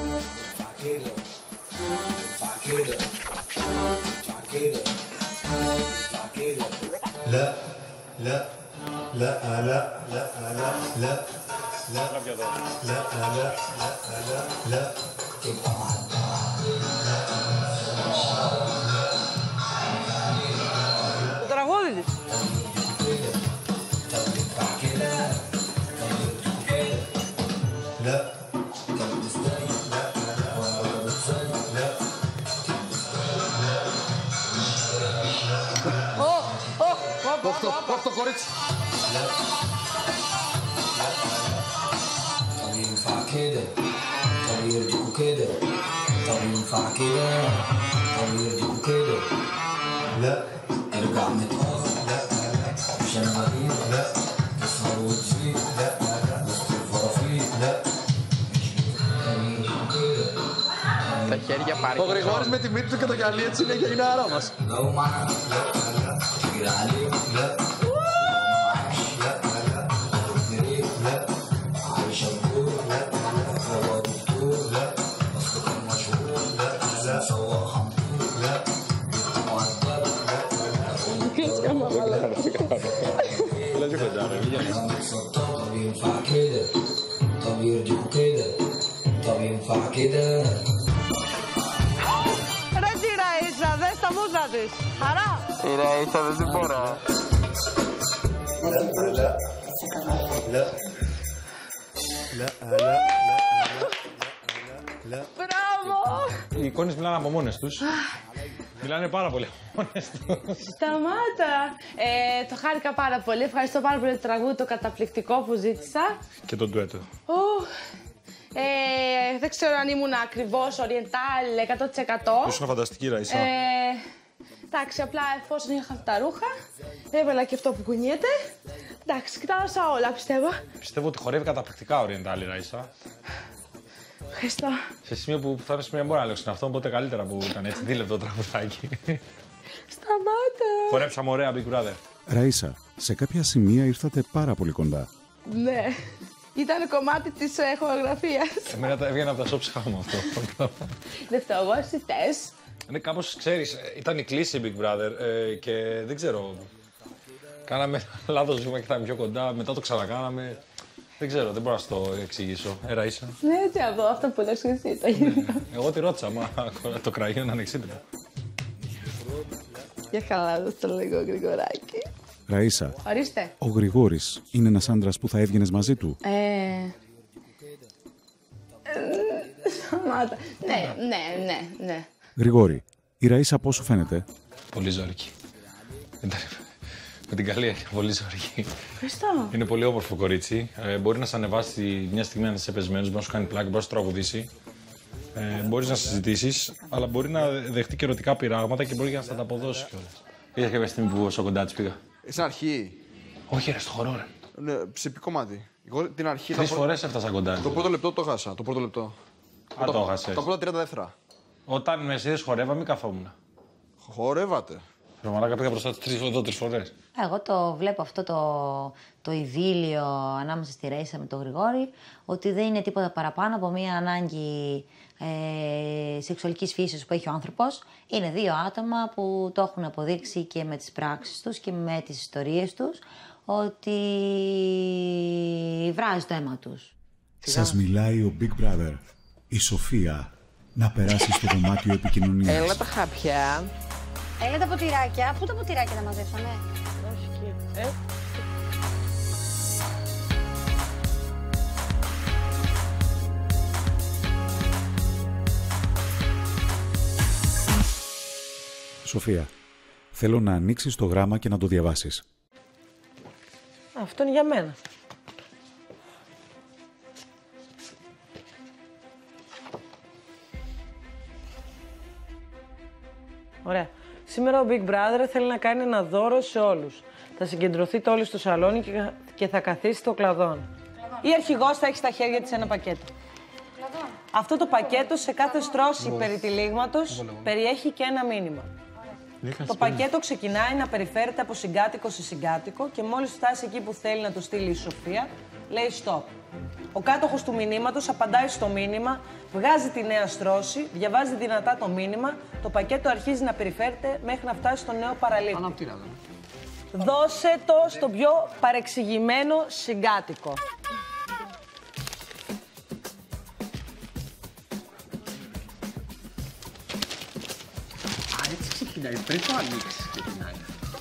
Το τραγούδι της. Πόχ το κορίτσι. Τα χέρια πάρει. Ο Γρηγόρης με τη μύτη του και το γυαλί έτσι είναι και είναι άρα μας. Ρε τη Ραΐσα, δες τα μούτρα της. Χαρά. Η Ραΐσα δεν την μπορώ. Μπράβο. Οι εικόνες μιλάνε από μόνες τους. Μιλάνε πάρα πολύ από μόνες τους. Σταμάτα. Το χάρηκα πάρα πολύ. Ευχαριστώ πάρα πολύ το τραγούδι, το καταπληκτικό που ζήτησα. Και τον ντουέτο. Δεν ξέρω αν ήμουν ακριβώς Oriental 100%. Ήσουν φανταστική, Ραΐσα. Εντάξει, απλά εφόσον είχα αυτά τα ρούχα, έβαλα και αυτό που κουνιέται. Εντάξει, κοιτάσα όλα, πιστεύω. Πιστεύω ότι χορεύει καταπληκτικά Oriental, Ραΐσα. Ευχαριστώ. Σε σημείο που φτάνω σημείο μπορώ να λέω στην αυτό, οπότε καλύτερα που ήταν έτσι δίλεπτο τραγουδάκι. Σταμάτα. Χορέψαμε ωραία, Big Brother. Ραΐσα, σε κάποια σημεία ήρθατε πάρα πολύ κοντά. Ναι. Ήταν κομμάτι της χορογραφίας. Εμένα τα έβγαινα από τα σώψυχα μου αυτό. Δεν φταίω εγώ, εσύ θες. Ναι, κάπως, ξέρεις, ήταν η κλίση Big Brother και δεν ξέρω. Κάναμε λάθος βήμα και θα είμαι πιο κοντά, μετά το ξανακάναμε. Δεν ξέρω, δεν μπορώ να σου το εξηγήσω. Ραΐσα. Ναι, τι από αυτό που λες εσύ το ίδιο. Εγώ τη ρώτησα, μα το κραγιό είναι ανεξίτηλο. Για καλά, δώσ' το λίγο γρηγοράκι. Ραΐσα, Ορίστε. ο Γρηγόρης είναι ένας άντρας που θα έβγαινες μαζί του. Σταμάτα. Ναι. Γρηγόρη, η Ραΐσα πώς σου φαίνεται? Πολύ ζώρικη. Με την καλή έννοια, πολύ ζώρικη. Ευχαριστώ. Είναι πολύ όμορφο κορίτσι. Μπορεί να σε ανεβάσει μια στιγμή να είσαι πεσμένος, μπορεί να σου κάνει πλάки, μπορεί να σου τραγουδήσει. Μπορεί να συζητήσει, αλλά μπορεί να δεχτεί και ερωτικά πειράγματα και μπορεί και να στα τα αποδώσει κιόλας. Είδα κάποια στιγμή που όσο κοντά της πήγα. Στην αρχή. Όχι, ρε, στο χορό, ρε. Ναι, σε ποιο κομμάτι. Εγώ την αρχή. 3 φορές έφτασα κοντά. Το πρώτο λεπτό το χάσα. Το πρώτο λεπτό. Το χάσες. Τα πρώτα 30 δεύτερα. Όταν με εσείς χορεύαμε, καθόμουν. Χορεύατε. Ρε μαλάκα, πήγα μπροστά της 3 φορές. Εγώ το βλέπω αυτό το ειδήλιο ανάμεσα στη Ραΐσα με τον Γρηγόρη, ότι δεν είναι τίποτα παραπάνω από μια ανάγκη σεξουαλικής φύσης που έχει ο άνθρωπος. Είναι 2 άτομα που το έχουν αποδείξει και με τις πράξεις τους και με τις ιστορίες τους, ότι βράζει το αίμα τους. Σας μιλάει ο Big Brother, η Σοφία, να περάσει στο δωμάτιο επικοινωνίας. Έλα τα χάπια. Έλα τα ποτηράκια. Πού τα ποτηράκια τα μαζέψαμε? Όχι, κύριε. Σοφία, θέλω να ανοίξεις το γράμμα και να το διαβάσεις. Αυτό είναι για μένα. Ωραία. Σήμερα ο Big Brother θέλει να κάνει ένα δώρο σε όλους. Θα συγκεντρωθείτε όλοι στο σαλόνι και θα καθίσει στο κλαδόν. Η αρχηγός θα έχει στα χέρια της ένα πακέτο. Αυτό το πακέτο σε κάθε στρώση περιτυλίγματος περιέχει και ένα μήνυμα. Το πακέτο ξεκινάει να περιφέρεται από συγκάτοικο σε συγκάτοικο και μόλις φτάσει εκεί που θέλει να το στείλει η Σοφία, λέει stop. Ο κάτοχος του μηνύματος απαντάει στο μήνυμα, βγάζει τη νέα στρώση, διαβάζει δυνατά το μήνυμα, το πακέτο αρχίζει να περιφέρεται μέχρι να φτάσει στο νέο παραλήπτη. Δώσε το στο πιο παρεξηγημένο συγκάτοικο. Έτσι ξεκινάει, πριν το ανοίξεις ξεκινάει.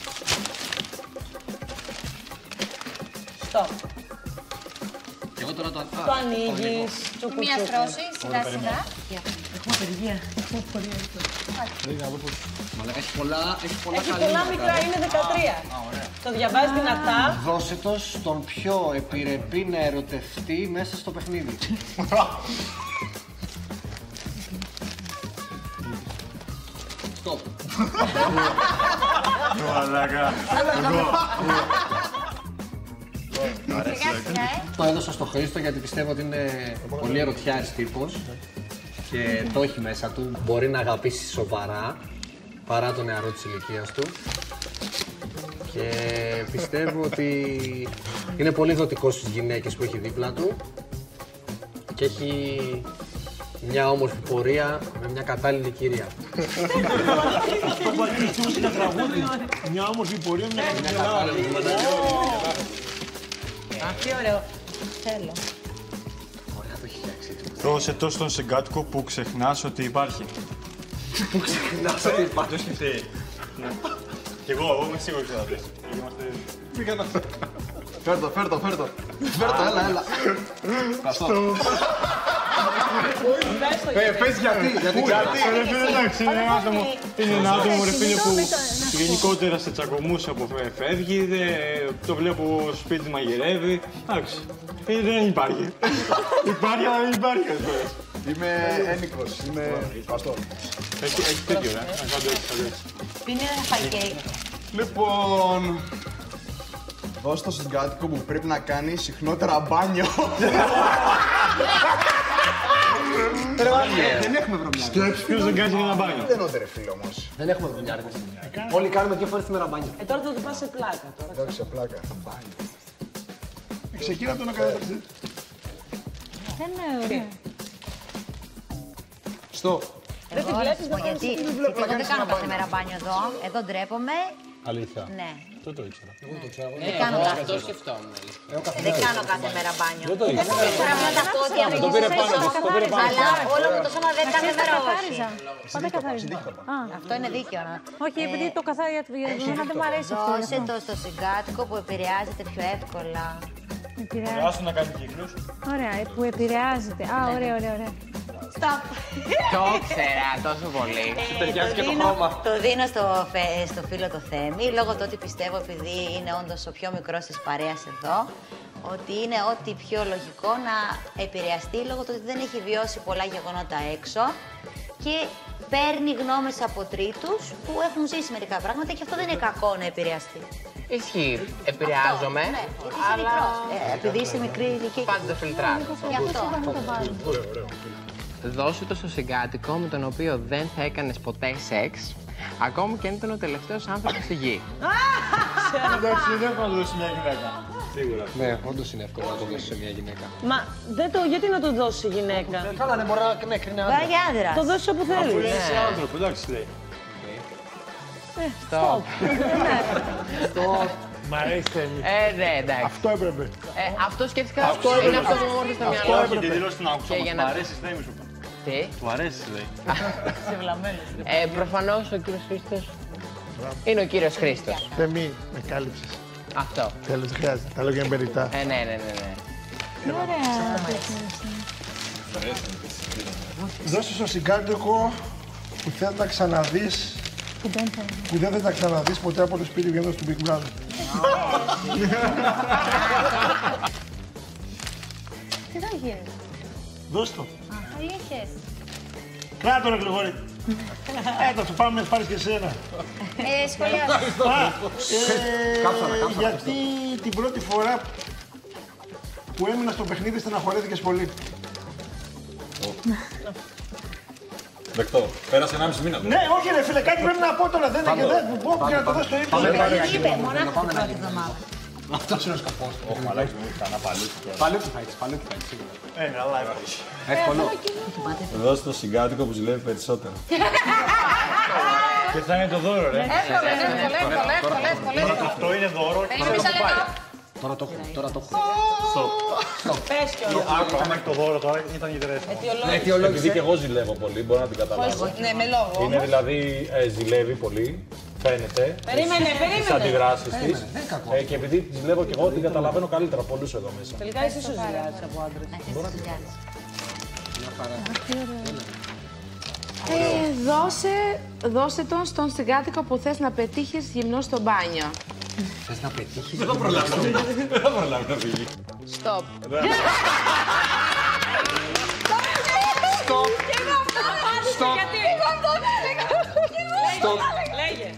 Stop. Και εγώ τώρα το ανοίγεις. Μία στρώση, σιγά σιγά. Έχουμε απεργία. Έχουμε πορεία. Μαλάκα, έχει πολλά Έχει πολλά μικρά, είναι 13. Το διαβάζει δυνατά. Δώσε το στον πιο επιρρεπή να ερωτευτεί μέσα στο παιχνίδι. Stop. Μαλάκα. Το έδωσα στο Χρήστο γιατί πιστεύω ότι είναι πολύ ερωτιάρης τύπος και το έχει μέσα του. Μπορεί να αγαπήσει σοβαρά παρά το νεαρό της ηλικίας του και πιστεύω ότι είναι πολύ δοτικός στις γυναίκες που έχει δίπλα του και έχει μια όμορφη πορεία με μια κατάλληλη κυρία. Αυτό που αρχίζει ένα τραγούδι. Μια όμορφη πορεία με μια κατάλληλη. Τι ωραίο. Θέλω. Ωραία, το έχει φτιάξει έτσι. Δώσε το στον συγκάτοικο που ξεχνάς ότι υπάρχει. Που ξεχνάς ότι υπάρχει. Το σκεφτεί. Κι εγώ είμαι σίγουρος ότι θα δεις. Φέρτο. Φέρτο, έλα. Πες γιατί. Εντάξει, είναι ένα άτομο ρε φίλε που γενικότερα σε τσακωμούς αποφεύγει, το βλέπω στο σπίτι μαγειρεύει. Εντάξει, δεν υπάρχει. Υπάρχει, αλλά δεν υπάρχει. Είμαι ένικος, είμαι παστό. Έχει τέτοιο, να κάνω έτσι. Πίνει ένα φαγγέι. Λοιπόν, δώσ' το συγκάτοικο που πρέπει να κάνει συχνότερα μπάνιο. Δεν έχουμε βρωμιάρι. Σκέψου ποιος δεν κάνει ένα μπάνιο. Δεν είναι ρε φίλο όμως. Δεν έχουμε βρωμιάρι. Όλοι κάνουμε 2 φορές τη μέρα μπάνιο. Τώρα θα το πας σε πλάκα. Τώρα σε πλάκα. Ξεκίνα το να κάνει ταξίδι. Δεν είναι ωραίο. Στο. Δεν τη βλέπεις γιατί εγώ δεν κάνω κάθε μέρα μπάνιο εδώ. Εδώ ντρέπομαι. Αλήθεια. Ναι. Αυτό το ήξερα. Εγώ το ξέρω. Δεν κάνω κάθε. Αυτό σκεφτόμουν. Δεν κάνω κάθε μέρα μπάνιο. Δεν το ήξερα. Δεν ξέρω απλά τα πόδια μου. Αλλά όλο μου το σώμα δεν κάθε μέρα όχι. Πάντα καθαρίζω. Αυτό είναι δίκαιο. Όχι, επειδή το καθαρίζω για δεν μου αρέσει αυτό. Δώσε το στο συγκάτοικο που επηρεάζεται πιο εύκολα. Άσου να κάνει κύκλους. Ωραία, που επηρεάζεται. Α, ωραία. Stop. Το ήξερα τόσο πολύ. Σου ταιριάζει και το χρώμα. Το δίνω στο φίλο το Θέμη, λόγω του ότι πιστεύω, επειδή είναι όντως ο πιο μικρός της παρέας εδώ, ότι είναι ό,τι πιο λογικό να επηρεαστεί, λόγω του ότι δεν έχει βιώσει πολλά γεγονότα έξω και παίρνει γνώμες από τρίτους που έχουν ζήσει μερικά πράγματα και αυτό δεν είναι κακό να επηρεαστεί. Ισχύει. Επηρεάζομαι. Ναι, γιατί είσαι μικρός. Επειδή είσαι μικρή ηλικία. Πάντα το φιλτράρω. Γι' αυτό. Δώσε το στο συγκάτοικο με τον οποίο δεν θα έκανες ποτέ σεξ, ακόμη και αν ήταν ο τελευταίος άνθρωπος στη γη. Εντάξει, δεν θα δώσει μια γυναίκα. Σίγουρα. Ναι, όντως είναι εύκολο να το δώσεις σε μια γυναίκα. Μα γιατί να το δώσει η γυναίκα. Καλά, δεν μπορεί να κρίνει άντρα. Το δώσει όπου θέλει. Αφού λέει σε άνθρωπο, εντάξει λέει. Stop. Stop. Μ' αρέσει. Ναι, εντάξει. Αυτό έπρεπε. Αυτό σκέφτηκα. Είναι αυτό που μου έρθει στο μυαλό. Αυτό και δηλώσει την άκουσα. Του αρέσει, δεν μου σου πω. Τι. Του αρέσει, λέει. Σε βλαμμένος. Προφανώς ο κύριος Χρήστος είναι ο κύριος Χρήστος. Θέμη, με κάλυψες. Αυτό. Τέλος, δεν χρειάζεται. Τα λόγια είναι περιττά. Ναι. Ωραία. Δώσε στο συγκάτοικο που θέλει να ξαναδείς, που δεν θα τα ξαναδείς ποτέ από το σπίτι βγαίνοντας του Big Brother. Τι θα γίνει. Δώσ' το. Αλήθειες. Κράτο ρε Γρηγόρη. Έτα, σου πάμε να πάρεις και εσένα. Σχολιάζω. Γιατί την πρώτη φορά που έμεινα στο παιχνίδι στεναχωρέθηκες πολύ. Δεκτό. Πέρασε 1,5 μήνα. Ναι, όχι ρε φίλε, κάτι πρέπει να πω τώρα. Δεν είναι και δεν μπορώ και να το δω στο ύπνο. Είπε, μονάχα την πρώτη εβδομάδα. Αυτός είναι ο σκοπός. Όχι, μαλάκι μου, κανένα παλούκι τώρα. Παλούκι θα έχεις, σίγουρα. Αλλά υπάρχει. Εύκολο. Δώσε το συγκάτοικο που ζηλεύει περισσότερο. Και θα είναι το δώρο, ρε. Εύκολο. Αυτό είναι δώρο και θα το πάει. Τώρα το έχω. Πες κιόλας. Άκου, άμα έχει το δώρο τώρα ήταν γυτερέσαι. Επειδή και εγώ ζηλεύω πολύ, μπορώ να την καταλάβω. Ναι, με λόγο. Είναι δηλαδή ζηλεύει πολύ, φαίνεται. Περίμενε. Τις αντιδράσεις της. Και επειδή τη ζηλεύω και εγώ, την καταλαβαίνω καλύτερα από όλους εδώ μέσα. Τελικά εσύ σου ζηλιάζεις από άντρες. Μπορώ να την ζηλιάζεις. Δώσε τον στον συγκάτοικο που θες να πετύχεις γυμνό στο μπάνιο. Θες να πετύχεις. Δεν θα προλάβει να φύγει. Stop. Λέγε.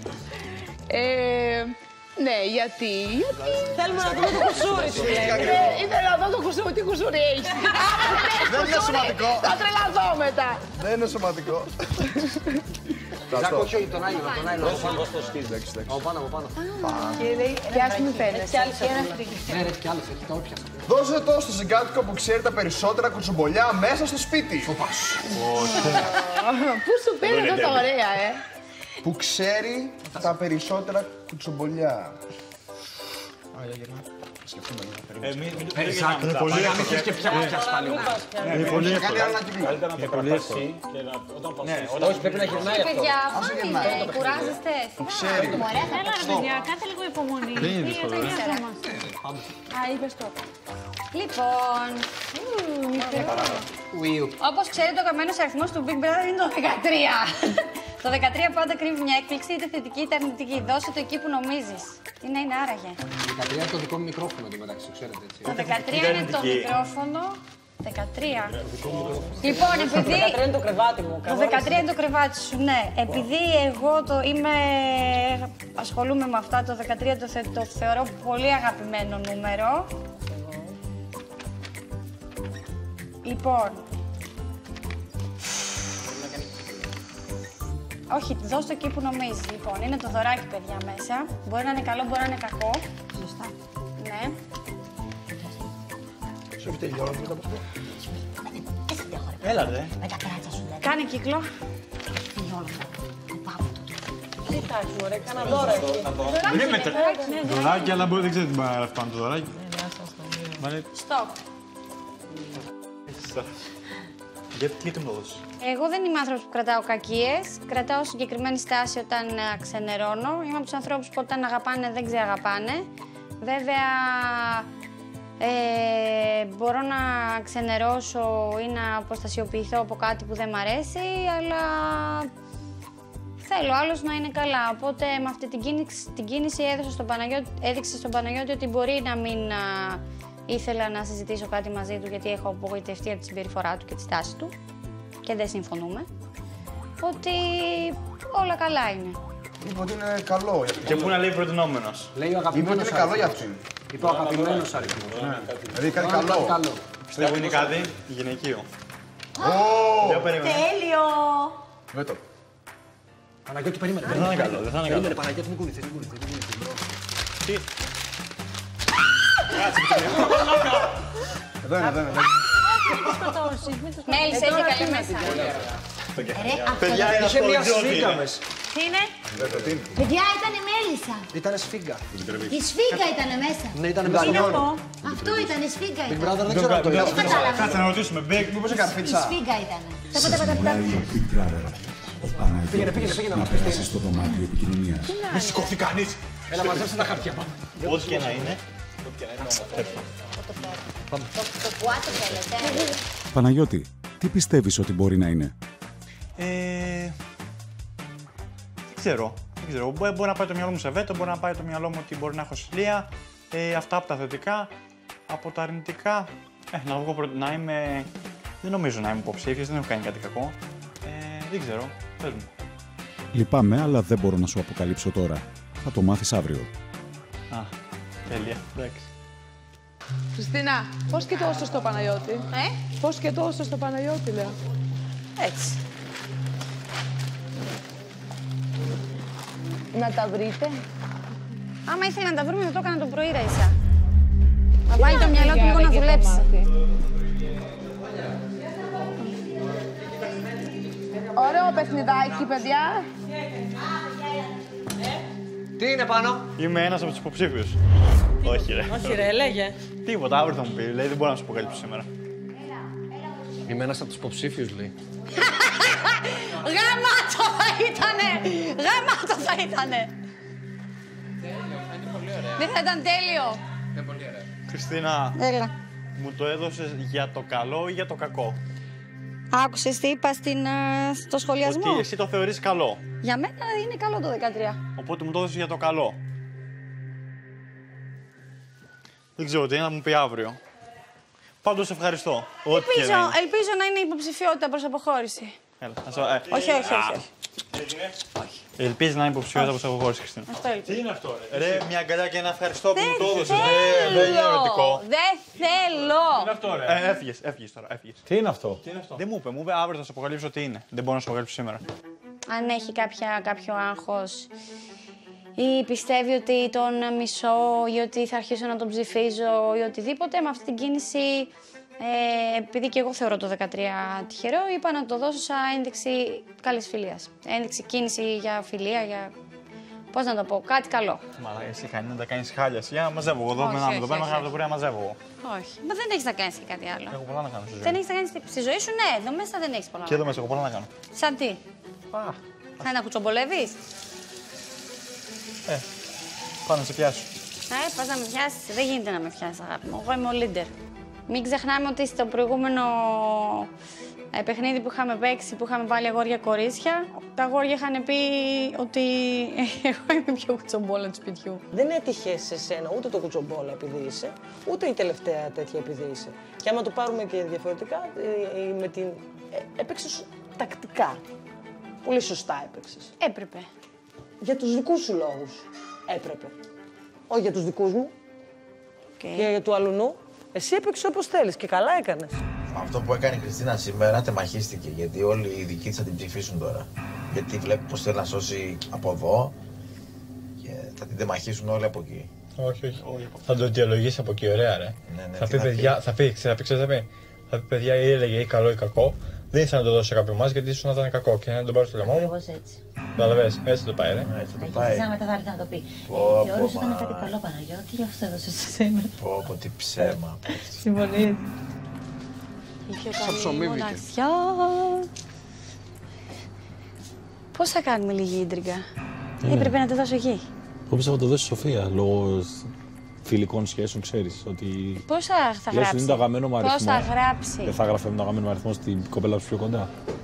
Ναι, γιατί. Θέλουμε να δούμε το κουσούρι σου, λέει. Ήθελα να δω το κουσούρι, τι κουσούρι έχεις. Δεν είναι σωματικό. Θα τρελαθώ μετά. Δεν είναι σωματικό. Ζάκο, όχι, τον Άγιο, τον Άγιο. Δώσ' το σκίζ, εντάξει. Από πάνω. Και ας μην φαίνεσαι. Ναι, ρε, κι άλλες, έχει τα όποια. Δώσε το στο συγκάτοικο που ξέρει τα περισσότερα κουτσομπολιά μέσα στο σπίτι. Πού σου πήρε εδώ τα ωραία, Που ξέρει τα περισσότερα κουτσομπολιά. σκεφτούμε λίγο. Είναι πολύ εύκολο. Και φτιάξεις πάλι. Είναι πολύ εύκολο. Καλύτερα να το κρατάς και όταν πας. Όχι, πρέπει να γυρνάει αυτό. Παιδιά, κουράζεστε. Έλα ρε παιδιά, κάντε λίγο υπομονή. Δεν είναι δύσκολο. Α, είπες το. Λοιπόν, όπως ξέρετε, ο καημένος αριθμός του Big Brother είναι το 13. Το 13 πάντα κρύβει μια έκπληξη, είτε θετική είτε αρνητική. Δώσε το εκεί που νομίζεις. Τι να είναι άραγε. Το 13 είναι το δικό μου μικρόφωνο εντωμεταξύ, ξέρετε έτσι. Το 13 είναι το μικρόφωνο. 13. Λοιπόν, επειδή. Το 13 είναι το κρεβάτι μου. Το 13 είναι το κρεβάτι σου, ναι. Επειδή εγώ ασχολούμαι με αυτά, το 13 το θεωρώ πολύ αγαπημένο νούμερο. Λοιπόν. Όχι, δώσ' το εκεί που νομίζεις. Λοιπόν, είναι το δωράκι, παιδιά, μέσα. Μπορεί να είναι καλό, μπορεί να είναι κακό. Σωστά. Ναι. Σου έχει τελειώσει μετά από αυτό. Έλα, ρε. Κάνε κύκλο. Κοιτάξτε, μωρέ, κάνα δώρο εκεί. Δωράκι, αλλά δεν ξέρω τι μπορεί να γράφει πάνω το δωράκι. Στοπ. Γιατί μου το δώσεις. Εγώ δεν είμαι άνθρωπος που κρατάω κακίες. Κρατάω συγκεκριμένη στάση όταν ξενερώνω. Είμαι από τους ανθρώπους που όταν αγαπάνε δεν ξεαγαπάνε. Βέβαια, μπορώ να ξενερώσω ή να αποστασιοποιηθώ από κάτι που δεν μ' αρέσει, αλλά θέλω άλλος να είναι καλά. Οπότε με αυτή την κίνηση έδειξα στον Παναγιώτη ότι μπορεί να μην ήθελα να συζητήσω κάτι μαζί του, γιατί έχω απογοητευτεί από τη συμπεριφορά του και τη στάση του και δεν συμφωνούμε. Ότι όλα καλά είναι. Είπε ότι είναι καλό. Και πού να λέει προτινόμενος. Λέει ο αγαπημένος είναι καλό για αυτήν. Είπε ο αγαπημένος αριθμός. Δηλαδή κάτι καλό. Πιστεύω είναι κάτι γυναικείο. Τέλειο! Βέτο. Παναγιώτη, περίμενε. Δεν θα είναι καλό, δεν θα είναι καλό. Περίμενε, Παναγιώτη, μην κουνηθείς. Τι. Εδώ είναι. Μέλισσα, έχει καλή μέσα. Παιδιά, είναι Είχε μία σφίγγα μέσα. Τι είναι? Παιδιά, ήταν η μέλισσα. Ήτανε σφίγγα. Η σφίγγα ήταν μέσα. Ναι, ήτανε μέσα. Είναι αυτό. Αυτό ήταν, η σφίγγα Big ήταν. Brother δεν ξέρω αν το είδα. Κάτσε να ρωτήσουμε. Μήπως έκανε Η πίτσα. σφίγγα ήταν. Μιλάει ο Big Brother. Ο Παναγιώτης πήγαινε, να περάσει στο δωμάτιο επικοινωνίας. Μην σηκωθεί κανείς. Έλα, μαζέψε τα χαρτιά πάμε. Ό,τι και να είναι. Το κουάτο θέλετε. Παναγιώτη, τι πιστεύεις ότι μπορεί να είναι? Δεν ξέρω. Μπορεί να πάει το μυαλό μου σε βέτο, μπορεί να πάει το μυαλό μου ότι μπορεί να έχω σιλία. Αυτά από τα θετικά. Από τα αρνητικά. Να βγω να είμαι. Δεν νομίζω να είμαι υποψήφιος, δεν έχω κάνει κάτι κακό. Δεν ξέρω. Πες μου. Λυπάμαι, αλλά δεν μπορώ να σου αποκαλύψω τώρα. Θα το μάθεις αύριο. Α, τέλεια. Εντάξει. Χριστίνα, πώς και τόσο στο Παναγιώτη. Πώς και τόσο στο Παναγιώτη, λέω. Έτσι. Να τα βρείτε. Άμα ήθελα να τα βρούμε, θα το έκανα το πρωί, Ραΐσα. Να βάλει το μυαλό του λίγο να δουλέψει. Ωραίο παιχνιδάκι, παιδιά. Τι είναι πάνω? Είμαι ένας από τους υποψήφιους. Όχι, ρε. Όχι, ρε, λέγε. Τίποτα, αύριο θα μου πει. Λέει, δεν μπορώ να σου αποκαλύψω σήμερα. Είμαι ένας από τους υποψήφιους, λέει. Γαμάτο θα ήτανε! Γαμάτο θα ήτανε! Δεν θα ήταν τέλειο! Είναι πολύ ωραία. Χριστίνα, Έλα. μου το έδωσες για το καλό ή για το κακό? Άκουσες τι είπα στο σχολιασμό. Ότι εσύ το θεωρείς καλό. Για μένα είναι καλό το 13. Οπότε μου το έδωσες για το καλό. Δεν ξέρω τι είναι, να μου πει αύριο. Πάντως ευχαριστώ. Ελπίζω να είναι υποψηφιότητα προς αποχώρηση. Έλα, Όχι. Ελπίζεις να είναι υποψηφιότητα προς αποχώρηση, Χριστίνα. Αυτό ελπίζω. Τι είναι αυτό, ρε? Μια αγκαλιά και ένα ευχαριστώ που μου το έδωσες. Δεν Δεν είναι ερωτικό. Δεν θέλω! Τι είναι αυτό, ρε? Έφυγες τώρα, έφυγες. Τι είναι αυτό? Δεν μου είπε, αύριο θα σου αποκαλύψω τι είναι. Δεν μπορώ να σου αποκαλύψω σήμερα. Αν έχει κάποιο άγχος ή πιστεύει ότι τον μισώ ή ότι θα αρχίσω να τον ψηφίζω ή οτιδήποτε, με αυτή την κίνηση, επειδή και εγώ θεωρώ το 13 τυχερό, είπα να το δώσω σαν ένδειξη καλής φιλίας. Ένδειξη κίνηση για φιλία, για Πώς να το πω, κάτι καλό. Μα εσύ κάνει να τα κάνεις χάλια. Για να μαζεύω εγώ εδώ, με ένα εδώ πέρα, το πρωί να μαζεύω εγώ. Όχι. Μα δεν έχεις να κάνεις και κάτι άλλο. Έχω πολλά να κάνω στη ζωή. Δεν έχεις να κάνεις στη ζωή σου, ναι, εδώ μέσα δεν έχεις πολλά. Και εδώ μέσα έχω πολλά να κάνω. Σαν τι. Θα να κουτσομπολεύεις. Πάω να σε πιάσω. Πας να με πιάσεις. Δεν γίνεται να με πιάσεις, αγάπη μου. Εγώ είμαι ο leader. Μην ξεχνάμε ότι στο προηγούμενο παιχνίδι που είχαμε παίξει, που είχαμε βάλει αγόρια-κορίτσια, τα αγόρια είχαν πει ότι εγώ είμαι πιο κουτσομπόλα του σπιτιού. Δεν έτυχε σε σένα ούτε το κουτσομπόλα επειδή είσαι, ούτε η τελευταία τέτοια επειδή είσαι. Και άμα το πάρουμε και διαφορετικά, με την... έπαιξες τακτικά. Πολύ σωστά έπαιξες. Έπρεπε. Για τους δικούς σου λόγους. Έπρεπε. Όχι για τους δικούς μου. Και για του αλουνού. Εσύ έπαιξες όπως θέλεις και καλά έκανες. Αυτό που έκανε η Χριστίνα σήμερα τεμαχίστηκε, γιατί όλοι οι δικοί της θα την ψηφίσουν τώρα. Γιατί βλέπει πως θέλει να σώσει από εδώ και θα την τεμαχίσουν όλοι από εκεί. Όχι. Θα το αιτιολογήσει από εκεί, ωραία ρε. Ναι, θα πει παιδιά, θα πει παιδιά ή έλεγε ή καλό ή κακό. Δεν ήθελα να το δώσω σε κάποιον μας γιατί ίσως να ήταν κακό και να τον πάρω στο λαιμό μου. Ακριβώς έτσι. Καταλαβες, έτσι το πάει, ρε. Έτσι το πάει. Μετά θα έρθει να το πει. Θεώρησε ότι ήταν κάτι καλό, Παναγιώτη, γι' αυτό έδωσε σε σένα. Πω, τι ψέμα. Συμφωνείς. Σαν ψωμί μοναξιά. Πώς θα κάνουμε λίγη ίντριγκα. Έπρεπε να τη δώσω εκεί. Εγώ πιστεύω να το δώσει η Σοφία λόγω φιλικών σχέσεων, ξέρεις. Ότι... Πώς θα γράψει. Είναι το αγαπημένο μου αριθμό. Πώς θα γράψει. Δεν θα γράφει με τον αγαπημένο μου αριθμό στην κοπέλα που πιο κοντά.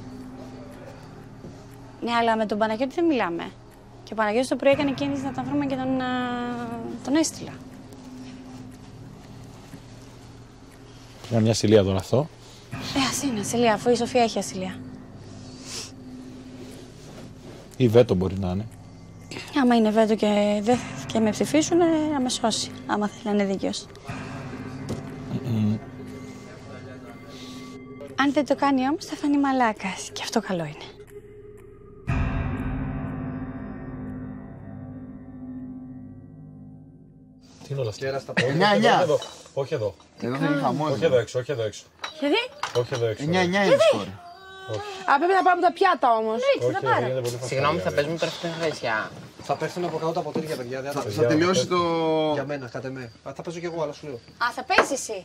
Ναι, αλλά με τον Παναγιώτη δεν μιλάμε. Και ο Παναγιώτης το πρωί έκανε κίνηση να τον βρούμε και τον έστειλα. Είναι μια ασυλία τώρα αυτό. Ας είναι ασυλία, αφού η Σοφία έχει ασυλία. Ή βέτο μπορεί να είναι. Άμα είναι βέτο και με ψηφίσουν, να με σώσει. Άμα θέλει να είναι δίκαιος. Αν δεν το κάνει όμως, θα φανεί μαλάκας. Και αυτό καλό είναι. Τι είναι όλα αυτά. Κέρα στα πόδια. Όχι εδώ. Εδώ δεν είχα μόνο. Όχι εδώ έξω, όχι εδώ έξω. Γιατί? Όχι εδώ έξω. 9-9 είναι σκόρ. Πρέπει να πάρουμε τα πιάτα όμως. Θα πάρω. Συγγνώμη, θα παίζουμε τώρα στην Χρυσιά. Θα πέφτουν από κάτω τα ποτήρια, παιδιά. Θα τελειώσει το... Για μένα, κάτε με. Θα παίζω κι εγώ, αλλά σου λέω. Α, θα παίζεις εσύ.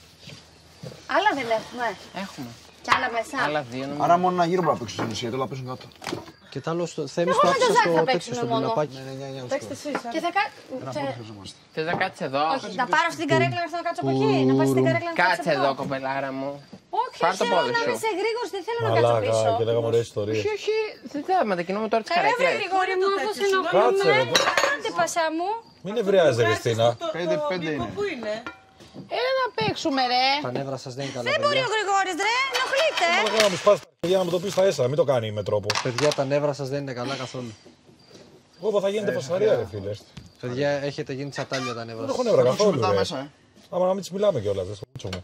Άλλα δεν έχουμε. Έχουμε. Κι άλλα μέσα. Άλλα δύο νομίζω. Άρα μόνο ένα γύρο πρέπει να παίξουν στην ουσία, όλα παίζουν κάτω. Και τ' άλλο θέμεις Εγώ το με τον άφησα Ζακ θα στο τέτοιο, παίξουμε στον μόνο. πιναπάκι. Παίξτε εσείς. Και θα Θες να κάτσεις εδώ. Όχι, να πάρω αυτή την καρέκλα να έρθω να κάτσω από εκεί. Να πας στην καρέκλα να κάτσω. Κάτσε εδώ, κοπελάρα μου. Όχι, Πάρ' το θέλω πόδι να σου. είμαι σε γρήγορος, δεν θέλω να κάτσω πίσω. Μαλάκα, και λέγαμε ωραίες ιστορίες. Όχι, όχι, δεν θα μετακινούμε τώρα τις Ρε καρέκλες. Γρηγόρη μου, θα σε Κάτσε, ενοχλούμε. ρε. Άντε πασά μου. Μην νευριάζεσαι, Χριστίνα. 5-5 είναι. Πού είναι? Έλα να παίξουμε, ρε. Τα νεύρα σας δεν είναι καλά. Δεν μπορεί ο Γρηγόρης, ρε, ενοχλείται. Μαλάκα, να μου σπάσει τα παιδιά να μου το πεις στα έσσα, μην το κάνει με τρόπο. Παιδιά, τα νεύρα σας δεν είναι καλά καθόλου. Εγώ θα γίνεται φασαρία, ρε φίλε. Παιδιά, έχετε γίνει τσατάλια τα νεύρα Δεν σας. έχω νεύρα καθόλου, μετά ρε. μέσα, Άμα να μην τις μιλάμε κιόλας, δεν στο κούτσο μου.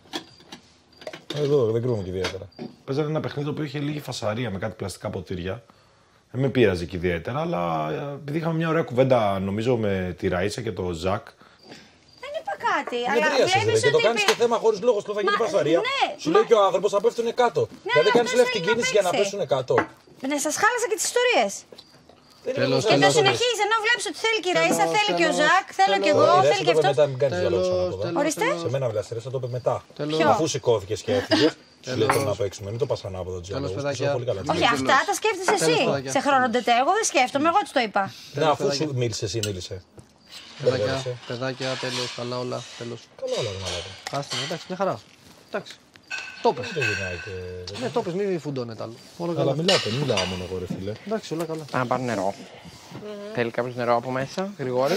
Εδώ δεν κρούμε και ιδιαίτερα. Παίζανε ένα παιχνίδι που είχε λίγη φασαρία με κάτι πλαστικά ποτήρια. Δεν με πείραζε και ιδιαίτερα, αλλά επειδή είχαμε μια ωραία κουβέντα, νομίζω, με τη Ραΐσα και τον Ζακ. Δεν είπα κάτι, Δεν αλλά τρίασες, ρε, βλέπεις και το ότι... κάνεις και θέμα χωρίς λόγο στο θα γίνει Μα, φασαρία. ναι, Σου λέει και ο άνθρωπος θα πέφτουνε κάτω. Δηλαδή αλλά κάνεις αυτός λεφτή θέλει να κίνηση για να παίξει. πέσουνε κάτω. Ναι, σας χάλασα και τις ιστορίες. Τέλος, Και το συνεχίζει, ενώ βλέπεις ότι θέλει και η Ραΐσα, θέλει και ο Ζακ, θέλω και εγώ, θέλει και αυτός. Μετά μην κάνεις διαλόγους ανάποδα. Ορίστε. Σε μένα μιλάς, ρε, θα το είπε μετά. Ποιο? Αφού σηκώθηκες και έφυγες, σου λέει θέλω να παίξουμε. Μην το πας ανάποδα τους διαλόγους. παιδάκια. Πολύ καλά. Όχι, αυτά τα σκέφτεσαι εσύ. Σε χρονοτετέ, εγώ δεν σκέφτομαι, εγώ της το είπα. Ναι, αφού σου μίλησε εσύ, μίλησε. Παιδάκια, τέλος, καλά όλα, τέλος. Καλά όλα, ρε μαλάκα. Άστα, εντάξει, μια χαρά. Εντάξει. Το πες. Δεν γυρνάει και... Ναι, το πες, μην φουντώνετε άλλο. Όλα Αλλά καλά. μιλάτε, μην μιλάω μόνο εγώ, ρε φίλε. Εντάξει, όλα καλά. Να πάρω νερό. Θέλει κάποιος νερό από μέσα, Γρηγόρη.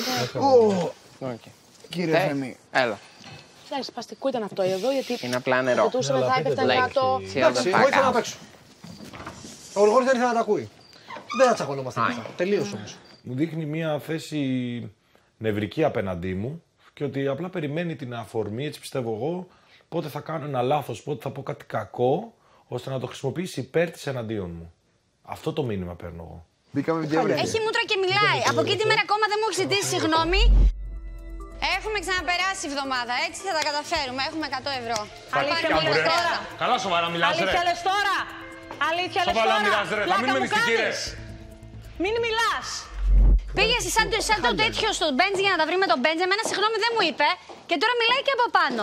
Κύριε Θέμη. Έλα. Εντάξει, σπαστικό ήταν αυτό εδώ, γιατί Είναι απλά νερό. πετούσαμε, θα έπεφταν κάτω. Εντάξει, εγώ ήθελα να παίξω. Ο Γρηγόρης δεν ήθελε να τα ακούει. Δεν θα τσακωνόμαστε μέσα. Τελείωσε όμως. Μου δείχνει μια θέση νευρική απέναντί μου και ότι απλά περιμένει την αφορμή, έτσι πιστεύω εγώ, πότε θα κάνω ένα λάθος, πότε θα πω κάτι κακό, ώστε να το χρησιμοποιήσει υπέρ της εναντίον μου. Αυτό το μήνυμα παίρνω εγώ. Μπήκαμε με διαβρύχια. Έχει μούτρα και μιλάει. Από εκεί τη μέρα ακόμα δεν μου έχει ζητήσει συγγνώμη. Έχουμε ξαναπεράσει η εβδομάδα, έτσι θα τα καταφέρουμε. Έχουμε 100 ευρώ. Αλήθεια μου λες τώρα. Καλά σοβαρά μιλάς, ρε. Αλήθεια λες τώρα. Αλήθεια λες Σοβαρά τώρα. μιλάς, ρε. Θα Πλάκα μείνουμε μου μυστικοί, ρε. κάνεις. Μην μιλάς. Πήγε σαν το τέτοιο στο Μπέντζι για να τα βρει με τον Μπέντζι. Εμένα συγγνώμη δεν μου είπε και τώρα μιλάει και από πάνω.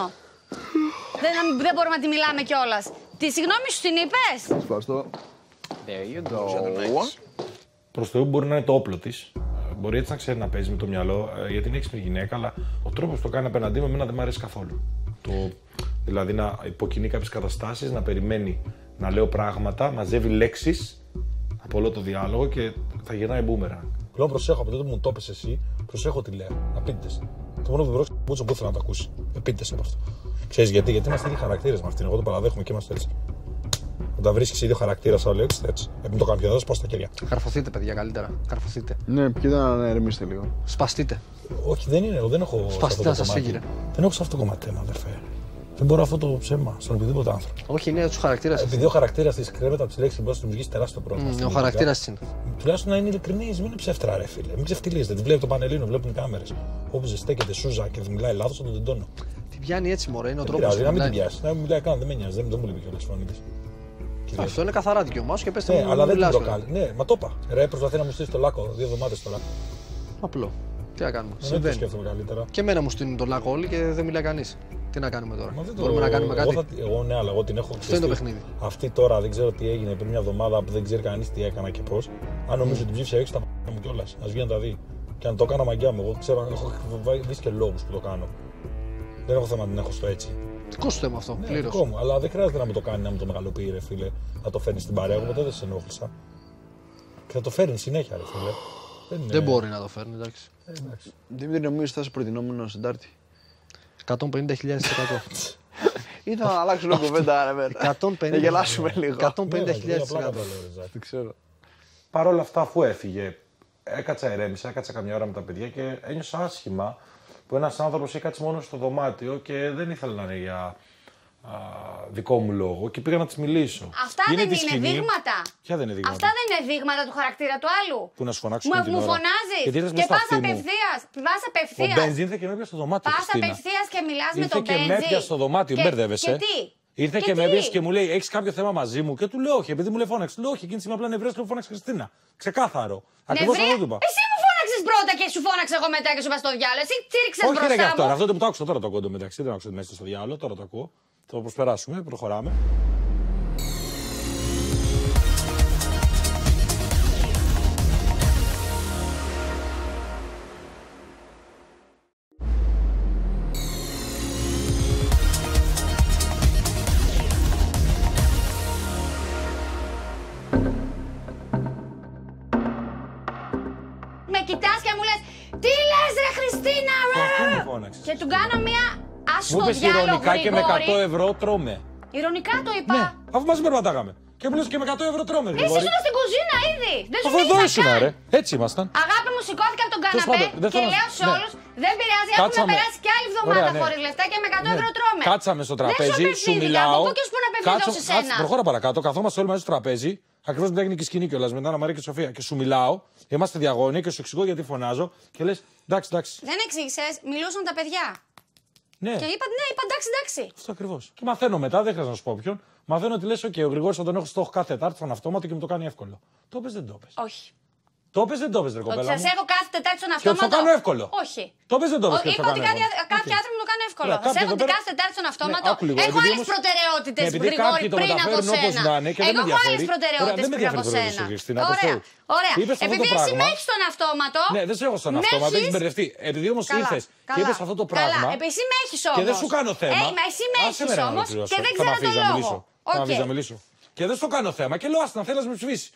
Δεν μπορούμε να τη μιλάμε κιόλας. Τη συγγνώμη σου την είπες? Ευχαριστώ. There you go. Προς Θεού μπορεί να είναι το όπλο της. Μπορεί έτσι να ξέρει να παίζει με το μυαλό, γιατί είναι έξυπνη γυναίκα, αλλά ο τρόπος που το κάνει απέναντί μου εμένα δεν μου αρέσει καθόλου. Δηλαδή να υποκινεί κάποιες καταστάσεις, να περιμένει να λέω πράγματα, μαζεύει λέξεις από όλο το διάλογο και θα γυρνάει μπούμερα. Πλέον προσέχω από τότε που μου το έπες εσύ, προσέχω τι λέω. Απίτες. Το μόνο που βρω μπούτσο που ήθελα να το ακούσει. Επίτες από αυτό. Ξέρεις γιατί? Γιατί είμαστε ίδιοι χαρακτήρες με αυτήν. Εγώ το παραδέχομαι και είμαστε έτσι. Όταν βρίσκεις ίδιο χαρακτήρα, θα λέω έτσι. Μην το κάνω πιο, θα πάω στα χέρια. Καρφωθείτε, παιδιά, καλύτερα. Καρφωθείτε. Ναι, κοίτα να ηρεμήσετε λίγο. Σπαστείτε. Όχι, δεν είναι, δεν έχω. Σπαστείτε, να σας φύγει. Δεν έχω σε αυτό το κομμάτι θέμα, αδερφέ. Δεν μπορώ αυτό το ψέμα στον οποιοδήποτε άνθρωπο. Όχι, είναι του χαρακτήρα. Επειδή ο χαρακτήρα τη κρέμεται από τι λέξει μπορεί να δημιουργήσει τεράστιο πρόβλημα. Ο χαρακτήρα τη είναι. Τουλάχιστον να είναι ειλικρινή, μην είναι ψεύτρα, ρε φίλε. Μην ξεφτιλίζετε. Τη βλέπει το Πανελλήνιο, βλέπουν οι κάμερες. Όπου ζεστέκεται σούζα και μιλάει λάθος, θα τον τεντώνω. Την πιάνει έτσι, μωρέ, είναι ο τρόπος. Να μην την πιάσει. Να μην μιλάει καν, δεν με νοιάζει, δεν μου λείπει κιόλας φωνή της. Αυτό είναι καθαρά δικαίωμά σου και πες ναι, αλλά δεν την προκάλει. Ναι, μα το είπα. Ρε, προσπαθεί να μου στείλει το λάκκο 2 εβδομάδες τώρα. Απλό. Τι να κάνουμε. Δεν το σκέφτομαι καλύτερα. Και εμένα μου στείλουν το λάκκο όλοι και δεν μιλάει κανείς. Τι να κάνουμε τώρα. Μπορούμε να κάνουμε κάτι. Εγώ ναι, αλλά εγώ την έχω. Αυτό είναι το παιχνίδι. Αυτή τώρα δεν ξέρω τι έγινε πριν μια εβδομάδα που δεν ξέρει κανείς τι έκανα και πώς. Αν νομίζω ότι ψήφισα έξω τα p***α μου κιόλας. Ας βγει να τα δει. Και αν το κάνω μαγκιά μου, εγώ ξέρω, έχω δει και λόγους που το κάνω. Δεν έχω θέμα να την έχω στο έτσι. Δικό σου θέμα αυτό. Ναι, πλήρως. δικό μου, αλλά δεν χρειάζεται να μου το κάνει, να μου το μεγαλοποιεί, ρε φίλε. Να το φέρνει στην παρέα. Εγώ ποτέ δεν σε ενόχλησα. Και θα το φέρνει συνέχεια, ρε φίλε. Δεν μπορεί να το φέρνει, εντάξει. Δημήτρη, νομίζω θα είσαι προτινόμενο στην Τάρτη. 150.000%. Ήταν να αλλάξουν κουβέντα, ρε παιδί. Να γελάσουμε λίγο. 150.000%. Δεν ξέρω. Παρ' όλα αυτά, αφού έφυγε, έκατσα ηρέμησα, έκατσα καμιά ώρα με τα παιδιά και ένιωσα άσχημα που ένας άνθρωπος είχε κάτσει μόνο στο δωμάτιο και δεν ήθελε να είναι για δικό μου λόγο και πήγα να της μιλήσω. Αυτά δεν είναι δείγματα. Ποια δεν είναι δείγματα? Αυτά δεν είναι δείγματα του χαρακτήρα του άλλου. Που να σου φωνάξω μου φωνάζεις και πας απευθείας. Ο Μπέντζι ήρθε και με έπιασε στο δωμάτιο. Πας απευθείας και μιλάς με τον Μπέντζι. Ήρθε και με έπιασε στο δωμάτιο, μπερδεύεσαι. Και τι? Ήρθε και με έπιασε και μου λέει: έχεις κάποιο θέμα μαζί μου? Και του λέω: όχι, επειδή μου λέει φώναξε. Του λέω: όχι, εκείνη τη στιγμή απλά νευρές και μου φώναξε Χριστίνα. Ξεκάθαρο. Ακριβώς αυτό του είπα. Εσύ μου φώναξες πρώτα και σου φώναξε εγώ μετά και σου είπα στο διάλογο. Εσύ τσίριξες μπροστά μου. Όχι, ρε, αυτό που το άκουσα τώρα το κόντο μεταξύ. Δεν άκουσα μέσα στο διάλογο, τώρα το ακούω. Θα το προσπεράσουμε, προχωράμε. Με κοιτάς και μου λες τι λες ρε Χριστίνα, και του κάνω μία άσχο διάλογο ηρωνικά και με 100 ευρώ τρώμε. Ηρωνικά το είπα. Ναι, αφού μαζί περπατάγαμε. Και μου λες και με 100 ευρώ τρώμε. Εσύ ήσουν στην κουζίνα ήδη. Δεν σου αφού εδώ μίλησα ήσουν, καν. ρε. Έτσι ήμασταν. Αγάπη μου, σηκώθηκα από τον καναπέ και λέω σε όλους δεν πειράζει, έχουμε περάσει κι άλλη εβδομάδα χωρίς λεφτά και με 100 ευρώ τρώμε. Κάτσαμε στο τραπέζι, σου μιλάω. Από πού να απευθυνθώ σε σένα. Προχώρα παρακάτω, καθόμαστε όλοι μαζί στο τραπέζι. Ακριβώς μετά έγινε και η σκηνή κιόλας με την Άννα Μαρία και τη Σοφία. Και σου μιλάω, είμαστε διαγώνια και σου εξηγώ γιατί φωνάζω και λες εντάξει, εντάξει. Δεν εξήγησες, μιλούσαν τα παιδιά. Ναι. Και είπα εντάξει. Αυτό ακριβώς. Και μαθαίνω μετά, δεν χρειάζεται να σου πω ποιον. Μαθαίνω ότι λες: OK, ο Γρηγόρης θα τον έχω στο κάθε Τετάρτη στον αυτόματο και μου το κάνει εύκολο. Το πες, δεν το πες. Όχι. Το πες, δεν το πες, ρε κοπέλα. Ότι σας έχω κάθε Τετάρτη στον αυτόματο. Και το κάνω εύκολο. Όχι. Το πες, δεν το πες. Είπα ότι κάποιοι άνθρωποι μου το κάνουν εύκολο. Σας έχω την κάθε Τετάρτη στον αυτόματο. Έχω άλλες προτεραιότητες, Γρηγόρη, πριν από σένα. Εγώ έχω άλλες προτεραιότητες πριν από σένα. Ωραία. Επειδή εσύ με έχεις στον αυτόματο. Ναι, δεν σε έχω στον αυτόματο, έχεις μπερδευτεί. Επειδή όμως ήρθες και είπες αυτό το πράγμα. Καλά, εσύ με έχεις όμως. Και δεν σου κάνω θέμα. Εσύ με έχεις όμως και δεν ξέρω τον λόγο. Θα αφήσεις να μιλήσω. Και δεν σου κάνω θέμα και λέω άστα να θέλεις να με ψηφίσει.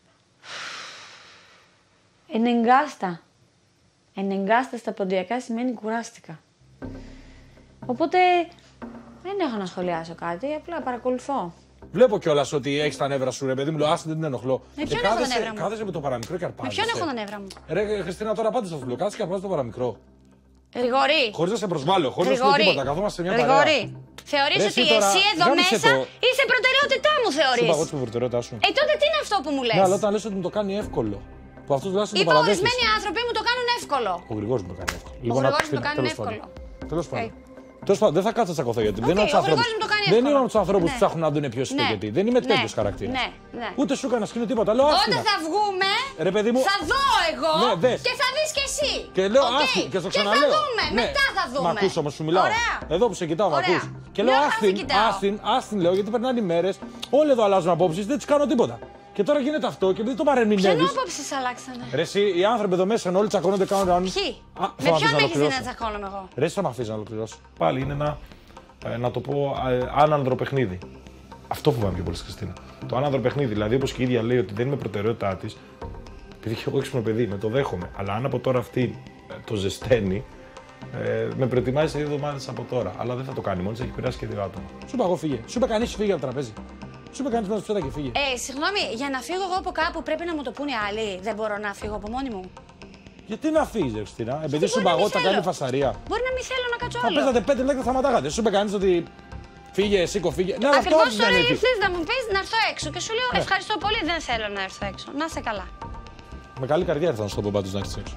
Ενεγκάστα στα ποντιακά σημαίνει κουράστηκα. Οπότε δεν έχω να σχολιάσω κάτι, απλά παρακολουθώ. Βλέπω κιόλας ότι έχεις τα νεύρα σου, ρε παιδί μου, λέω άστα δεν την ενοχλώ. Με ποιον έχω τα νεύρα μου? Κάθεσαι με το παραμικρό και αρπάζεσαι. Με ποιον έχω τα νεύρα μου? Ρε Χριστίνα, τώρα πάντως θα σου λέω, κάθεσαι και αρπάζεις το παραμικρό. Γρηγόρη. Χωρίς να σε προσβάλλω, χωρίς να σου πω τίποτα, καθόμαστε σε μια παρέα. Γρηγόρη, θεωρείς ότι εσύ εδώ μέσα είσαι προτεραιότητά μου, θεωρείς? Σου είπα εγώ την προτεραιότητά σου. Τότε τι είναι αυτό που μου λες? Ναι, αλλά όταν λες ότι μου το κάνει εύκολο. Που αυτό τουλάχιστον το είπα παραδέχεσαι. ορισμένοι άνθρωποι μου το κάνουν εύκολο. Ο Γρηγόρης μου το κάνει εύκολο. Ο Γρηγόρης μου το κάνει εύκολο. Τέλος πάντων. Τέλος πάντων, δεν θα κάτσω να τσακωθώ γιατί δεν είναι Ο Γρηγόρης μου το κάνει Δεν είμαι από του ανθρώπου που ψάχνουν να δουν ποιο είναι και τι. Δεν είμαι τέτοιο χαρακτήρα. Ούτε σου έκανα σκηνή τίποτα. Λέω άστινα. Όταν θα βγούμε, ρε παιδί μου, θα δω εγώ και θα δεις και εσύ. Και λέω άστινα και στο ξαναλέω. Και θα δούμε, μετά θα δούμε. Μ' ακούς όμως, σου μιλάω. Εδώ που σε κοιτάω, μ' ακούς. Και λέω άστιν, λέω γιατί περνάνε οι μέρες, όλοι εδώ αλλάζουν απόψεις, δεν τους κάνω τίποτα. Και τώρα γίνεται αυτό και επειδή το παρεμηνεύεις. Ποιον απόψεις αλλάξανε? Ρε εσύ, οι άνθρωποι εδώ μέσα όλοι τσακώνονται, κάνουν. Ποιοι? Με ποιον με έχεις δει να τσακώνομαι εγώ? Ρε εσύ θα με αφήσεις να ολοκληρώσω. Πάλι είναι ένα, να το πω, άνανδρο παιχνίδι. Αυτό φοβάμαι πιο πολύ, Χριστίνα. Το άνανδρο παιχνίδι. Δηλαδή, όπως και η ίδια λέει ότι δεν είναι προτεραιότητά της, επειδή έχω εγώ έξυπνο παιδί, με το δέχομαι. Αλλά αν από τώρα αυτή το ζεσταίνει, με προετοιμάζει σε 2 εβδομάδες από τώρα. Αλλά δεν θα το κάνει μόλις έχει περάσει και 2 άτομα. Σου είπα εγώ φύγε. Σου είπε κανείς φύγε από το τραπέζι. Σου είπε κανείς μέσα στο και φύγε. Συγγνώμη, για να φύγω εγώ από κάπου πρέπει να μου το πούνε άλλοι. Δεν μπορώ να φύγω από μόνη μου. Γιατί να φύγεις, Χριστίνα, επειδή σου είπα εγώ θα κάνει φασαρία. Μπορεί να μην θέλω να κάτσω άλλο. Θα παίζατε 5 λεπτά σταματάγατε. Σου είπε κανείς ότι φύγε, σήκω, φύγε. Ακριβώς τώρα ήρθες να μου πεις να έρθω έξω και σου λέω ευχαριστώ πολύ, δεν θέλω να έρθω έξω. Να είσαι καλά. Με καλή καρδιά ήρθα να σου το πω πάντως να έρθεις έξω.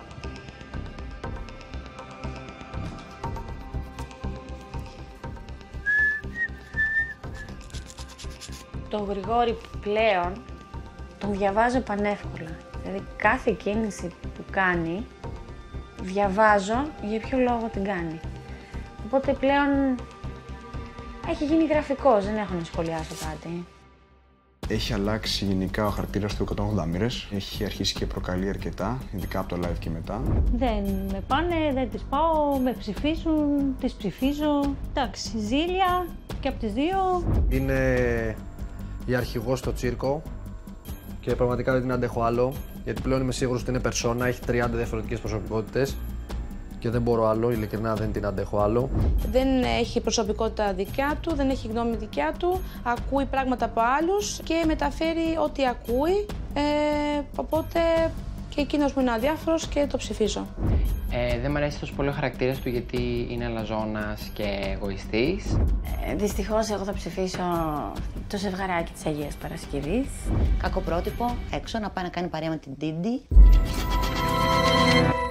Το Γρηγόρη πλέον τον διαβάζω πανεύκολα. Δηλαδή κάθε κίνηση που κάνει, διαβάζω για ποιο λόγο την κάνει. Οπότε πλέον έχει γίνει γραφικός, δεν έχω να σχολιάσω κάτι. Έχει αλλάξει γενικά ο χαρακτήρας του 180 μοίρες. Έχει αρχίσει και προκαλεί αρκετά, ειδικά από το live και μετά. Δεν με πάνε, δεν τις πάω, με ψηφίσουν, τις ψηφίζω. Εντάξει, ζήλια και από τις δύο. Είναι η αρχηγός στο τσίρκο και πραγματικά δεν την αντέχω άλλο. Γιατί πλέον είμαι σίγουρος ότι είναι περσόνα, έχει 30 διαφορετικές προσωπικότητες και δεν μπορώ άλλο, ειλικρινά δεν την αντέχω άλλο. Δεν έχει προσωπικότητα δικιά του, δεν έχει γνώμη δικιά του, ακούει πράγματα από άλλους και μεταφέρει ό,τι ακούει, οπότε και εκείνος μου είναι αδιάφορος και το ψηφίζω. Δεν μου αρέσει τόσο πολύ ο χαρακτήρας του γιατί είναι αλαζόνας και εγωιστής. Δυστυχώς εγώ θα ψηφίσω το ζευγαράκι της Αγίας Παρασκευής. Κακό πρότυπο, έξω να πάει να κάνει παρέα με την Τίντι.